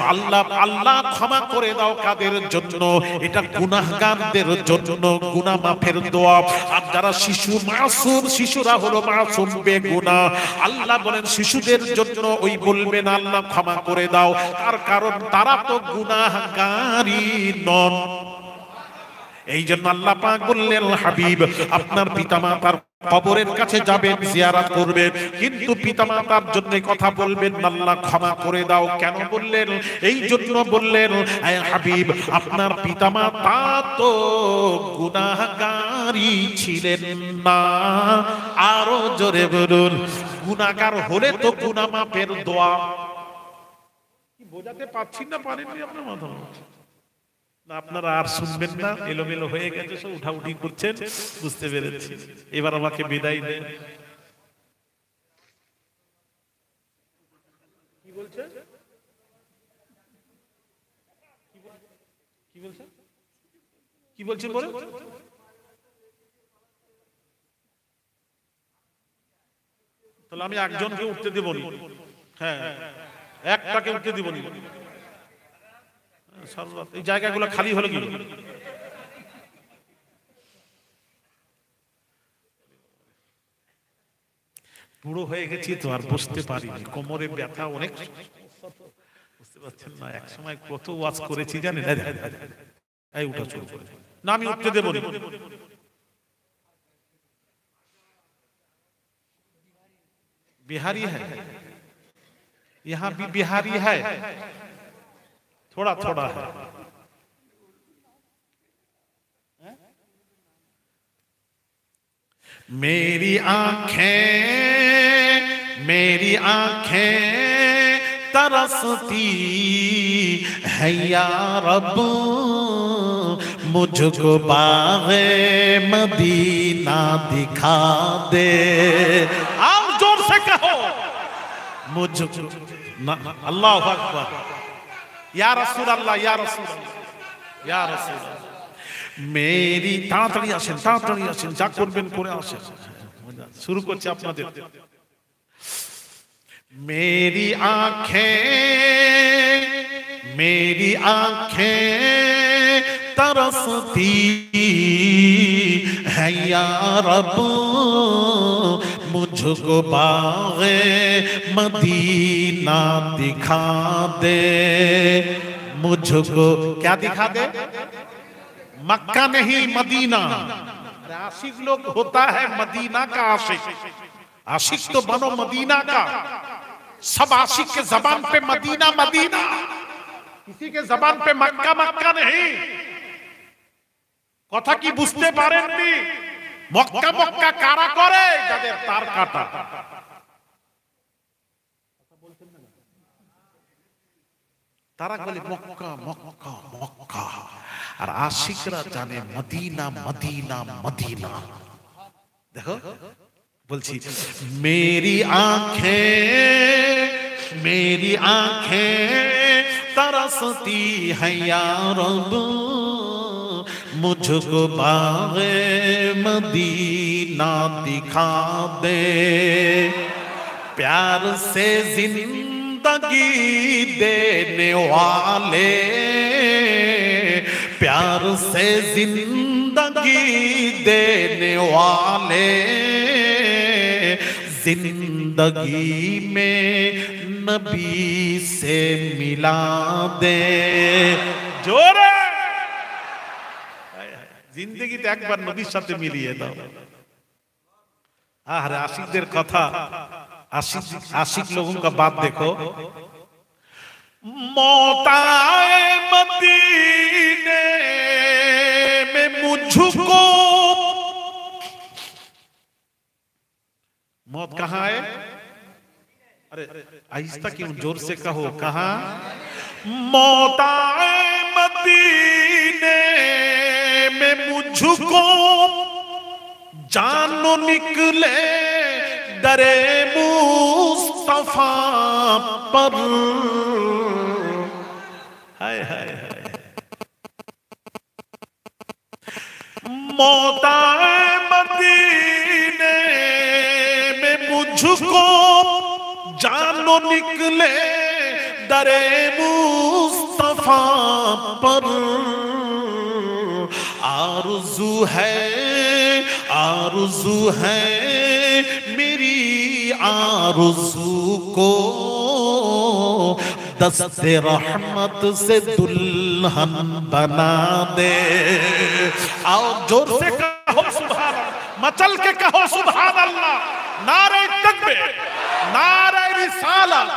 Speaker 1: আল্লাহ ক্ষমা করে দাও কাদের জন্য? এটা গুনাহগারদের জন্য, গুনাহ মাফের দোয়া। আর যারা শিশু মাসুম, শিশুরা হলো মাসুম বেগুনাহ, আল্লাহ বলেন শিশুদের জন্য ওই বলবেন আল্লাহ ক্ষমা করে দাও, তার কারণ তারা তো গুনাহগারই নন। এই জন্য আল্লাহ পাক বললেন হাবিব আপনার পিতামাতার কবরের কাছে যাবেন, জিয়ারত করবেন, কিন্তু পিতামাতার জন্য কথা বলবেন আল্লাহ ক্ষমা করে দাও। কেন বললেন? এই জন্য বললেন হে হাবিব আপনার পিতামাতা তো গুনাহগারই ছিলেন না। আরো জোরে বলুন। গুনাহগার হলে তো গুনাহ মাফের দোয়া। কি বোঝাতে পারছি না? পারেননি আপনার মাথা? না আপনারা আর শুনবেন না, এলোমেলো হয়ে গেছে, সব উঠাউঠি করছেন, বুঝতে পেরেছি। এবার আমাকে বিদায় দেন। কি বলছেন? কি বলছেন? কি বলছেন বলে? তাহলে আমি একজনকে উঠতে দেব না, হ্যাঁ একটাকে উঠতে দেব না। এই জায়গাগুলো খালি হলো কি? বুড়ো হয়ে গেছি তো আর বসতে পারিনি, কোমরে ব্যথা অনেক, বুঝতে পারছেন না? এক সময় কত ওয়াজ করেছি জানেন। এই উঠা চল না, আমি উঠতে দেব না। बिहारी है, यहाँ भी बिहारी है, थोड़ा थोड़ा है। मेरी आंखें तरसती है या रब, मुझको बाग़े मदीना दिखा दे। आओ जोर से कहो मुझको, अल्लाह अकबर, या रसूल अल्लाह, या रसूल अल्लाह, या रसूल अल्लाह। मेरी ताड़ाताड़ी আসেন, ताड़ाताड़ी আসেন, যা করবেন করে আসেন। শুরু করছি আপনাদের। मेरी आंखें तरसती है या रब, मुझको बाग़े मदीना दिखा दे। मुझको क्या दिखा दे? मक्का नहीं मदीना। आशिक लोग होता है मदीना का आशिक, आशिक तो बनो मदीना का। सब आशिक के जबान पे मदीना मदीना, किसी के जबान पे मक्का मक्का नहीं। কথা কি বুঝতে পারেননি? মক্কা মক্কা কারা করে? যাদের তার কাটা। তারা বলে মক্কা মক্কা মক্কা, আর আশিকরা জানে মদিনা মদিনা মদিনা। দেখো বলছি, मेरी आंखें तरसती है या रब, मुझको बाग़े मदीना दिखा दे। प्यार से जिंदगी देने वाले, प्यार से जिंदगी देने वाले, जिंदगी में नबी से मिला दे। जोरे जिंदगी एक बार नबी साथे मिलिए दाओ। अरे आशिकদের কথা, आशिक लोगों का बात देखो। मौत आए मदीने में मुझको, मौत कहाँ है? अरे आहिस्ता क्यों, जोर से कहो। कहाँ? मौत आए मदीने में मुझको, जानो निकले दरे मुस्तफा पर। हाय हाय हाय। मौत आए मदीने में मुझको, जानो निकले दरे मुस्तफा पर। आरज़ू है मेरी आरज़ू को, दस्ते रहमत से दुल्हन बना दे। आओ जोर से कहो सुभान अल्लाह, मचल के कहो सुभान अल्लाह। नारे तकबीर, नारे रिसालत।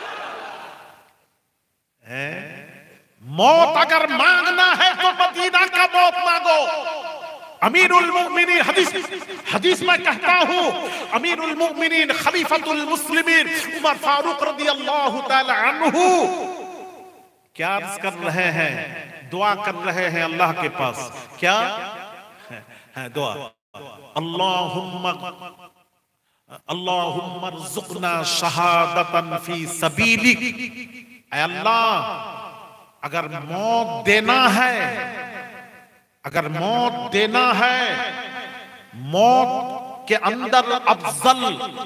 Speaker 1: मौत अगर मांगना है तो मदीना का मौत मांगो। अमीरुल मोमिनीन, हदीस में कहता हूँ, अमीरुल मोमिनीन खलीफतुल मुस्लिमीन उमर फारूक रदियल्लाहु ताला अन्हु क्या अर्ज कर रहे हैं? दुआ कर रहे हैं अल्लाह के पास। क्या है दुआ? अल्लाहुम्मा रज़ुक़ना शहादतन फी सबीलिक। ऐ अल्लाह, अगर मौत देना है, अगर मौत देना है, मौत के अंदर अफजल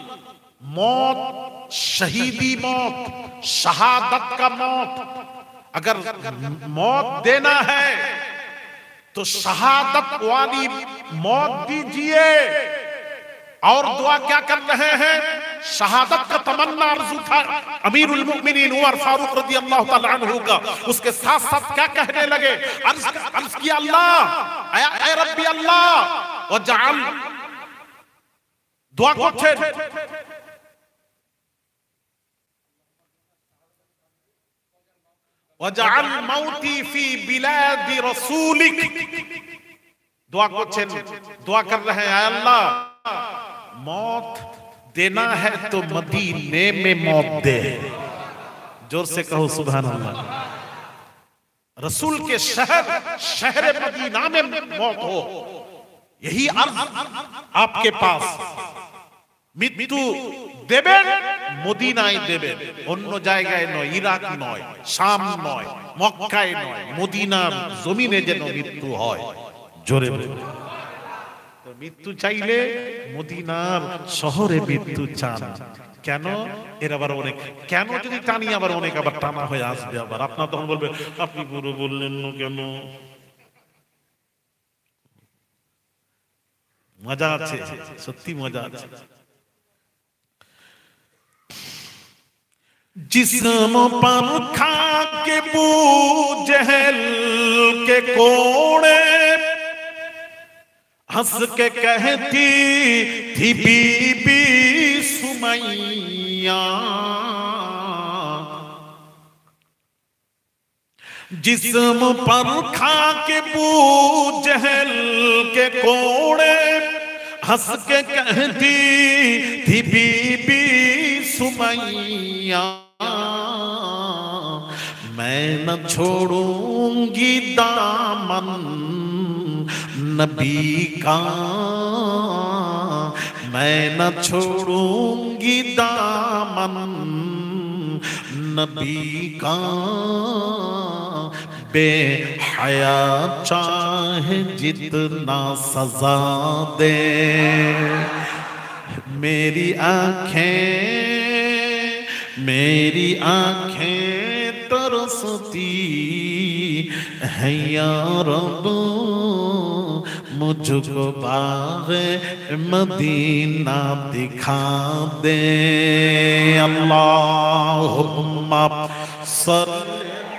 Speaker 1: मौत शहीदी मौत, शहादत का मौत, अगर मौत देना है तो शहादत वाली मौत दीजिए। और दुआ क्या कर रहे हैं? शहादत का तमन्ना अर्जू था अमीरुल मुमिनीन उमर फारूक रज़ी अल्लाह ताला अन्हु का। उसके साथ साथ क्या कहने लगे? अर्ज किया अल्लाह, ऐ रब्बी अल्लाह वजअल, दुआ করছেন वजअल मौती फी बिलादि रसूलिक, दुआ করছেন, दुआ कर रहे हैं, अल्लाह मौत देना है तो मदीने में मौत दे। जोर से कहो सुभान अल्लाह। रसूल के शहर मदीना में मौत हो, यही अर्ज आपके पास। मृत्यु देবেন মদিনায় দেবেন, অন্য জায়গায় নয়, ইরাক নয়, শাম নয়, মক্কায় নয়, মদিনার জমিনে যেন মৃত্যু হয়। জোরে তো মৃত্যু চাইলে মদিনার শহরে মৃত্যু চান। কেন? এর আবার অনেক কেন যদি টানি আবার অনেক আবার টানা হয়ে আসবে। আবার আপনার তখন বলবে আপনি পুরো বললেন না কেন? মজা আছে, সত্যি মজা আছে। जिस्म पर खा के बू जहल के कोड़े, हंस के कहती थी बीबी सुमैया, जिस्म पर खा के बू जहल के कोड़े, हंस के कहती थी बीबी सुमैया, मैं न छोड़ूंगी दामन नबी का, मैं न छोड़ूंगी दामन नबी का, बेहया चाहे जितना सजा दे, मेरी आंखें तरसती है या रब, मुझको बाग़े मदीना दिखा दे। अल्लाहुम्मा सल्ली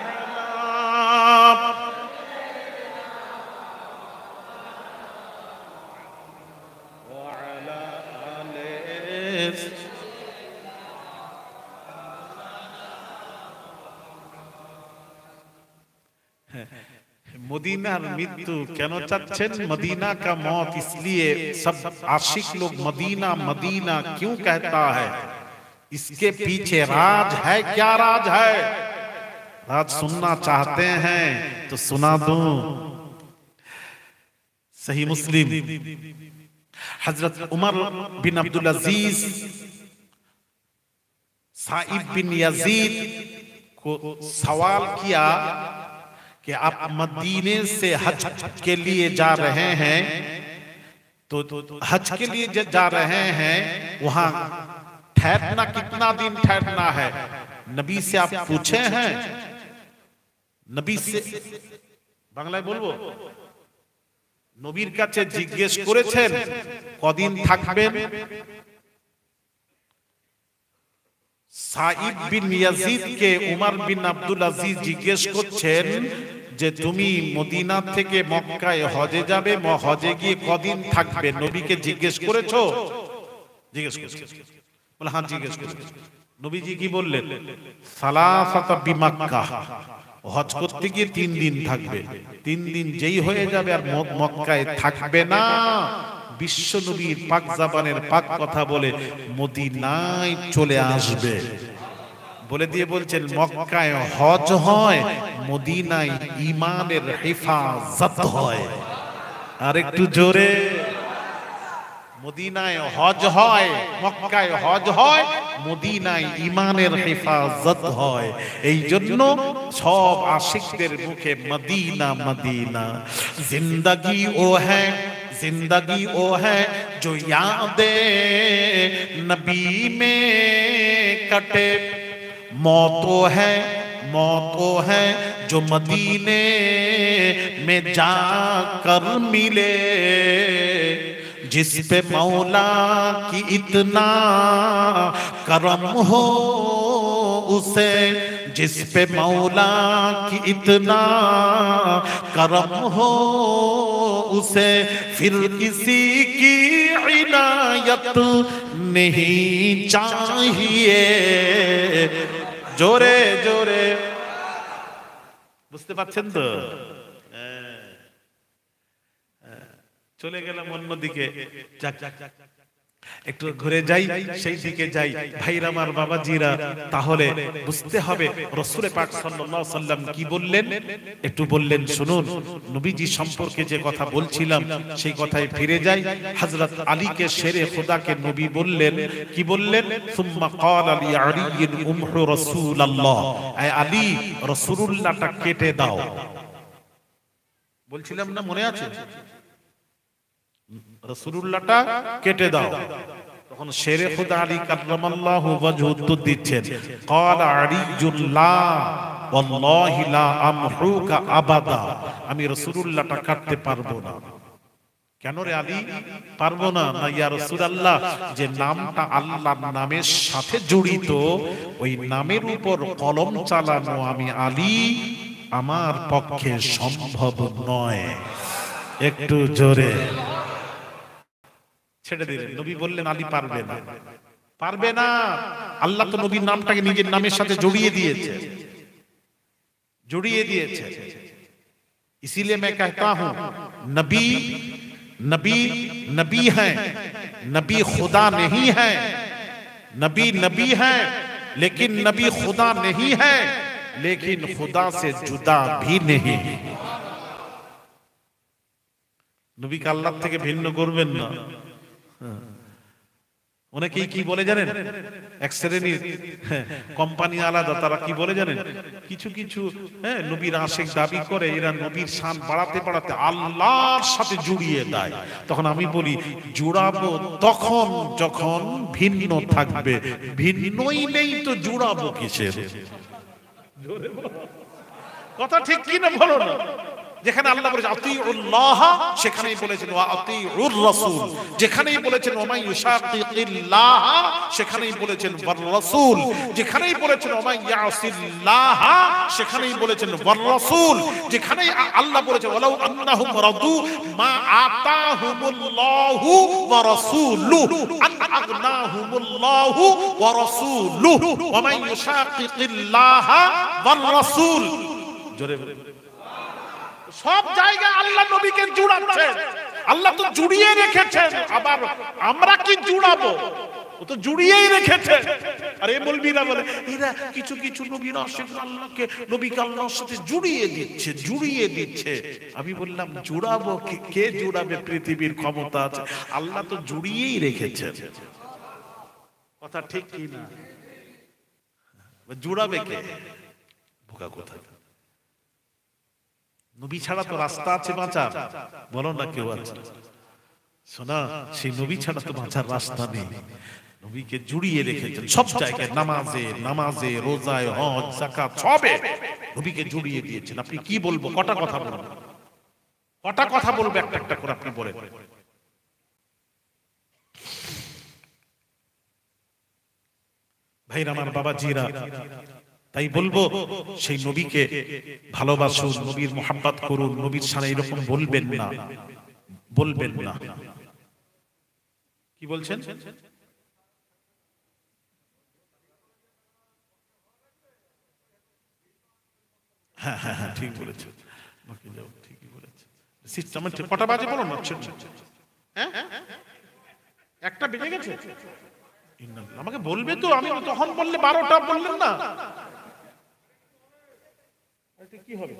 Speaker 1: मदीनार मृत्यु क्यों चाচ্ছেন? मदीना का मौत इसलिए सब आशिक लोग मदीना मदीना क्यों कहता है? इसके पीछे राज है। क्या राज है? राज सुनना चाहते हैं तो सुना दूं। सही मुस्लिम हजरत Umar bin Abdul Aziz Saib bin Yazid को सवाल किया कि आप मदीने से हज के लिए जा रहे हैं, तो हज के लिए जा रहे हैं, वहां ठहरना कितना दिन ठहरना है? नबी से आप पूछे हैं? नबी से बांग्लाয় বলবো, নবীর কাছে জিজ্ঞেস করেছেন কদিন থাকবেন? সাইব বিন ইয়াজিদ কে উমর বিন আব্দুল আজিজ জিজ্ঞেস করছেন যে তুমি মদিনা থেকে মক্কায় হজে যাবে, হজে গিয়ে কদিন থাকবে? নবীকে জিজ্ঞেস করেছো? জিজ্ঞেস করেছো? বলে হ্যাঁ জিজ্ঞেস করেছি। নবীজি কি বললেন? সালাসাতা বিমাক্কা, হজ করতে গিয়ে 3 দিন থাকবে। 3 দিন যেই হয়ে যাবে আর মক্কায় থাকবে না। বিশ্ব নবীর পাক জাবানের পাক কথা বলে মদিনায় চলে আসবে। বলে দিয়ে বলছেন মক্কায় হজ হয়, মদিনায় ঈমানের হেফাজত হয়। আর একটু জোরে, মদিনায় হজ হয়, মক্কায় হজ হয়, মদিনায় ঈমানের হেফাজত হয়। এই জন্য সব আশিকদের মুখে মদিনা মদিনা। জিন্দগি ও হ্যায়, जिंदगी वो है जो यादे नबी में कटे, मौत वो है, मौत वो है जो मदीने में जाकर मिले। जिस पे मौला की इतना करम हो उसे, जिस पे मौला की इतना करम हो उसे फिर किसी की इनायत नहीं चाहिए। जोरे जोरे বুঝতে পারছেন তো? চলে গেলাম অন্যদিকে, একটু ঘুরে যাই, সেই দিকে যাই। ভাইরা আমার, বাবাজিরা, তাহলে বুঝতে হবে রাসূল পাক সাল্লাল্লাহু আলাইহি সাল্লাম কি বললেন, একটু বললেন শুনুন। নবীজি সম্পর্কে যে কথা বলছিলাম সেই কথায় ফিরে যাই। হযরত আলীকে শেরে খোদাকে নবী বললেন, কি বললেন? সুম্মা ক্বালা লি আলী উমহু রাসূলুল্লাহ, আয় আলী রাসূলুল্লাহটা কেটে দাও। বলছিলাম না, মনে আছে? রাসূলুল্লাহটা কেটে দাও। তখন শেরে খুদা আলী কাররামাল্লাহু ওয়াজহু উত্তর দিচ্ছেন, ক্বালা আলীউল্লাহ ওয়াল্লাহি লা আমহুকা আবাদা, আমি রাসূলুল্লাহটা কাটতে পারবো না। কেন রে আলী পারবো না? না ইয়া রাসূলুল্লাহ, যে নামটা আল্লাহর নামের সাথে জড়িত, ওই নামের উপর কলম চালানো আমি আলী আমার পক্ষে সম্ভব নয়। একটু জোরে ছেড়ে দিলেন। নবী বললেন আলী পারবে না, পারবে না। আল্লাহ তো নবীর নামটাকে নিজের নামের সাথে জড়িয়ে দিয়েছে, জড়িয়ে দিয়েছে। इसीलिए मैं कहता हूं नबी नबी नबी है, नबी खुदा नहीं है। नबी नबी है लेकिन नबी खुदा नहीं है, लेकिन खुदा से जुदा भी नहीं। नबी का अल्लाह থেকে ভিন্ন করবেন না। অনেকেই কি বলে জানেন, এক শ্রেণীর কোম্পানি আলাদা, তারা কি বলে জানেন, কিছু কিছু নবীর আশিক দাবি করে, এরা নবীর শান বাড়াতে বাড়াতে আল্লাহর সাথে জুড়িয়ে দেয়। তখন আমি বলি জুড়াবো তখন যখন ভিন্ন থাকবে, ভিন্নই নেই তো জুড়াবো কিসের? কথা ঠিক কি না বলো না? যেখানে আল্লাহ বলেছেন আতিউল্লাহ, সেখানেই বলেছেন ওয়া আতিউর রাসূল। যেখানেই বলেছেন ওয়া মান ইউশাকিকিল্লাহ, সেখানেই বলেছেন ওয়ার রাসূল। যেখানেই বলেছেন ওয়া মান ইয়াসিল্লাহ, সেখানেই বলেছেন ওয়ার রাসূল। যেখানেই আল্লাহ বলেছেন ওয়ালাউ আন্নাহুম রাদু মা আতাহুমুল্লাহু ওয়া রাসূলুহু আন আগনাহুমুল্লাহু ওয়া রাসূলুহু ওয়া মান ইউশাকিকিল্লাহ ওয়ার রাসূল। জোরে সব জায়গায় আল্লাহ নবীকে জুড়াচ্ছেন। আল্লাহ তো জুড়িয়ে রেখেছেন, আবার আমরা কি জুড়াবো? ও তো জুড়িয়েই রেখেছে। আর এই মৌলবীরা বলে এরা কিছু কিছু নবীর আশিক আল্লাহকে, নবীকে আল্লাহর সাথে জুড়িয়ে দিচ্ছে, জুড়িয়ে দিচ্ছে। আমি বললাম জুড়াবো কে জুড়াবে? পৃথিবীর ক্ষমতা আছে, আল্লাহ তো জুড়িয়েই রেখেছেন। কথা ঠিক কি না? জুড়াবে কে? বোকা কোথায়? নবী ছাড়া তো রাস্তা আছে বাঁচার? বলো না কেউ আছে? শোনা, সেই নবী ছাড়া তো বাঁচার রাস্তা নেই। নবীকে জুড়িয়ে রেখেছেন সব জায়গায়, নামাজে নামাজে, রোজায়, হজ, যাকাত, সবে নবীকে জুড়িয়ে দিয়েছেন। আপনি কি বলবো? কটা কথা বলবো, কটা কথা বলবো, একটা একটা করে আপনি বলেন। ভাইরা আমার, বাবাজিরা, তাই বলবো সেই নবীকে ভালোবাসুন, নবীর মোহাব্বত করুন, নবীর শানে এরকম বলবেন না, বলবেন না। কি বলছেন? হ্যাঁ হ্যাঁ হ্যাঁ, ঠিক বলেছেন, ঠিকই বলেছেন। সিস্টেম কটা বাজে বলো না? হ্যাঁ, একটা বেজে গেছে। আমাকে বলবে তো, আমি তখন বললে 12টা বললেন না, কি হবে?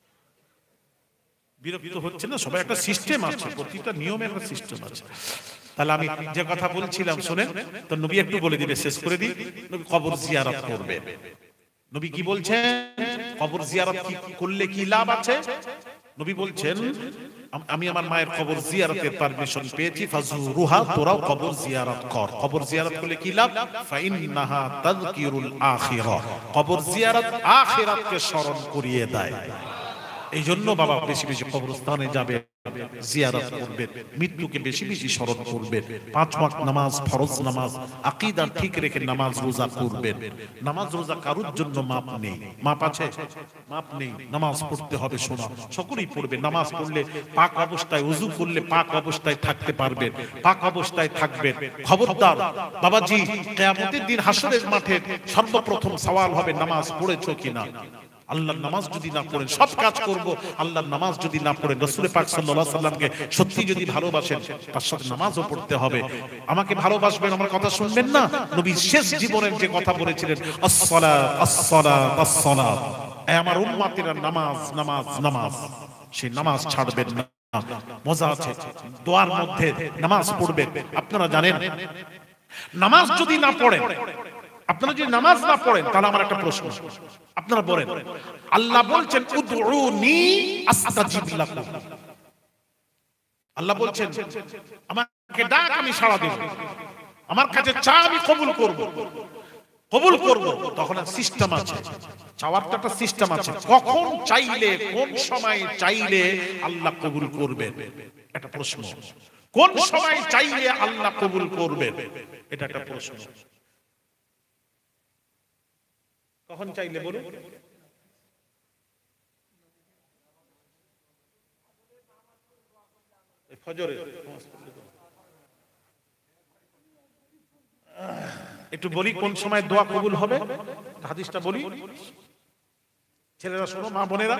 Speaker 1: বিরক্ত হচ্ছে না? সবাই একটা সিস্টেম আছে, প্রতিটা নিয়মে একটা সিস্টেম আছে। তাহলে আমি যে কথা বলছিলাম শুনেন, তো নবী একটু বলে দিবে, শেষ করে দিই। নবী কবর জিয়ারত করবে। নবী কি বলছেন? কবর জিয়ারত কি করলে কি লাভ আছে? নবী বলছেন, আমি আমার মায়ের কবর জিয়ারতের পারমিশন পেয়েছি, ফাজুরুহা, তোরাও কবর জিয়ারত কর। কবর জিয়ারত করলে কি লাভ? ফাইন্নাহা তাযকিরুল আখিরা, কবর জিয়ারত আখিরাতকে স্মরণ করিয়ে দেয়। এই জন্য বাবা বেশি বেশি কবরস্থানে যাবে, জিয়ারত করবেন, মৃত্যুকে বেশি বেশি স্মরণ করবেন। 5 ওয়াক্ত নামাজ, ফরজ নামাজ, আকীদা ঠিক রেখে নামাজ রোজা করবেন। নামাজ রোজা কারুর জন্য মাপ নেই। মাপ আছে? মাপ নেই। নামাজ পড়তে হবে, শোনা সকলেই পড়বে। নামাজ পড়লে পাক অবস্থায়, ওযু করলে পাক অবস্থায় থাকতে পারবেন, পাক অবস্থায় থাকবেন। খবরদার বাবাজি, কিয়ামতের দিন হাসরের মাঠে সর্বপ্রথম সওয়াল হবে নামাজ পড়েছো কিনা। আল্লাহর নামাজ যদি না পড়েন, সব কাজ করব, আল্লাহর নামাজ যদি না পড়েন, রাসূল পাক সাল্লাল্লাহু আলাইহি সাল্লামকে সত্যি যদি ভালোবাসেন, তার সাথে নামাজও পড়তে হবে। আমাকে ভালোবাসবেন, আমার কথা শুনবেন না? নবী শেষ জীবনের যে কথা বলেছিলেন, আসসালাত আসসালাত আসসালাত, এ আমার উম্মতেরা নামাজ নামাজ নামাজ, সেই নামাজ ছাড়বেন না। মজা আছে দোয়ার মধ্যে, নামাজ পড়বেন। আপনারা জানেন, নামাজ যদি না পড়েন, আপনারা যদি নামাজ না পড়েন, তাহলে আমার একটা প্রশ্ন, আপনারা বলেন, আল্লাহ বলছেন উদউনি আস্তাজিব লাকুম, আল্লাহ বলছেন আমাকে ডাক, আমি সাড়া দেব, আমার কাছে চা, আমি কবুল করব, কবুল করব। তখন সিস্টেম আছে, চাওয়ার একটা সিস্টেম আছে, কখন চাইলে, কোন সময় চাইলে আল্লাহ কবুল করবেন। একটা প্রশ্ন, কোন সময় চাইলে আল্লাহ কবুল করবেন, এটা একটা প্রশ্ন। কখন চাইলে বলুন? ফজরে। একটু বলি কোন সময় দোয়া কবুল হবে, হাদিসটা বলি, ছেলেরা শোনো, মা বোনেরা।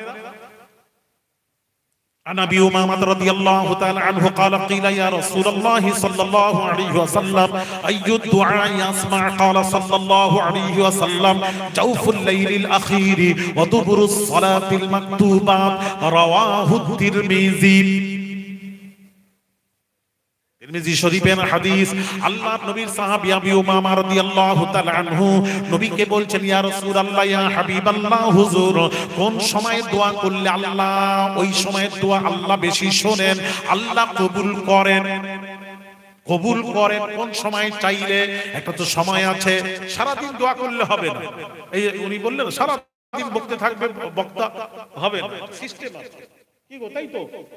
Speaker 1: عن ابي امامه رضي الله تعالى عنه قال قيل يا رسول الله صلى الله عليه وسلم اي الدعاء يسمع قال صلى الله عليه وسلم جوف الليل الاخير ودبر الصلاه المكتوبات رواه الترمذي। তিরমিজি শরীফের হাদিস। আল্লাহর নবীর সাহাবী আবু উমামা রাদিয়াল্লাহু তাআলা আনহু নবীকে বলছেন, ইয়া রাসূলুল্লাহ, ইয়া হাবিবাল্লাহ, হুজুর, কোন সময় দোয়া করলে আল্লাহ, ওই সময়ের দোয়া আল্লাহ বেশি শোনেন, আল্লাহ কবুল করেন, কবুল করেন কোন সময় চাইলে? একটা তো সময় আছে, সারা দিন দোয়া করলে হবে না। এই উনি বললেন সারা দিন বকতে থাকবে, বক্তা হবে না, সিস্টেম আছে। কি গো, তাই তো?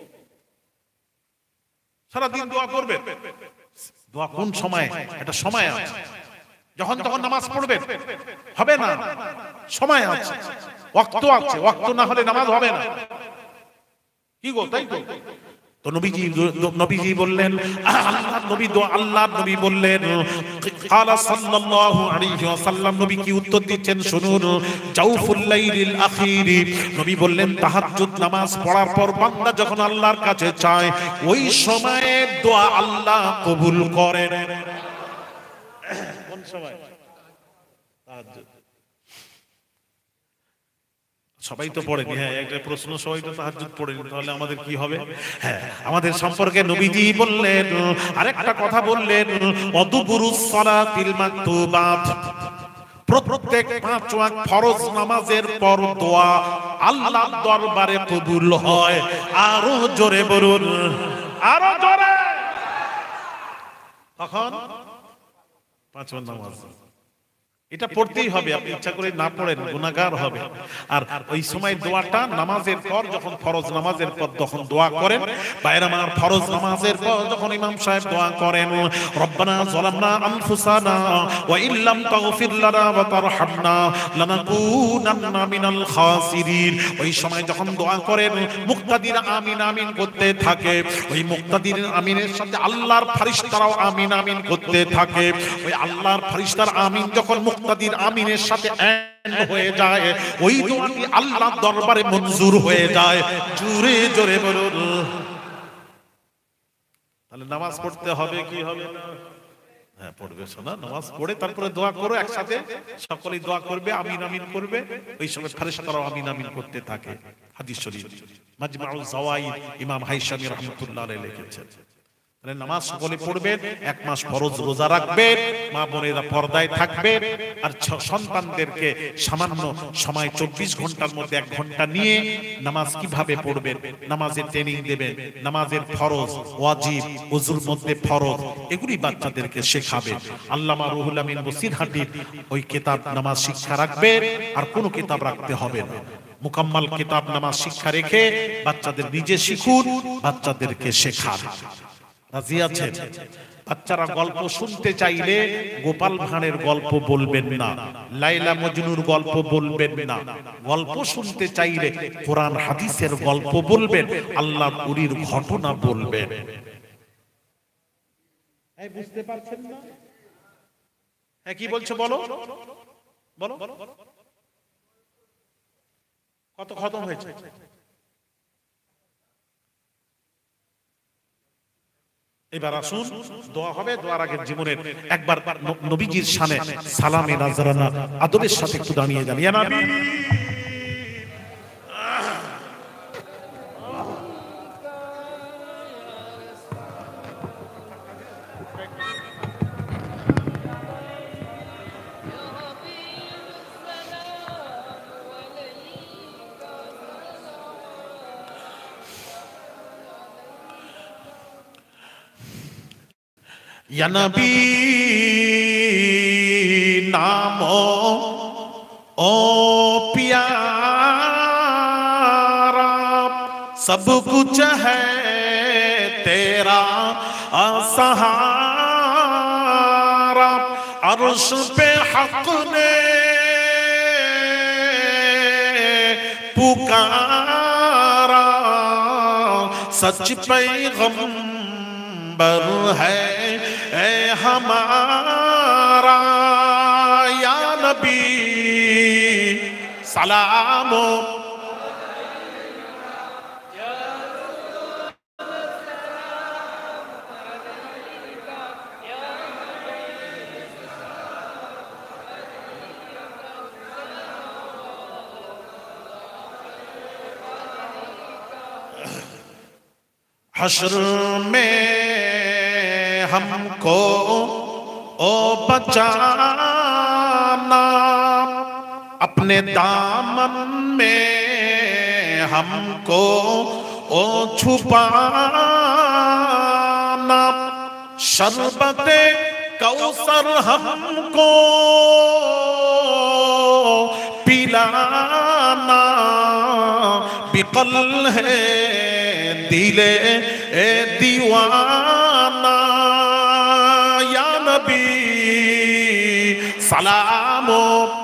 Speaker 1: সারাদিন দোয়া করবেন, দোয়া কোন সময়? একটা সময় আছে, যখন তখন নামাজ পড়বেন হবে না, সময় আছে, ওয়াক্ত আছে, ওয়াক্ত না হলে নামাজ হবে না। কি গো, তাই তো? তো নবীজি বললেন, আল্লাহর নবী বললেন, ক্বালা সাল্লাল্লাহু আলাইহি ওয়াসাল্লাম, নবী কি উত্তর দিচ্ছেন শুনুন, জাওফুল লাইলিল আখির, নবী বললেন তাহাজ্জুদ নামাজ পড়ার পর বান্দা যখন আল্লাহর কাছে চায়, ওই সময়ে দোয়া আল্লাহ কবুল করেন। কোন সময়? তাহাজ্জুদ। সবাই তো পড়েনি। হ্যাঁ, একটা প্রশ্ন, সবাই তো তাহাজ্জুদ পড়েনি, তাহলে আমাদের কি হবে? হ্যাঁ, আমাদের সম্পর্কে নবীজি বললেন, আরেকটা কথা বললেন, ওয়াদুবুরুস সালাতিল মাকতুবাত, প্রত্যেক 5 ওয়াক্ত ফরজ নামাজের পর দোয়া আল্লাহর দরবারে কবুল হয়। আরো জোরে বলুন, আরো জোরে। তখন 5 ওয়াক্ত নামাজ এটা পড়তেই হবে, আপনি ইচ্ছা করে না পড়েন গুনাহগার হবে। আর ওই সময় দোয়াটা নামাজের পর, যখন ফরজ নামাজের পর তখন দোয়া করেন। বাইরে আমার ফরজ নামাজের পর যখন ইমাম সাহেব দোয়া করেন, রব্বানা যালামনা আনফুসানা ওয়া ইল্লাম তাগফির লানা ওয়া তারহামনা লানাকুনান্না মিনাল খাসিরিন, ওই সময় যখন দোয়া করেন মুক্তাদির আমিন আমিন করতে থাকে। ওই মুক্তাদির আমিনের সাথে আল্লাহর ফেরেশতারাও আমিন আমিন করতে থাকে। ওই আল্লাহর ফেরেশতার আমিন যখন মুক্তাদির আমিনের সাথে এন্ড হয়ে যায়, ওই দোয়াটি আল্লাহর দরবারে মঞ্জুর হয়ে যায়। জোরে জোরে বলুন। তাহলে নামাজ পড়তে হবে কি হবে না? হ্যাঁ, পড়বে শোনা, নামাজ পড়ে তারপরে দোয়া করো, একসাথে সকলেই দোয়া করবে, আমিন আমিন করবে। ওই সময় ফেরেশতারাও আমিন আমিন করতে থাকে। হাদিস শরীফ মাজমাউল জাওয়াইদ ইমাম হাইসামি রাহমাতুল্লাহ আলাইহি লিখেছেন। নামাজ সকলে পড়বেন, 1 মাস ফরজ রোজা রাখবেন, মা বোনেরা পর্দায় থাকবেন, আর সন্তানদেরকে সামান্য সময় 24 ঘন্টার মধ্যে 1 ঘন্টা নিয়ে নামাজ কিভাবে পড়বেন, নামাজের ট্রেনিং দেবেন, নামাজের ফরজ ওয়াজিব ওযুর মধ্যে ফরজ এগুলি বাচ্চাদেরকে শেখাবেন। আল্লামা রুহুল আমিন বসিরহাটির ওই কিতাব নামাজ শিক্ষা রাখবেন, আর কোনো কিতাব রাখতে হবে না। মুকাম্মাল কিতাব নামাজ শিক্ষা রেখে বাচ্চাদের নিজে শিখুন, বাচ্চাদেরকে শেখান। রাজি আছেন? বাচ্চারা গল্প শুনতে চাইলে গোপাল ভাঁড়ের গল্প বলবেন না, লাইলা মজনুর গল্প বলবেন না। গল্প শুনতে চাইলে কোরআন হাদিসের গল্প বলবেন, আল্লাহর ওলির ঘটনা বলবেন। এই বুঝতে পারছেন না? হ্যাঁ, কি বলছো বলো বলো। কত খতম হয়েছে? এবার আসুন দোয়া হবে। দোয়ার আগে জীবনের একবার নবীজির শানে সালামে নাজরানা আদরের সাথে একটু দাঁড়িয়ে যান। ইয়া নবী या नबी नामो ओ प्यारा, सब कुछ है तेरा सहारा। अर्श पे हक ने पुकारा, सच पैगंबर है ऐ हमारा। या नबी सलामो हश्र में हमको ओ बचाना, अपने दामन में हमको ओ छुपाना। शरबते कौसर हमको पिलाना, बिकल है दिले ए दीवाना। या नबी सलामो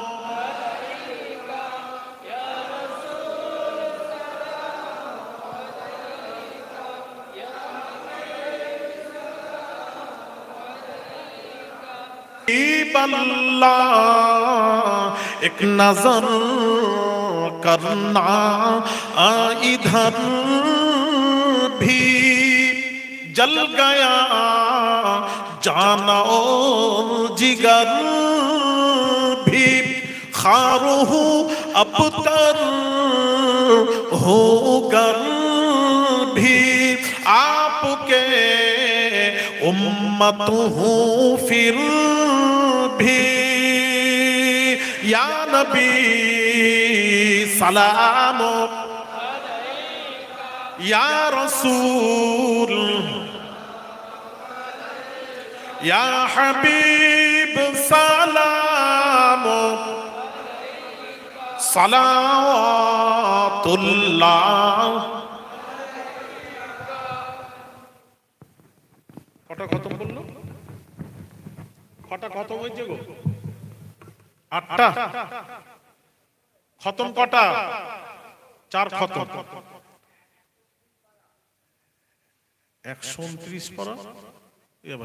Speaker 1: अल्लाह एक नजर करना इधर भी जल गया जाना और जिगर भी। खार हूँ अब तर होकर भी आपके उम्मत हूँ फिर भी। या नबी सलामो या रसूल या हबीब सलामो सलावतुल्लाह। কটা খতম করলো? কটা খতম হয়েছে গো? 8টা খতম। কটা? 4 খতম। 129 পড়া। এবার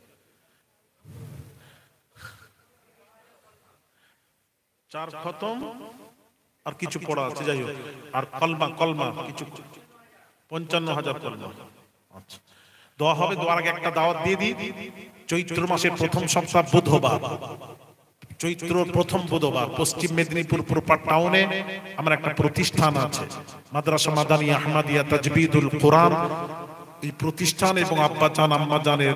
Speaker 1: 4 খতম আর কিছু পড়া আছে, যাই হোক। আর কলমা কিছু 55,000 কলমা। আচ্ছা, দোয়া হবে। দোয়ার আগে একটা দাওয়াত দিয়ে দিই। চৈত্র মাসের প্রথম সপ্তাহ বুধবার, চৈত্রের প্রথম বুধবার পশ্চিম মেদিনীপুর প্রপার টাউনে আমার একটা প্রতিষ্ঠান আছে, মাদ্রাসা মাদানী আহমদিয়া তাজবিদুল কোরআন। এই প্রতিষ্ঠান এবং আব্বাজান আম্মাজানের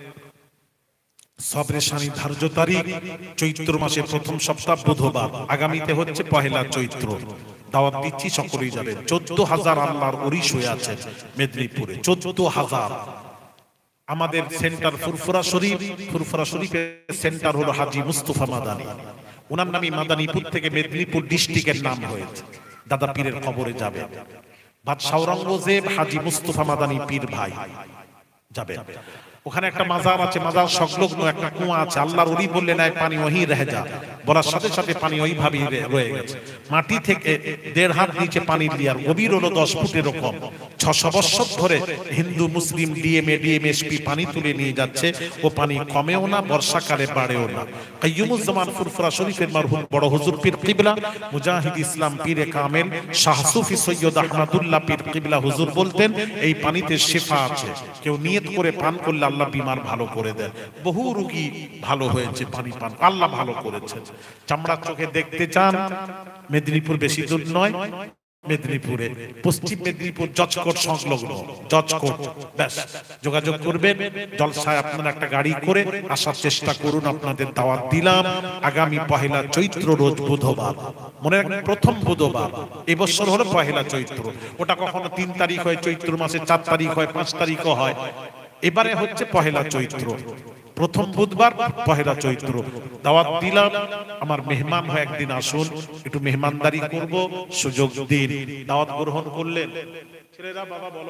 Speaker 1: সবরেশানি ধার্য তারিখ চৈত্র মাসের প্রথম সপ্তাহ বুধবার, আগামীতে হচ্ছে পহেলা চৈত্র। দাওয়াত দিচ্ছি, সকলেই যাবেন। 14,000 আল্লাহর ওরিশ হয়ে আছে মেদিনীপুরে, 14,000। আমাদের সেন্টার ফুরফুরা শরীফ, ফুরফুরা শরীফের সেন্টার হলো হাজী মুস্তফা মাদানী। ওনার নামই মাদানীপুর থেকে মেদিনীপুর ডিস্ট্রিক্টের নাম হয়েছে। দাদা পীরের কবরে যাবে, বাদশাহ আওরঙ্গজেব হাজী মুস্তফা মাদানী পীর ভাই যাবে। ওখানে একটা মাজার আছে, মাজার সংলগ্ন একটা কুয়া আছে। আল্লাহর ওলি বললেন এক পানি ওহি রহে যা, বলার সাথে সাথে পানি ওইভাবেই রয়ে গেছে। মাটি থেকে 1.5 হাত নিচে পানির লেয়ার, গভীর হলো 10 ফুটের কম। 600 বছর ধরে হিন্দু মুসলিম ডিএমএসপি পানি তুলে নিয়ে যাচ্ছে। ও পানি কমেও না, বর্ষাকালে বাড়েও না। কাইয়ুমুজ্জামান ফুরফুরা শরীফের মারহুম বড় হুজুর পীর কিবলা মুজাহিদ ইসলাম পীরে কামেল শাহ সুফি সৈয়দ আহমদুল্লাহ পীর কিবলা হুজুর বলতেন, এই পানিতে শিফা আছে, কেউ নিয়ত করে পান করলে আল্লাহ বিমার ভালো করে দেন। বহু রোগী ভালো হয়েছে পানি পান, আল্লাহ ভালো করেছে। চামড়ার চোখে দেখতে চান, মেদিনীপুর বেশি দূর নয়, মেদিনীপুরে পশ্চিম মেদিনীপুর জজকোট সংলগ্ন, জজকোট। ব্যাস যোগাযোগ করবেন। জলসায় আপনারা একটা গাড়ি করে আসার চেষ্টা করুন। আপনাদের দাওয়াত দিলাম আগামী পহেলা চৈত্র রোজ বুধবার, মনে রাখবেন প্রথম বুধবার। এবছর হলো পহেলা চৈত্র, ওটা কখনো 3 তারিখ হয় চৈত্র মাসে, 4 তারিখ হয়, 5 তারিখও হয়। এবারে হচ্ছে পহেলা চৈত্র, প্রথম বুধবার পহেলা চৈত্র। দাওয়াত দিলাম, আমার মেহমান হয়ে একদিন আসুন, একটু মেহমানদারি করব, সুযোগ দিন। দাওয়াত গ্রহণ করলেন ছেলেরা, বাবা বলো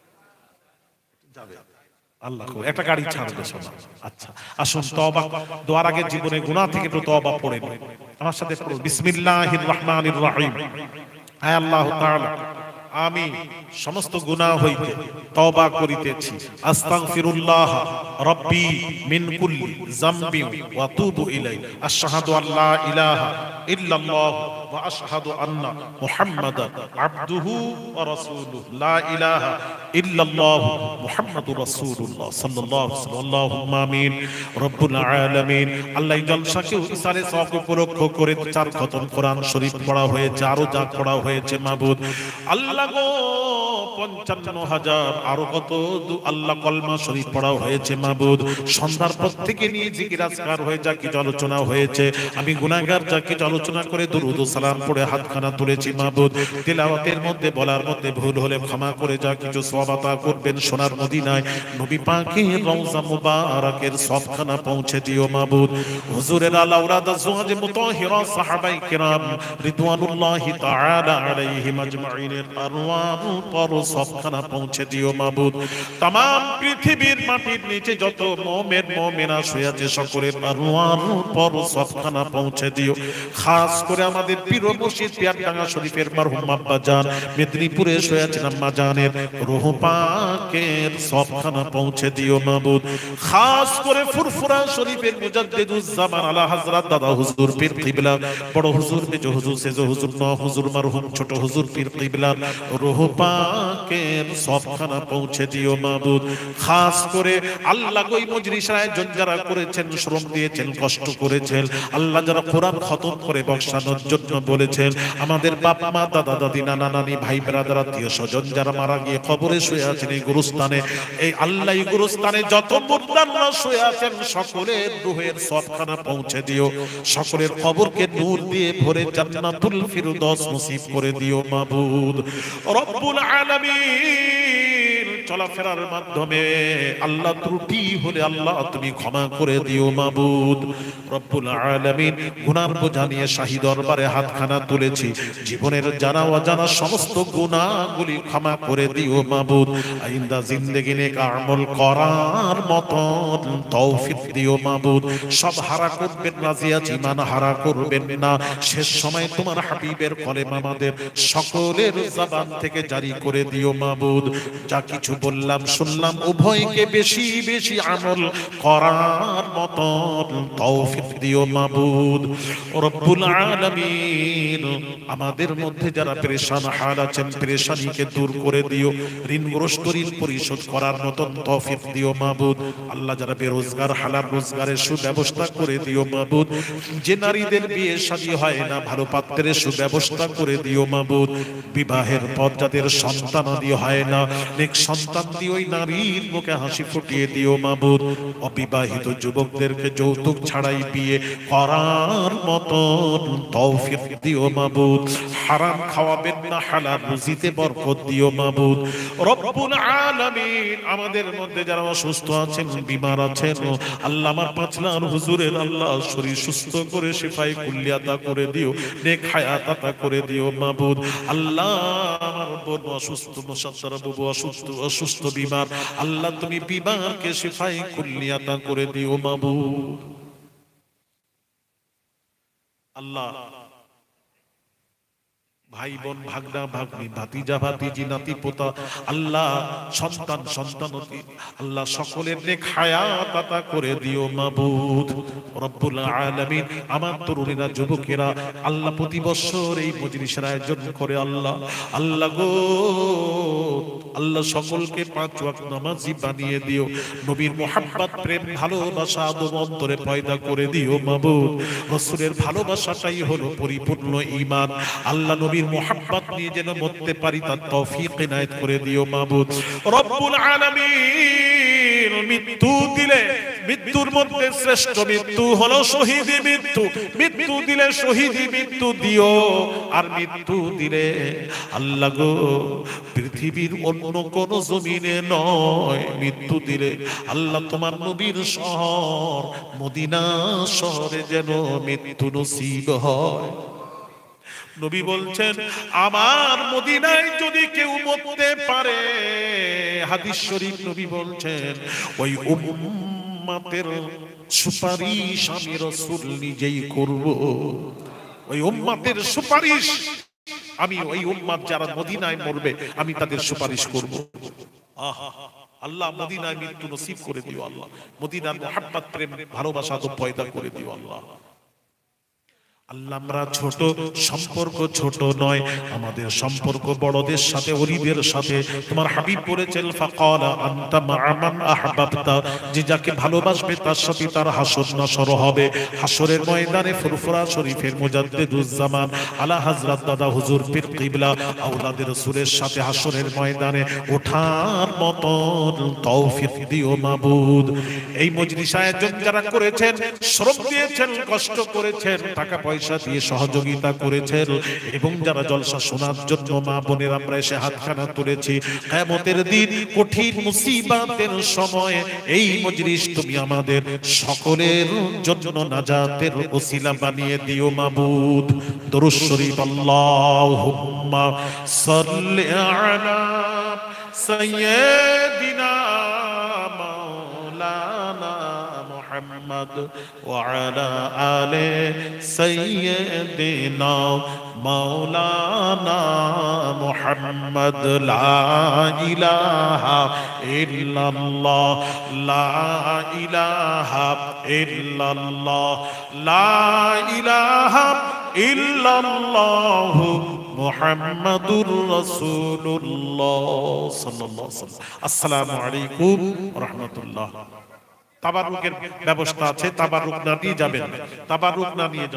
Speaker 1: যাবে, আল্লাহ একটা গাড়ি ছাড়বে শোনা। আচ্ছা আসুন, তওবা দোয়ার আগে জীবনে গুনাহ থেকে একটু তওবা পড়ে নিন। আমার সাথে পড়ুন, বিসমিল্লাহির রহমানির রহিম। আয় আল্লাহ তাআলা, আমি সমস্ত গুনাহ হইতে তওবা করিতেছি। আস্তাগফিরুল্লাহ রাব্বি মিন কুল্লি যামবি ওয়া আতুবু ইলাই। আশহাদু আল্লা ইলাহা ইল্লাল্লাহ ওয়া আশহাদু আন্না মুহাম্মাদান আবদুহু ওয়া রাসূলুহু। লা ইলাহা ইল্লাল্লাহ মুহাম্মাদুর রাসূলুল্লাহ সাল্লাল্লাহু আলাইহি ওয়াসাল্লাম। আল্লাহুম্মা আমিন। রব্বুল আলামিন, আল্লাহ জলসাকে ইসারে সওয়াব উপলক্ষ করে 4 খতম কোরআন শরীফ পড়া হয়েছে, আরো যা পড়া হয়েছে মাবুদ আল্লাহ গো 55,000 আরো কত আল্লাহ কলমা শরীফ পড়া হয়েছে মাবুদ। সন্ধ্যার পর থেকে নিয়ে জিকির আজকার হয়ে যা কিছু আলোচনা হয়েছে, আমি গুনাহগার যা কিছু আলোচনা করে দুরূদ ও সালাম পড়ে হাতখানা তুলেছি মাবুদ। তেলাওয়াতের মধ্যে বলার মধ্যে ভুল হলে ক্ষমা করে যা কিছু সওয়াব আতা করবেন। সোনার মদিনায় নবী পাকের রওজা মুবারাকের সবখানা পৌঁছে দিও মাবুদ। হুজুরের আলা আওলাদ আজওয়াজ মুতাহহিরা সাহাবায়ে কিরাম রিদওয়ানুল্লাহি তাআলা আলাইহিম আজমাইনের আরওয়াহ পর সবখানা পৌঁছে দিও মাবুদ। तमाम পৃথিবীর মাটির নিচে যত মুমিন মুমিনা শুয়ে আছে সকলের আরওয়াহ পর সবখানা পৌঁছে দিও। খাস করে আমাদের পীর মুর্শিদ পিয়ারডাঙ্গা শরীফের মরহুম আব্বা জান মেদিনীপুরে শুয়ে আছেন, আম্মা জানের রূহ পাকের সবখানা পৌঁছে দিও মাবুদ। খাস করে ফুরফুরা শরীফের মুজাদ্দিদুজ জামান আলা হযরত দাদা হুজুর পীর কিবলা, বড় হুজুর মেজো হুজুর সেজো হুজুর ন হুজুর মরহুম ছোট হুজুর পীর কিবলা রূহ পাকের সবখানা পৌঁছে দিও মাবুদ। খাস করে আল্লাহ গই মজলিস আয়োজন যারা করেছেন, শ্রম দিয়েছেন, কষ্ট করেছেন, আল্লাহ যারা কোরআন খতম করে বক্সানোর জন্য বলেছেন, আমাদের বাপ মা দাদা দাদি নানা নানি ভাই ব্রাদার আত্মীয় স্বজন যারা মারা গিয়ে কবরে শুয়ে আছেন এই গুরুস্থানে, এই আল্লাহ এই গুরুস্থানে যত মুর্দাররা শুয়ে আছেন সকলের রূহের সবখানা পৌঁছে দিও। সকলের কবরকে নূর দিয়ে ভরে জান্নাতুল ফিরদৌস নসিব করে দিও মাবুদ। রব্বুল আলামিন চলাফেরার মাধ্যমে আল্লাহ ত্রুটি হলে আল্লাহ তুমি ক্ষমা করে দিও মাবুদ। রব্বুল আলামিন গুনাহ বোঝা নিয়ে শাহী দরবারে হাতখানা তুলেছি, জীবনের জানা অজানা সমস্ত গুনাহগুলি ক্ষমা করে দিও মাবুদ। আইন্দা জিন্দেগি নেক আমল করার মতন তৌফিক দিও মাবুদ। সব হারা করবেন, রাজি আছি, মান হারা করবেন না। শেষ সময় তোমার হাবিবের কলেমা আমাদের সকলের জবান থেকে জারি করে দিও মাবুদ। যা কিছু বললাম শুনলাম উভয়কে বেশি বেশি আমল করার মতন তৌফিক দিও মাবুদ। রব্বুল আলামিন আমাদের মধ্যে যারা পেরেশান হাল আছেন পেরেশানিকে দূর করে দিও, ঋণগ্রস্ত ঋণ পরিশোধ করার মতন তৌফিক দিও মাবুদ। আল্লাহ যারা বেরোজগার হালাল রোজগারের সুব্যবস্থা করে দিও মাবুদ। যে নারীদের বিয়ে শাদী হয় না ভালো পাত্রের সুব্যবস্থা করে দিও মাবুদ। বিবাহের পর যাদের সন্তানাদি হয় না নেক সন্তান দিয়ে ওই নারীর মুখে হাসি ফুটিয়ে দিও মাবুদ। অবিবাহিত যুবকদেরকে যৌতুক ছাড়াই বিয়ে করার মতন তৌফিক দিও মাবুদ। হারাম খাওয়াবেন না, হালাল রুজিতে বরকত দিও মাবুদ। রব্বুল আলামিন আমাদের মধ্যে যারা অসুস্থ আছেন, বিমার আছেন, আল্লাহ আমার পাঁচলার হুজুরের আল্লাহ শরীর সুস্থ করে শিফায়ে কুল্লিয়া আতা করে দিও, নেক হায়াত আতা করে দিও মাবুদ। আল্লাহ আমার বোন অসুস্থ, মুসাদ্দারা বাবু অসুস্থ বিমার, আল্লাহ তুমি বিমারকে শিফায়ে কুল্লিয়া আতা করে দিও মাবুদ। আল্লাহ ভাই বোন, ভাগনা ভাগ্নি, ভাতিজা ভাতিজি, নাতি পোতা, আল্লাহ সন্তান সন্তানতি, আল্লাহ সকলের নেক হায়াত আতা করে দিও মাবুদ। রব্বুল আলামিন আমার তরুণীরা যুবকেরা আল্লাহ প্রতি বছর এই মজলিসের আয়োজন করে আল্লাহ, আল্লাহ গো আল্লাহ সকলকে 5 ওয়াক্ত নামাজি বানিয়ে দিও। নবীর মুহাব্বত, প্রেম, ভালোবাসা আদব অন্তরে পয়দা করে দিও মাবুদ। রাসূলের ভালোবাসাটাই হলো পরিপূর্ণ ঈমান। আল্লাহ নবীর মুহাব্বত নিয়ে যেন মরতে পারি তার তৌফিক ইনায়েত করে দিও মাবুদ। রব্বুল আলামিন মৃত্যু দিলে, মৃত্যুর মধ্যে শ্রেষ্ঠ মৃত্যু হলো শহীদি মৃত্যু। মৃত্যু দিলে শহীদি মৃত্যু দিও, আর মৃত্যু দিলে আল্লাহ গো পৃথিবীর অন্য কোন জমিনে নয়, মৃত্যু দিলে আল্লাহ তোমার নবীর শহর মদিনা শহরে যেন মৃত্যু নসিব হয়। নবী বলছেন আমার মদিনায় যদি কেউ মরতে পারে, হাদিস শরীফ নবী বলছেন ওই উম্মতের সুপারিশ আমি রাসূল নিজেই করব। ওই উম্মতের সুপারিশ আমি, ওই উম্মত যারা মদিনায় মরবে আমি তাদের সুপারিশ করব। আল্লাহ মদিনায় মৃত্যু নসিব করে দিও আল্লাহ। মদিনার মুহাব্বত, প্রেম, ভালোবাসা তো পয়দা করে দিও আল্লাহ। আল্লাহ আমরা ছোট, সম্পর্ক ছোট নয়, আমাদের সম্পর্ক বড়দের সাথে, ওলিদের সাথে। তোমার হাবিব বলেছেন ফাকালা আনতা মা'a মান আহবাবতা, যে যাকে ভালোবাসবে তার সাথে তার হাসর নাসর হবে। হাসরের ময়দানে ফুরফুরা শরীফের মুজাদ্দিদুজ জামান আলা হযরত দাদা হুজুর পীর কিবলা আওলাদ রাসূলের সাথে হাসরের ময়দানে ওঠার মতন তৌফিক দিও মাবুদ। এই মজলিস আয়োজন যারা করেছেন, শ্রম দিয়েছেন, কষ্ট করেছেন, টাকা পয়সা দিয়ে সহযোগিতা করেছেন, এবং যারা জলসা শোনার জন্য মা বোনের আমরা এসে হাতখানা তুলেছি, কিয়ামতের দিন কঠিন মুসিবতের সময় এই মজলিস তুমি আমাদের সকলের জন্য নাজাতের ওসিলা বানিয়ে দিও মাবুদ। দরুদ শরীফ আল্লাহুম্মা সাল্লি আলা সাইয়্যিদিনা মাওলানা মুহাম্মদ ওয়া আলা আলি সাইয়্যিদিনা মাওলানা মুহাম্মদ। লা ইলাহা ইল্লাল্লাহ, লা ইলাহা ইল্লাল্লাহ, লা ইলাহা ইল্লাল্লাহ মুহাম্মাদুর রাসূলুল্লাহ সাল্লাল্লাহু আলাইহি ওয়াসাল্লাম। আসসালামু আলাইকুম ওয়া রাহমাতুল্লাহ। তাবারুকের ব্যবস্থা আছে, তাবারুক না দিয়ে যাবেন, তাবারুক না নিয়ে